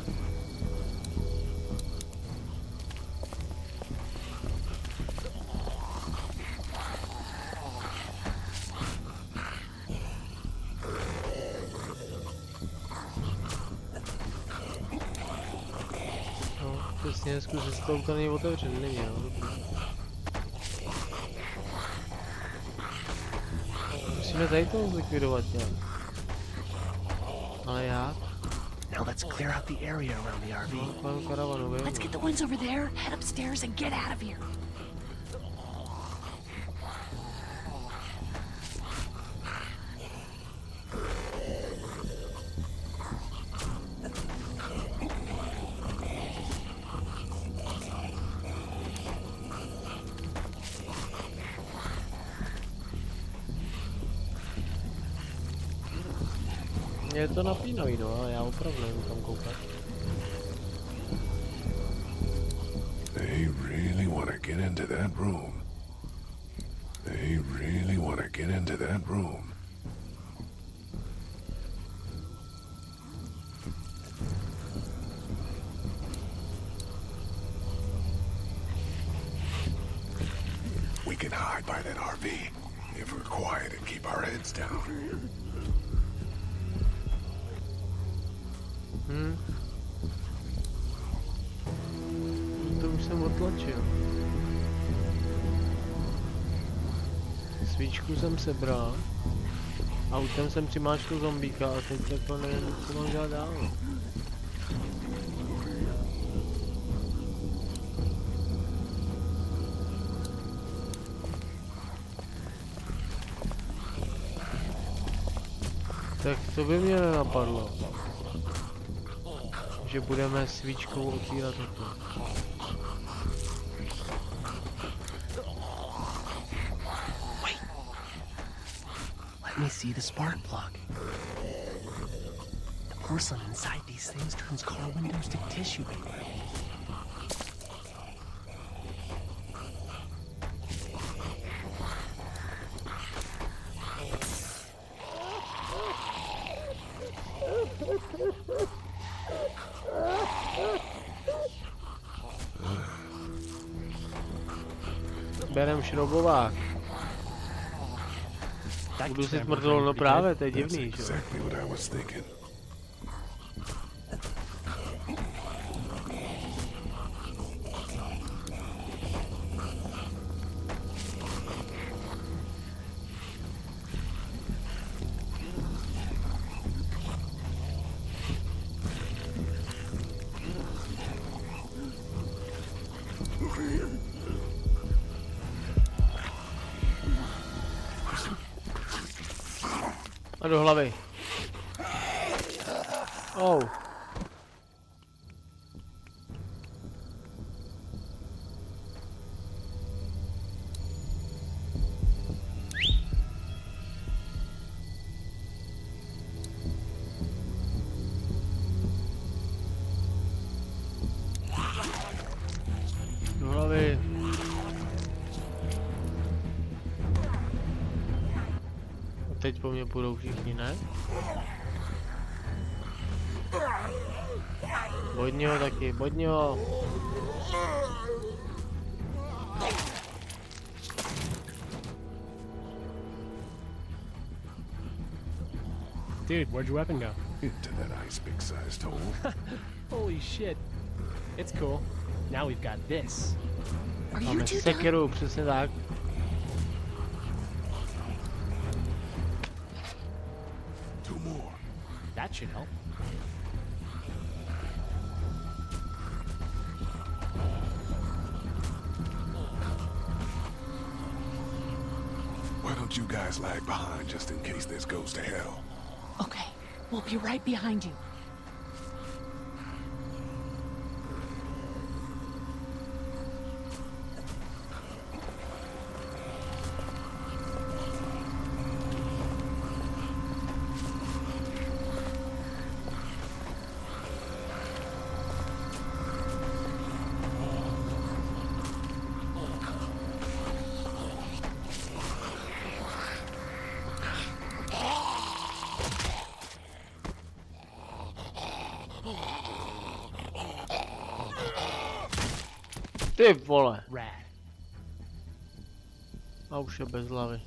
No, přesně, zkus, že se to auto není otevřený, není, no, dobrý. Musíme tady to zlikvidovat nějak. Ale jak? Now let's clear out the area around the RV. Let's get the ones over there, head upstairs, and get out of here. Je to napínavý, no, ale já opravdu nevím tam koukat. They really want to get into that room. They really want to get into that room. We can hide by that RV if we're quiet and keep our heads down. To už jsem otlačil. Svíčku jsem sebral. Autem jsem přimáčkl zombíka a teď jako nevím, co mám dělat dál. Tak to by mě nenapadlo. Že budeme svíčkou otvírat okno. Wait. Let me see the spark plug. The porcelain inside these things turns car windows to tissue paper. Berem šroubovák. Budu si smrdl, no právě, to je divný, že? A do hlavy. Oh. Do hlavy. A teď po mně půjdou všichni, ne? Bodňo taky, bodňo. Dude, where'd your weapon go? Into that ice big-sized hole. Holy shit. It's cool. Now we've got this. Are you Máme two sekeru, přesně tak. Two more. That should help. Why don't you guys lag behind just in case this goes to hell? Okay, we'll be right behind you. Ty vole. Rad. A už je bez hlavy.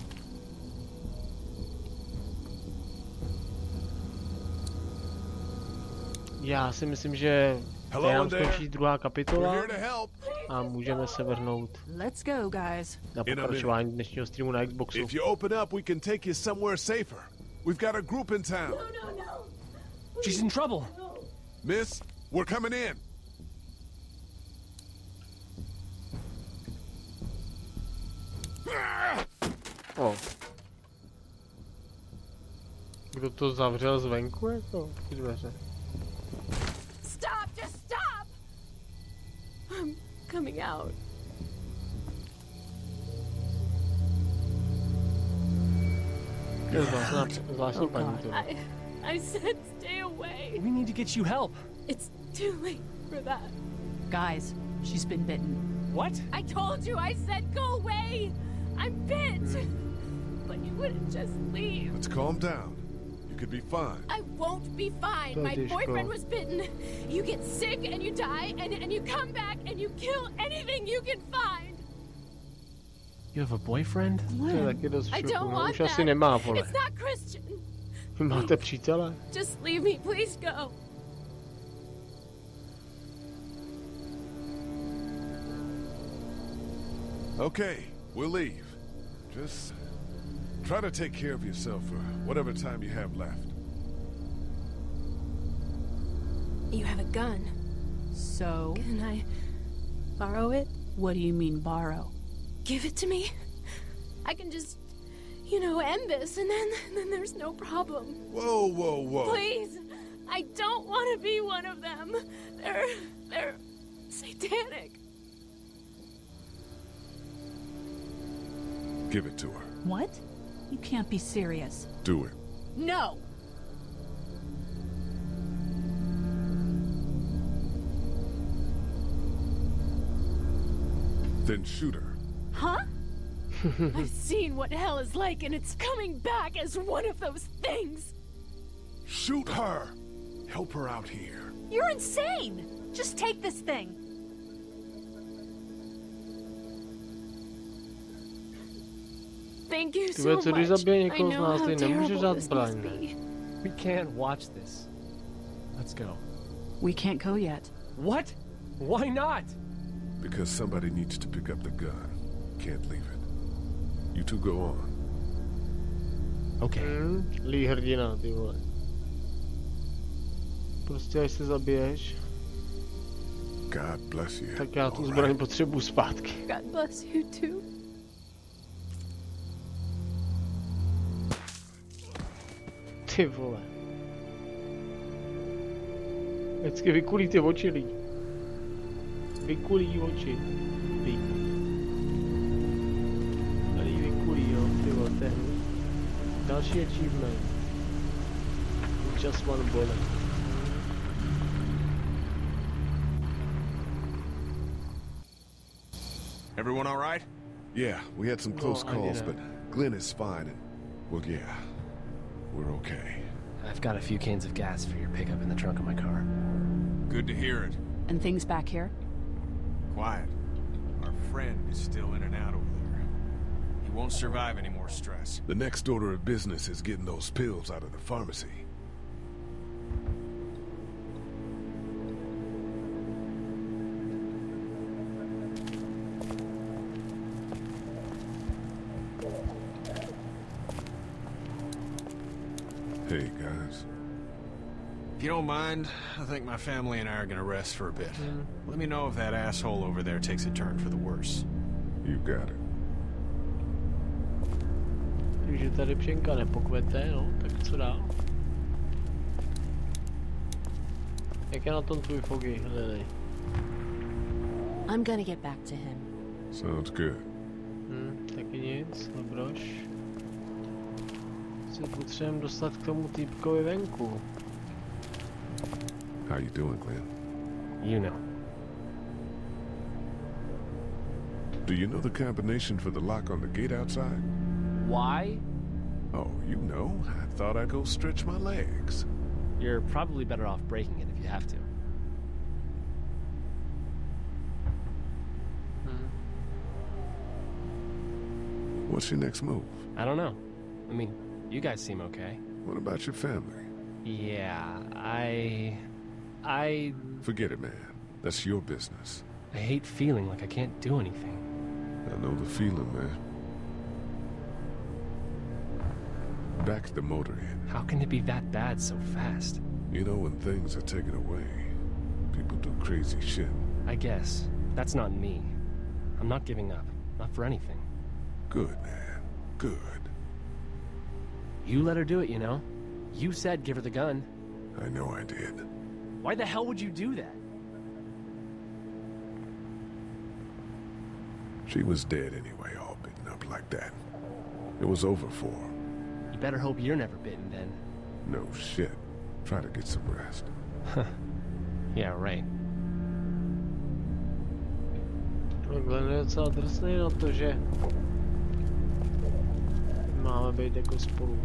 Já si myslím, že tady nám skončí druhá kapitola a můžeme se vrhnout Let's go, guys. na pokračování dnešního streamu na Xboxu. If you open up, we can take you somewhere safer. We've got a group in town. She's in trouble. Miss, we're coming in. Oh. Kdo to zavřel zvenku jako ty dveře? Stop! Just stop! I'm coming out. To je zvláštní paní to. I said stay away. We need to get you help. It's too late for that. Guys, she's been bitten. What? I told you, I said go away! I'm bit! But you wouldn't just leave. Let's calm down. You could be fine. I won't be fine. My boyfriend was bitten. You get sick and you die, and you come back and you kill anything you can find. You have a boyfriend? I don't want that. It's not Christian. Máte přítele? Just leave me, please go. Okay, we'll leave. Just try to take care of yourself for whatever time you have left. You have a gun. So? Can I borrow it? What do you mean, borrow? Give it to me. I can just, you know, end this, and then there's no problem. Whoa, whoa, whoa. Please, I don't want to be one of them. They're satanic. Give it to her. What? You can't be serious. Do it. No. Then shoot her. Huh? I've seen what hell is like, and it's coming back as one of those things. Shoot her! Help her out here. You're insane! Just take this thing. Thank you so much. I know how terrible this must be. We can't watch this. Let's go. We can't go yet. What? Why not? Because somebody needs to pick up the gun. Can't leave it. You two go on. Okay. Lí hrdina, ty vole. Prostě až se zabiješ, God bless you. tak já tu zbraň potřebuji zpátky. God bless you too. Ty vole. Vždycky vykulí ty oči lidí. Vykulí oči. Tady vykulí, jo, ty vole, to je hnus. Další achievement. Just one bullet. Everyone all right? Yeah, we had some close No, calls, but Glenn is fine, and, well, yeah, we're okay. I've got a few cans of gas for your pickup in the trunk of my car. Good to hear it. And things back here? Quiet. Our friend is still in and out over there. He won't survive any more stress. The next order of business is getting those pills out of the pharmacy. Hey, guys. If you don't mind, I think my family and I are gonna rest for a bit. Let me know if that asshole over there takes a turn for the worse. You got it. Takže tady pšenka nepokvete, no, tak co dál? Jak je na tom tvůj Foggy, Lily? I'm gonna get back to him. Sounds good. Taky nic, dobroš. Se potřebujeme dostat k tomu týpkovi venku. How you doing, Glenn? You know. Do you know the combination for the lock on the gate outside? Why? Oh, you know. I thought I'd go stretch my legs. You're probably better off breaking it if you have to. What's your next move? I don't know. I mean, you guys seem okay. What about your family? Yeah, I... Forget it, man. That's your business. I hate feeling like I can't do anything. I know the feeling, man. Back at the motor inn. How can it be that bad so fast? You know, when things are taken away, people do crazy shit. I guess. That's not me. I'm not giving up. Not for anything. Good, man. Good. You let her do it, you know? You said give her the gun. I know I did. Why the hell would you do that? She was dead anyway, all bitten up like that. It was over for her. You better hope you're never bitten then. No shit. Try to get some rest. Yeah, right. Glenn je docela drsný na to, že máme být jako spolu.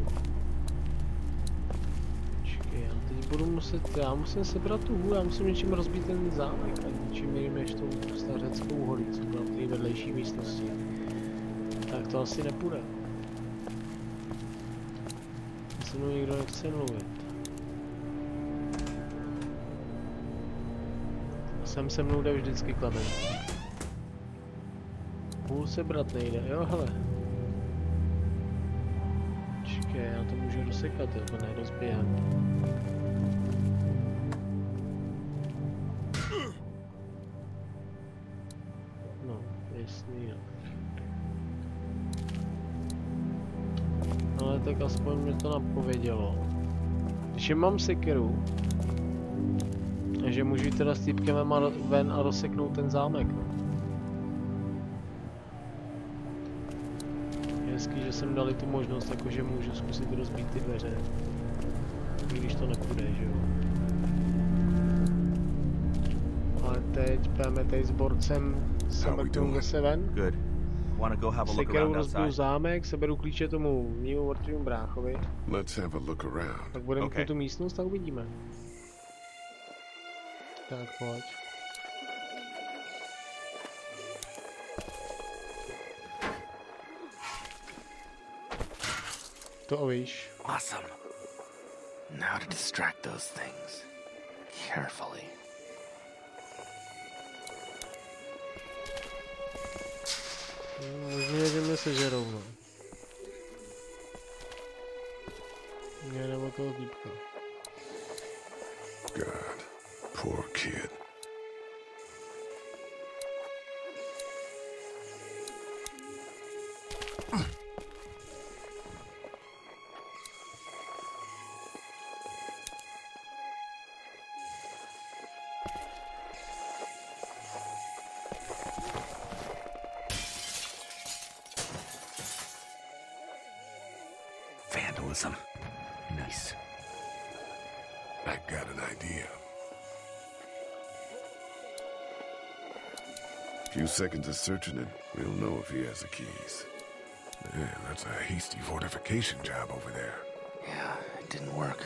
Počkej, já teď budu muset, já musím sebrat tu hůl, já musím něčím rozbít ten zámek a něčím jiným než tou stařeckou holí, co byla v té vedlejší místnosti. Tak to asi nepůjde. Se mnou nikdo nechce mluvit. Sem se mnou jde vždycky Klement. Hůl sebrat nejde, jo hele. Počkej, já to můžu rozsekat, jo, to nerozbíhat. No, jasný, jo. Ale tak aspoň mě to napovědělo. Když mám sekeru, že můžu jít teda s týpkem ven a rozseknout ten zámek. No. Je hezký, že jsem dali tu možnost, jakože můžu zkusit rozbít ty dveře. I když to nepůjde, že jo. Ale teď půjdeme tady s borcem Sabertům zase ven. Good. Wanna go have a look Sekerou around rozbiju outside? zámek, seberu klíče tomu mýmu mrtvému bráchovi. Let's have a look around. Tak budeme okay. Tu místnost a uvidíme. Tak pojď. To víš. Awesome. Now to distract those things. Carefully. Možná, že mě sežerou, no. Mě nebo toho týpka. God, poor kid. journalism. Nice. I got an idea. Few seconds of searching and we'll know if he has the keys. Man, that's a hasty fortification job over there. Yeah, it didn't work.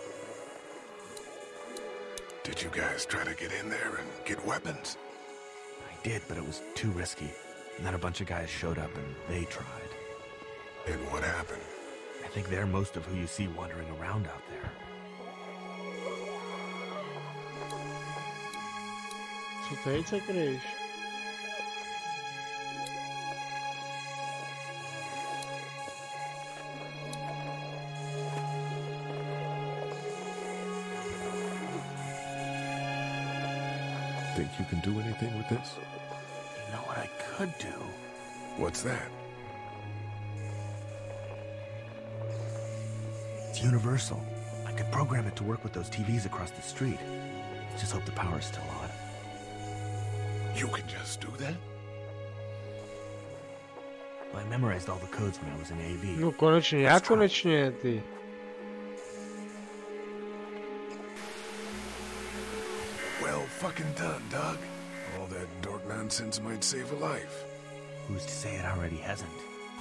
Did you guys try to get in there and get weapons? I did, but it was too risky. And then a bunch of guys showed up and they tried. And what happened? I think they're most of who you see wandering around out there. Co teď se kryješ? Think you can do anything with this? You know what I could do? What's that? It's universal. I could program it to work with those TVs across the street. Just hope the power's still on. You can just do that? Well, I memorized all the codes when I was in AV. No konečně, jak konečně, ty? Well fucking done, Doug. All that dork nonsense might save a life. Who's to say it already hasn't?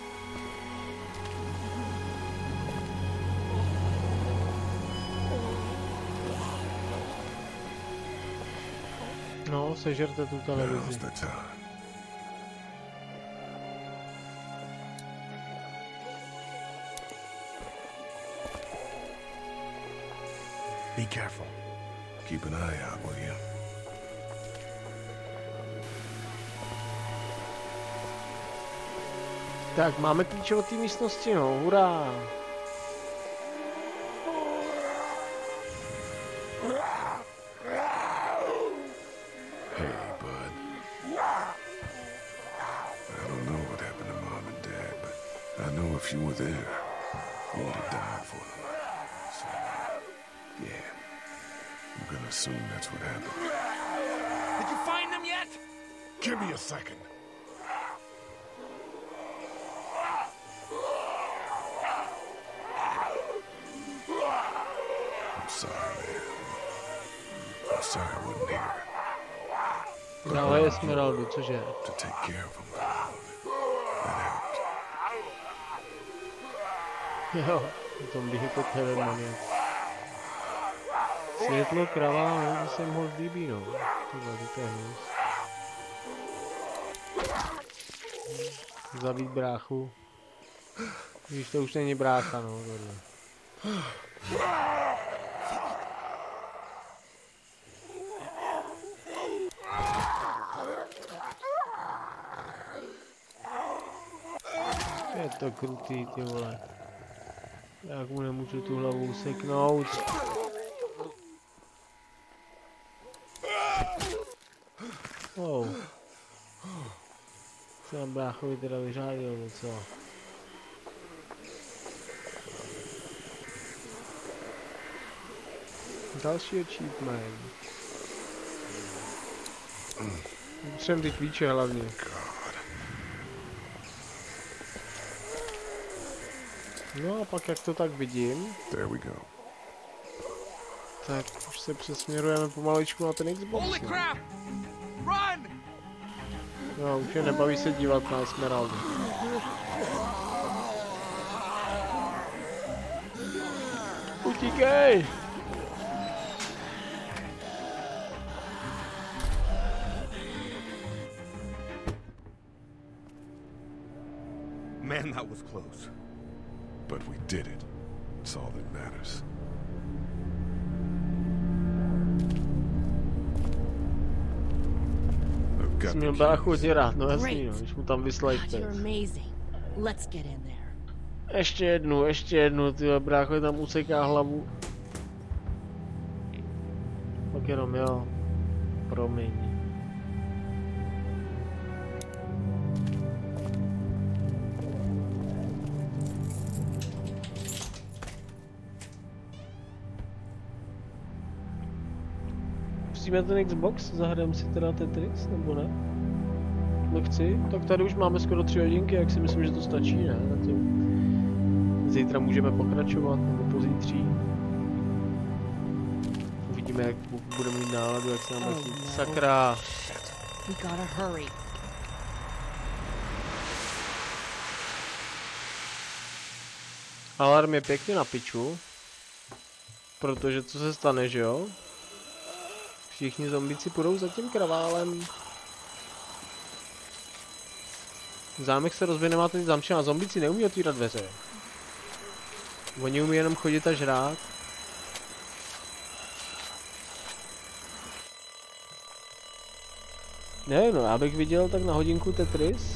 No, sežerte tu televizi. Be careful. Keep an eye out, will you? Tak, máme klíče od té místnosti, no, hurá! Hey, bud. I don't know what happened to Mom and Dad, but I know if you were there, you would have died for them. So, yeah. I'm gonna assume that's what happened. Did you find them yet? Give me a second. I'm sorry, man. I'm sorry I wasn't here. Dále Esmeraldu, cože? To take care of them. That helped. Jo, zombie jako Terrormaniac. Světlo krava, no, to se moc líbí, no. Tyhle, to je hnus. Zabít bráchu. Víš, to už není brácha, no, tohle. Je to krutý, ty vole. Jak mu nemůžu tu hlavu useknout. Oh. Jsem bráchovi teda vyřádil docela. Další achievement. Potřebuji ty klíče hlavně. No a pak jak to tak vidím, tak už se přesměrujeme pomaličku na ten Xbox. No, už je nebaví se dívat na Esmeraldu. Utíkej! Man, that was close. But we did it. It's all that matters. Jsi měl bráchu děrat, no jasný, no, když mu tam vyslejte. Ještě jednu, tyhle brácho tam useká hlavu. Pak jenom jo, promiň. Pustíme ten Xbox, zahrajeme si teda Tetris, nebo ne? Nechci, tak tady už máme skoro 3 hodinky, jak si myslím, že to stačí, ne? Na tu Zítra můžeme pokračovat, nebo pozítří. Uvidíme, jak budeme mít náladu, jak se nám daří. Sakra. We gotta hurry. Alarm je pěkně na piču. Protože co se stane, že jo? Všichni zombici půjdou za tím kraválem. Zámek se rozbije, nemá tady zamčená. Zombici neumí otvírat dveře. Oni umí jenom chodit a žrát. Nevím, no, já bych viděl tak na hodinku Tetris.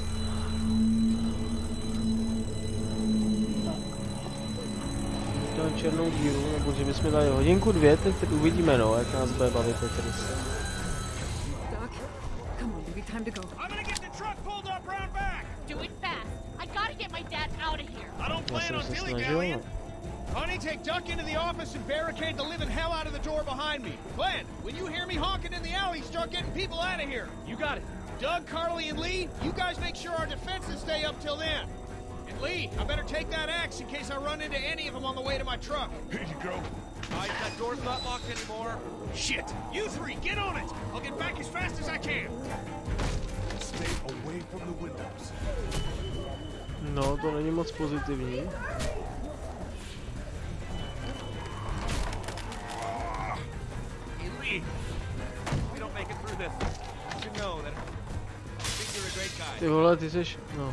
Dáme černou díru, nebo že bychom dali hodinku 2, teď uvidíme, no, jak nás bude bavit Tetris. Time to go. I'm gonna get the truck pulled up round back. Do it fast. I gotta get my dad out of here. I don't plan on dilly-dallying. Honey, take Duck into the office and barricade the living hell out of the door behind me. Glenn, when you hear me honking in the alley, start getting people out of here. You got it. Doug, Carly, and Lee, you guys make sure our defenses stay up till then. And Lee, I better take that axe in case I run into any of them on the way to my truck. Here you go. That door's not locked anymore. Shit! You three, get on it! I'll get back as fast as I can. Stay away from the windows. No, to není moc pozitivní. Hey Lee, we don't make it through this. You should know that I think you're a great guy. Ty vole, ty seš, no.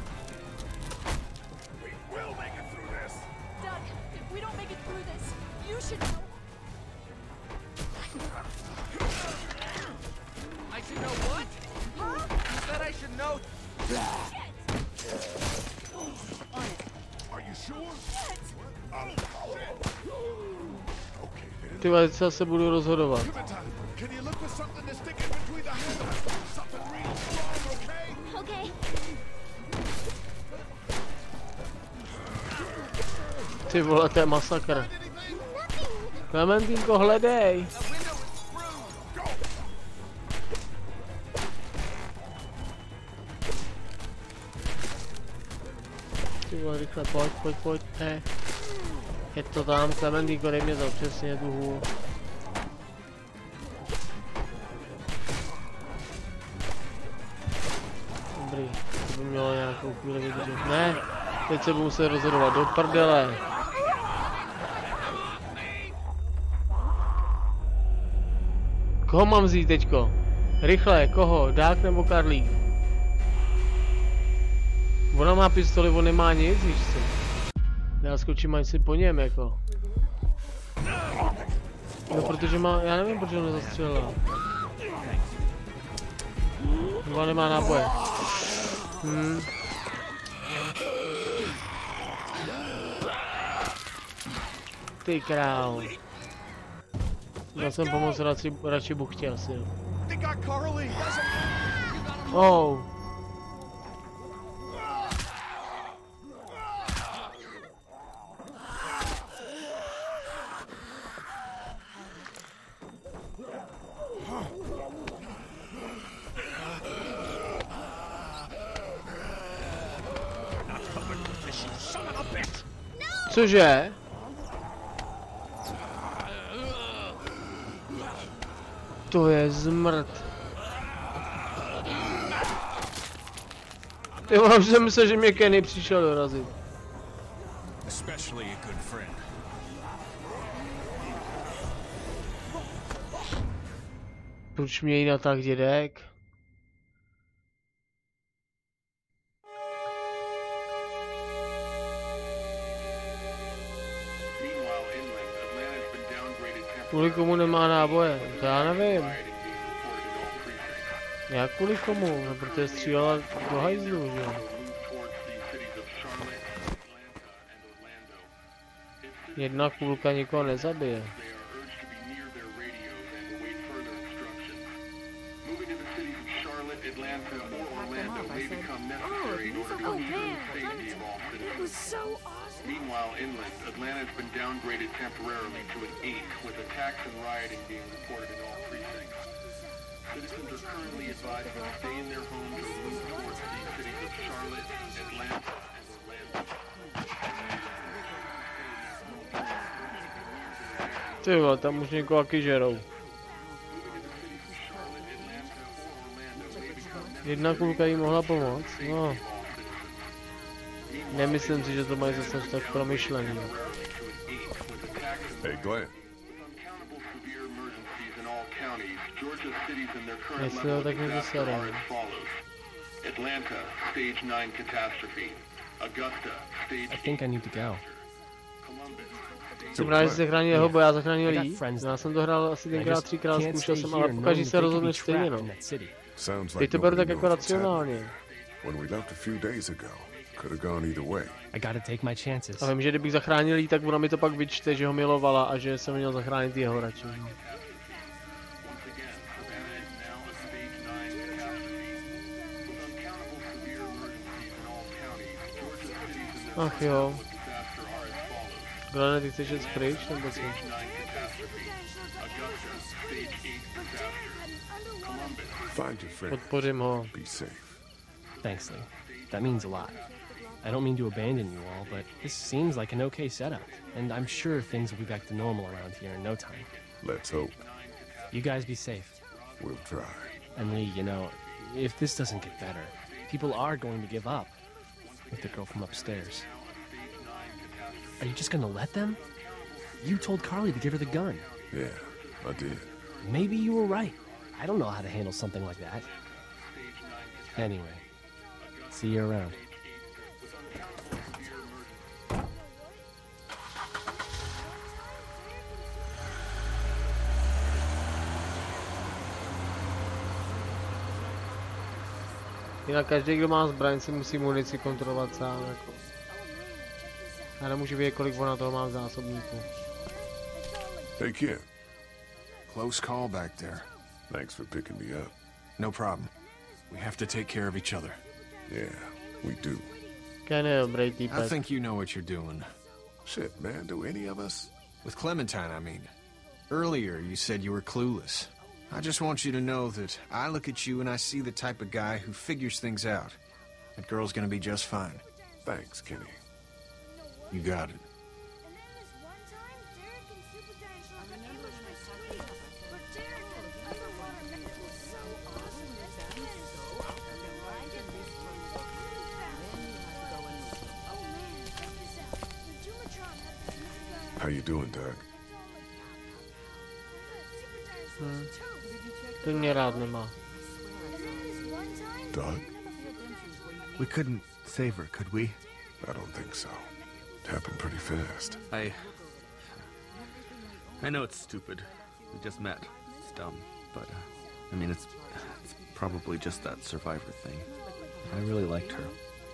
We will make it through this. Doug, if we don't make it through this, you should know. I should know what? Huh? You said I should know. Are you sure? Oh, shit. Okay, then. Ty vole, co se budu rozhodovat. Can you look for something to stick in between the handles? Something real strong, okay? Okay. Ty vole, to je masakr. Klementínko, hledej. Ty vole, rychle, pojď, Je to tam, Klementínko, dej mě to přesně tu hůl. Dobrý, to by mělo nějakou chvíli vydržet. Ne, teď se budu muset rozhodovat, do prdele. Koho mám vzít teďko? Rychle, koho? Dák nebo Karlík? Ona má pistoli, on nemá nic, víš co? Já skočím ani si po něm, jako. No, protože má, já nevím, proč ho nezastřelila. Ona nemá náboje. Ty král. Já jsem pomoct radši buchtě asi. Oh. Cože? To je zmrt. Ty už jsem myslel, že mě Kenny přišel dorazit. Proč mě jinak tak dědek? Kvůli komu nemá náboje? To já nevím. Jak kvůli komu? No, protože střílela do hajzlu, že jo? Jedna kulka nikoho nezabije. Meanwhile, inland, Atlanta has been downgraded temporarily to an 8, with attacks and rioting being reported in all precincts. Citizens are currently advised to stay in their homes or move towards the cities of Charlotte, Atlanta, and Orlando. Ty vole, tam už někoho taky žerou. Jedna kulka jí mohla pomoct, no. Nemyslím si, že to mají zase tak promyšlený. Hey, Glenn. Jestli ho tak něco será. Atlanta, stage 9 catastrophe. Augusta, stage I think I need to go. Jsem rád, že se zachránil jeho, bo já zachránil jí. Já jsem to hrál asi tenkrát 3krát, zkoušel jsem, ale pokaždé se rozhodne stejně, no. Teď to beru tak jako racionálně. A vím, že kdybych zachránil jí, tak ona mi to pak vyčte, že ho milovala a že jsem měl zachránit jeho radši. Ach jo. Glene, ty chceš jet pryč, nebo co? Podpořím ho. Thanks, Lee. That means a lot. I don't mean to abandon you all, but this seems like an okay setup, and I'm sure things will be back to normal around here in no time. Let's hope. You guys be safe. We'll try. And Lee, you know, if this doesn't get better, people are going to give up. With the girl from upstairs. Are you just gonna let them? You told Carly to give her the gun. Yeah, I did. Maybe you were right. I don't know how to handle something like that. Anyway, see you around. Jinak každý, kdo má zbraň, si musí munici kontrolovat sám, jako. Já nemůžu vědět, kolik ona toho má v zásobníku. Hey, kid. Close call back there. Thanks for picking me up. No problem. We have to take care of each other. Yeah, we do. I think you know what you're doing. Shit, man, do any of us? With Clementine, I mean. Earlier, you said you were clueless. I just want you to know that I look at you and I see the type of guy who figures things out. That girl's gonna be just fine. Thanks, Kenny. You got it. How you doing, Doug? Ty mě rád nemá. Doug? We couldn't save her, could we? I don't think so. It happened pretty fast. I know it's stupid. We just met. It's dumb. But, I mean, it's probably just that survivor thing. I really liked her.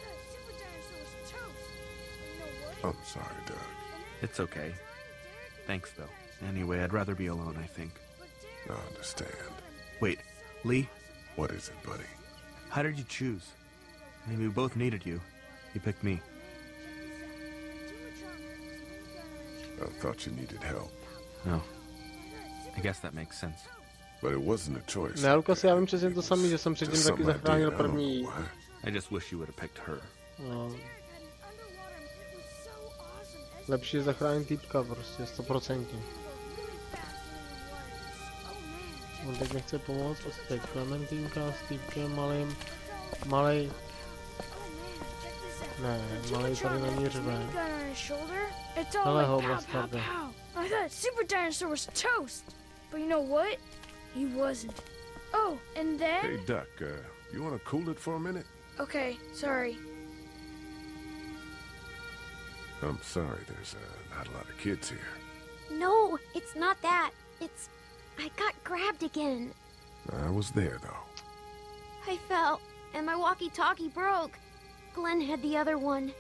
I'm sorry, Doug. It's okay. Thanks, though. Anyway, I'd rather be alone, I think. I understand. Wait, Lee? What is it, buddy? How did you choose? I mean, we both needed you. You picked me. I thought you needed help. No. I guess that makes sense. But it wasn't a choice. Ne, Lukas, já vím přesně to samý, že jsem předtím taky zachránil první. I just wish you would have picked her. No. Lepší je zachránit týpka, prostě, 100%. On teď nechce pomoct, prostě Klementínka s týpkem malej. Ne, malej tady na ní řve. Ale ho bastarde. I thought Super Dinosaur was toast, but you know what? He wasn't. Oh, and then... Hey, Duck, you want to cool it for a minute? Okay, sorry. I'm sorry, there's not a lot of kids here. No, it's not that. It's... I got grabbed again. I was there, though. I fell, and my walkie-talkie broke. Glenn had the other one.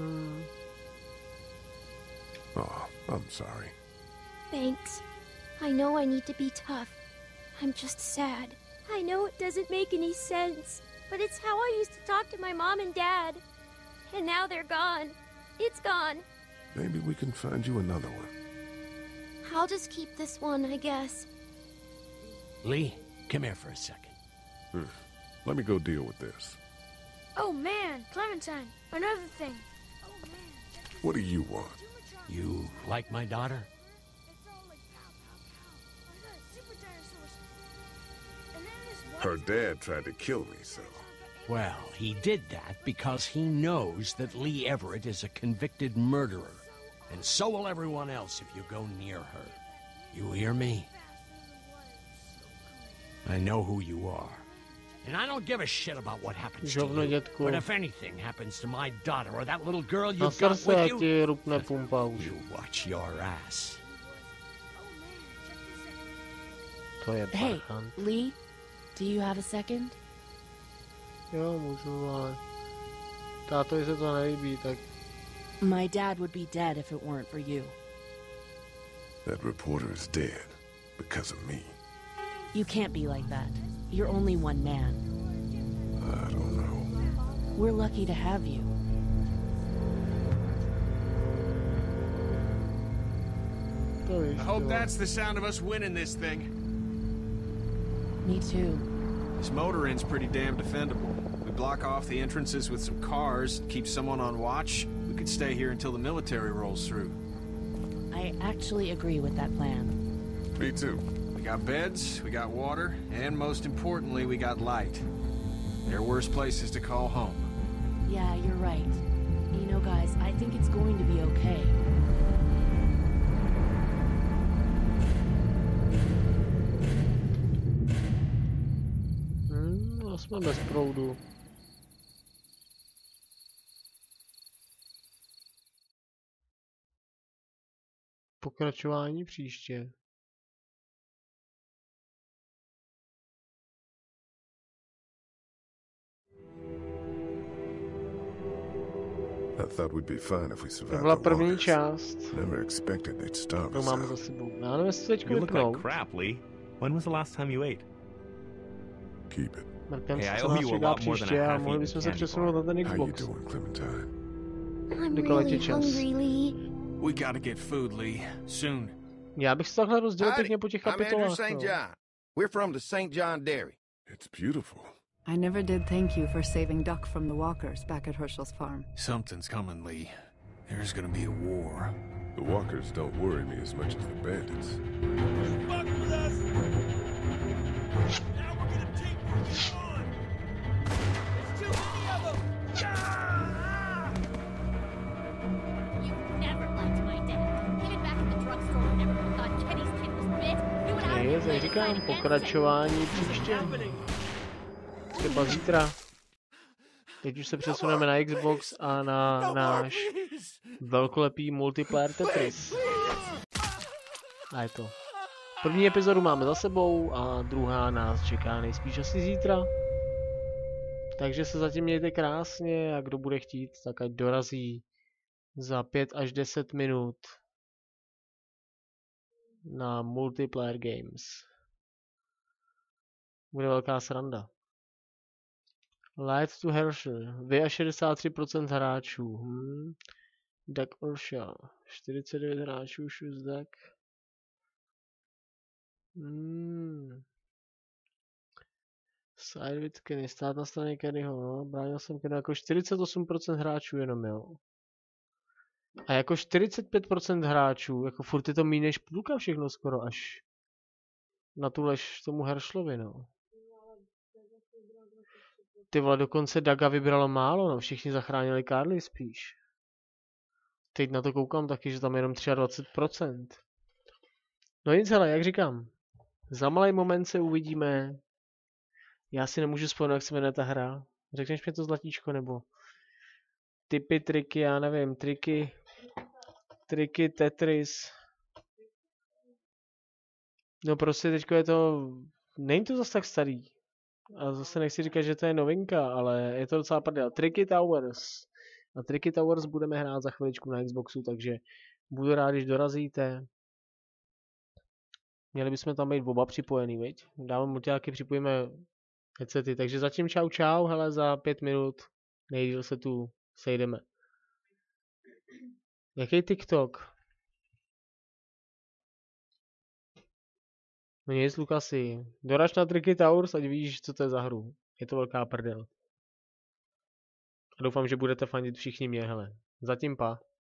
Oh, I'm sorry. Thanks. I know I need to be tough. I'm just sad. I know it doesn't make any sense, but it's how I used to talk to my mom and dad. And now they're gone. It's gone. Maybe we can find you another one. I'll just keep this one, I guess. Lee, come here for a second. Let me go deal with this. Oh man, Clementine, another thing. What do you want? You like my daughter? Her dad tried to kill me, so... Well, he did that because he knows that Lee Everett is a convicted murderer. And so will everyone else if you go near her. You hear me? I know who you are. And I don't give a shit about what happens to you. But if anything happens to my daughter or that little girl you've got with you, you watch your ass. Hey, Lee, do you have a second? Jo, můžu, ale... Tátovi se to nelíbí, tak... My dad would be dead if it weren't for you. That reporter is dead because of me. You can't be like that. You're only one man. I don't know. We're lucky to have you. I hope that's the sound of us winning this thing. Me too. This motor inn's pretty damn defendable. We block off the entrances with some cars, keep someone on watch. We could stay here until the military rolls through. I actually agree with that plan. Me too. We got beds, we got water, and most importantly, we got light. There are worse places to call home. Yeah, you're right. You know, guys, I think it's going to be okay. Jsme bez proudu. Pokračování příště. I thought we'd be fine if we To survived byla the první walkers. část. Never expected they'd starve To us máme out. za sebou. Já nevím, jestli teďko You look vypnout. like crap, Lee. When was the last time you ate? Keep it. Mrkem Hey, se, I co owe nás you a čeká lot more than a příště a half-eaten mohli bychom se candy přesunout na ten How you Xbox. doing, Clementine? I'm Kdykoliv really je čas. hungry, Lee. We gotta get food, Lee. Soon. Já bych se takhle rozdělil Howdy, pěkně po těch I'm Andrew kapitolách. St. no. John. We're from the St. John Dairy. It's beautiful. I never did thank you for saving Duck from the walkers back at Herschel's farm. Something's coming, Lee. There's gonna be a war. The walkers don't worry me as much as the bandits. Fuck with us! Now we're gonna take what you want! There's too many of them! You never liked my dad. Even back in the drugstore whenever you thought Kenny's kid was bit, you would out Je, jak říkám, pokračování příště. Třeba zítra. Teď už se přesuneme na Xbox a na náš velkolepý multiplayer Tetris. A je to. První epizodu máme za sebou a druhá nás čeká nejspíš asi zítra. Takže se zatím mějte krásně a kdo bude chtít, tak ať dorazí za 5 až 10 minut na multiplayer games. Bude velká sranda. Light to Herschel. Vy a 63% hráčů. Duck Ursha. 49 hráčů, Shoes Duck. Side with Kenny. Stát na straně Kennyho. No. Bránil jsem Kenny jako 48% hráčů jenom, jo. A jako 45% hráčů, jako furt je to méně než půlka všechno skoro až. Na tu lež tomu Herschelovi, no. Ty vole, dokonce Daga vybralo málo, no, všichni zachránili Carly spíš. Teď na to koukám taky, že tam je jenom 23%. No nic, hele, jak říkám, za malý moment se uvidíme. Já si nemůžu vzpomenout, jak se jmenuje ta hra. Řekneš mi to, zlatíčko, nebo typy, triky, já nevím, triky Tetris. No prostě teďko je to, není to zase tak starý. A zase nechci říkat, že to je novinka, ale je to docela prdel. Tricky Towers. A Tricky Towers budeme hrát za chviličku na Xboxu, takže budu rád, když dorazíte. Měli bychom tam být oba připojený, viď? Dávám multiáky, připojíme headsety, takže zatím čau, hele, za 5 minut nejdýl se tu sejdeme. Jaký TikTok? No nic, Lukasi. Doraž na Tricky Towers, ať víš, co to je za hru. Je to velká prdel. A doufám, že budete fandit všichni mě, hele. Zatím pa.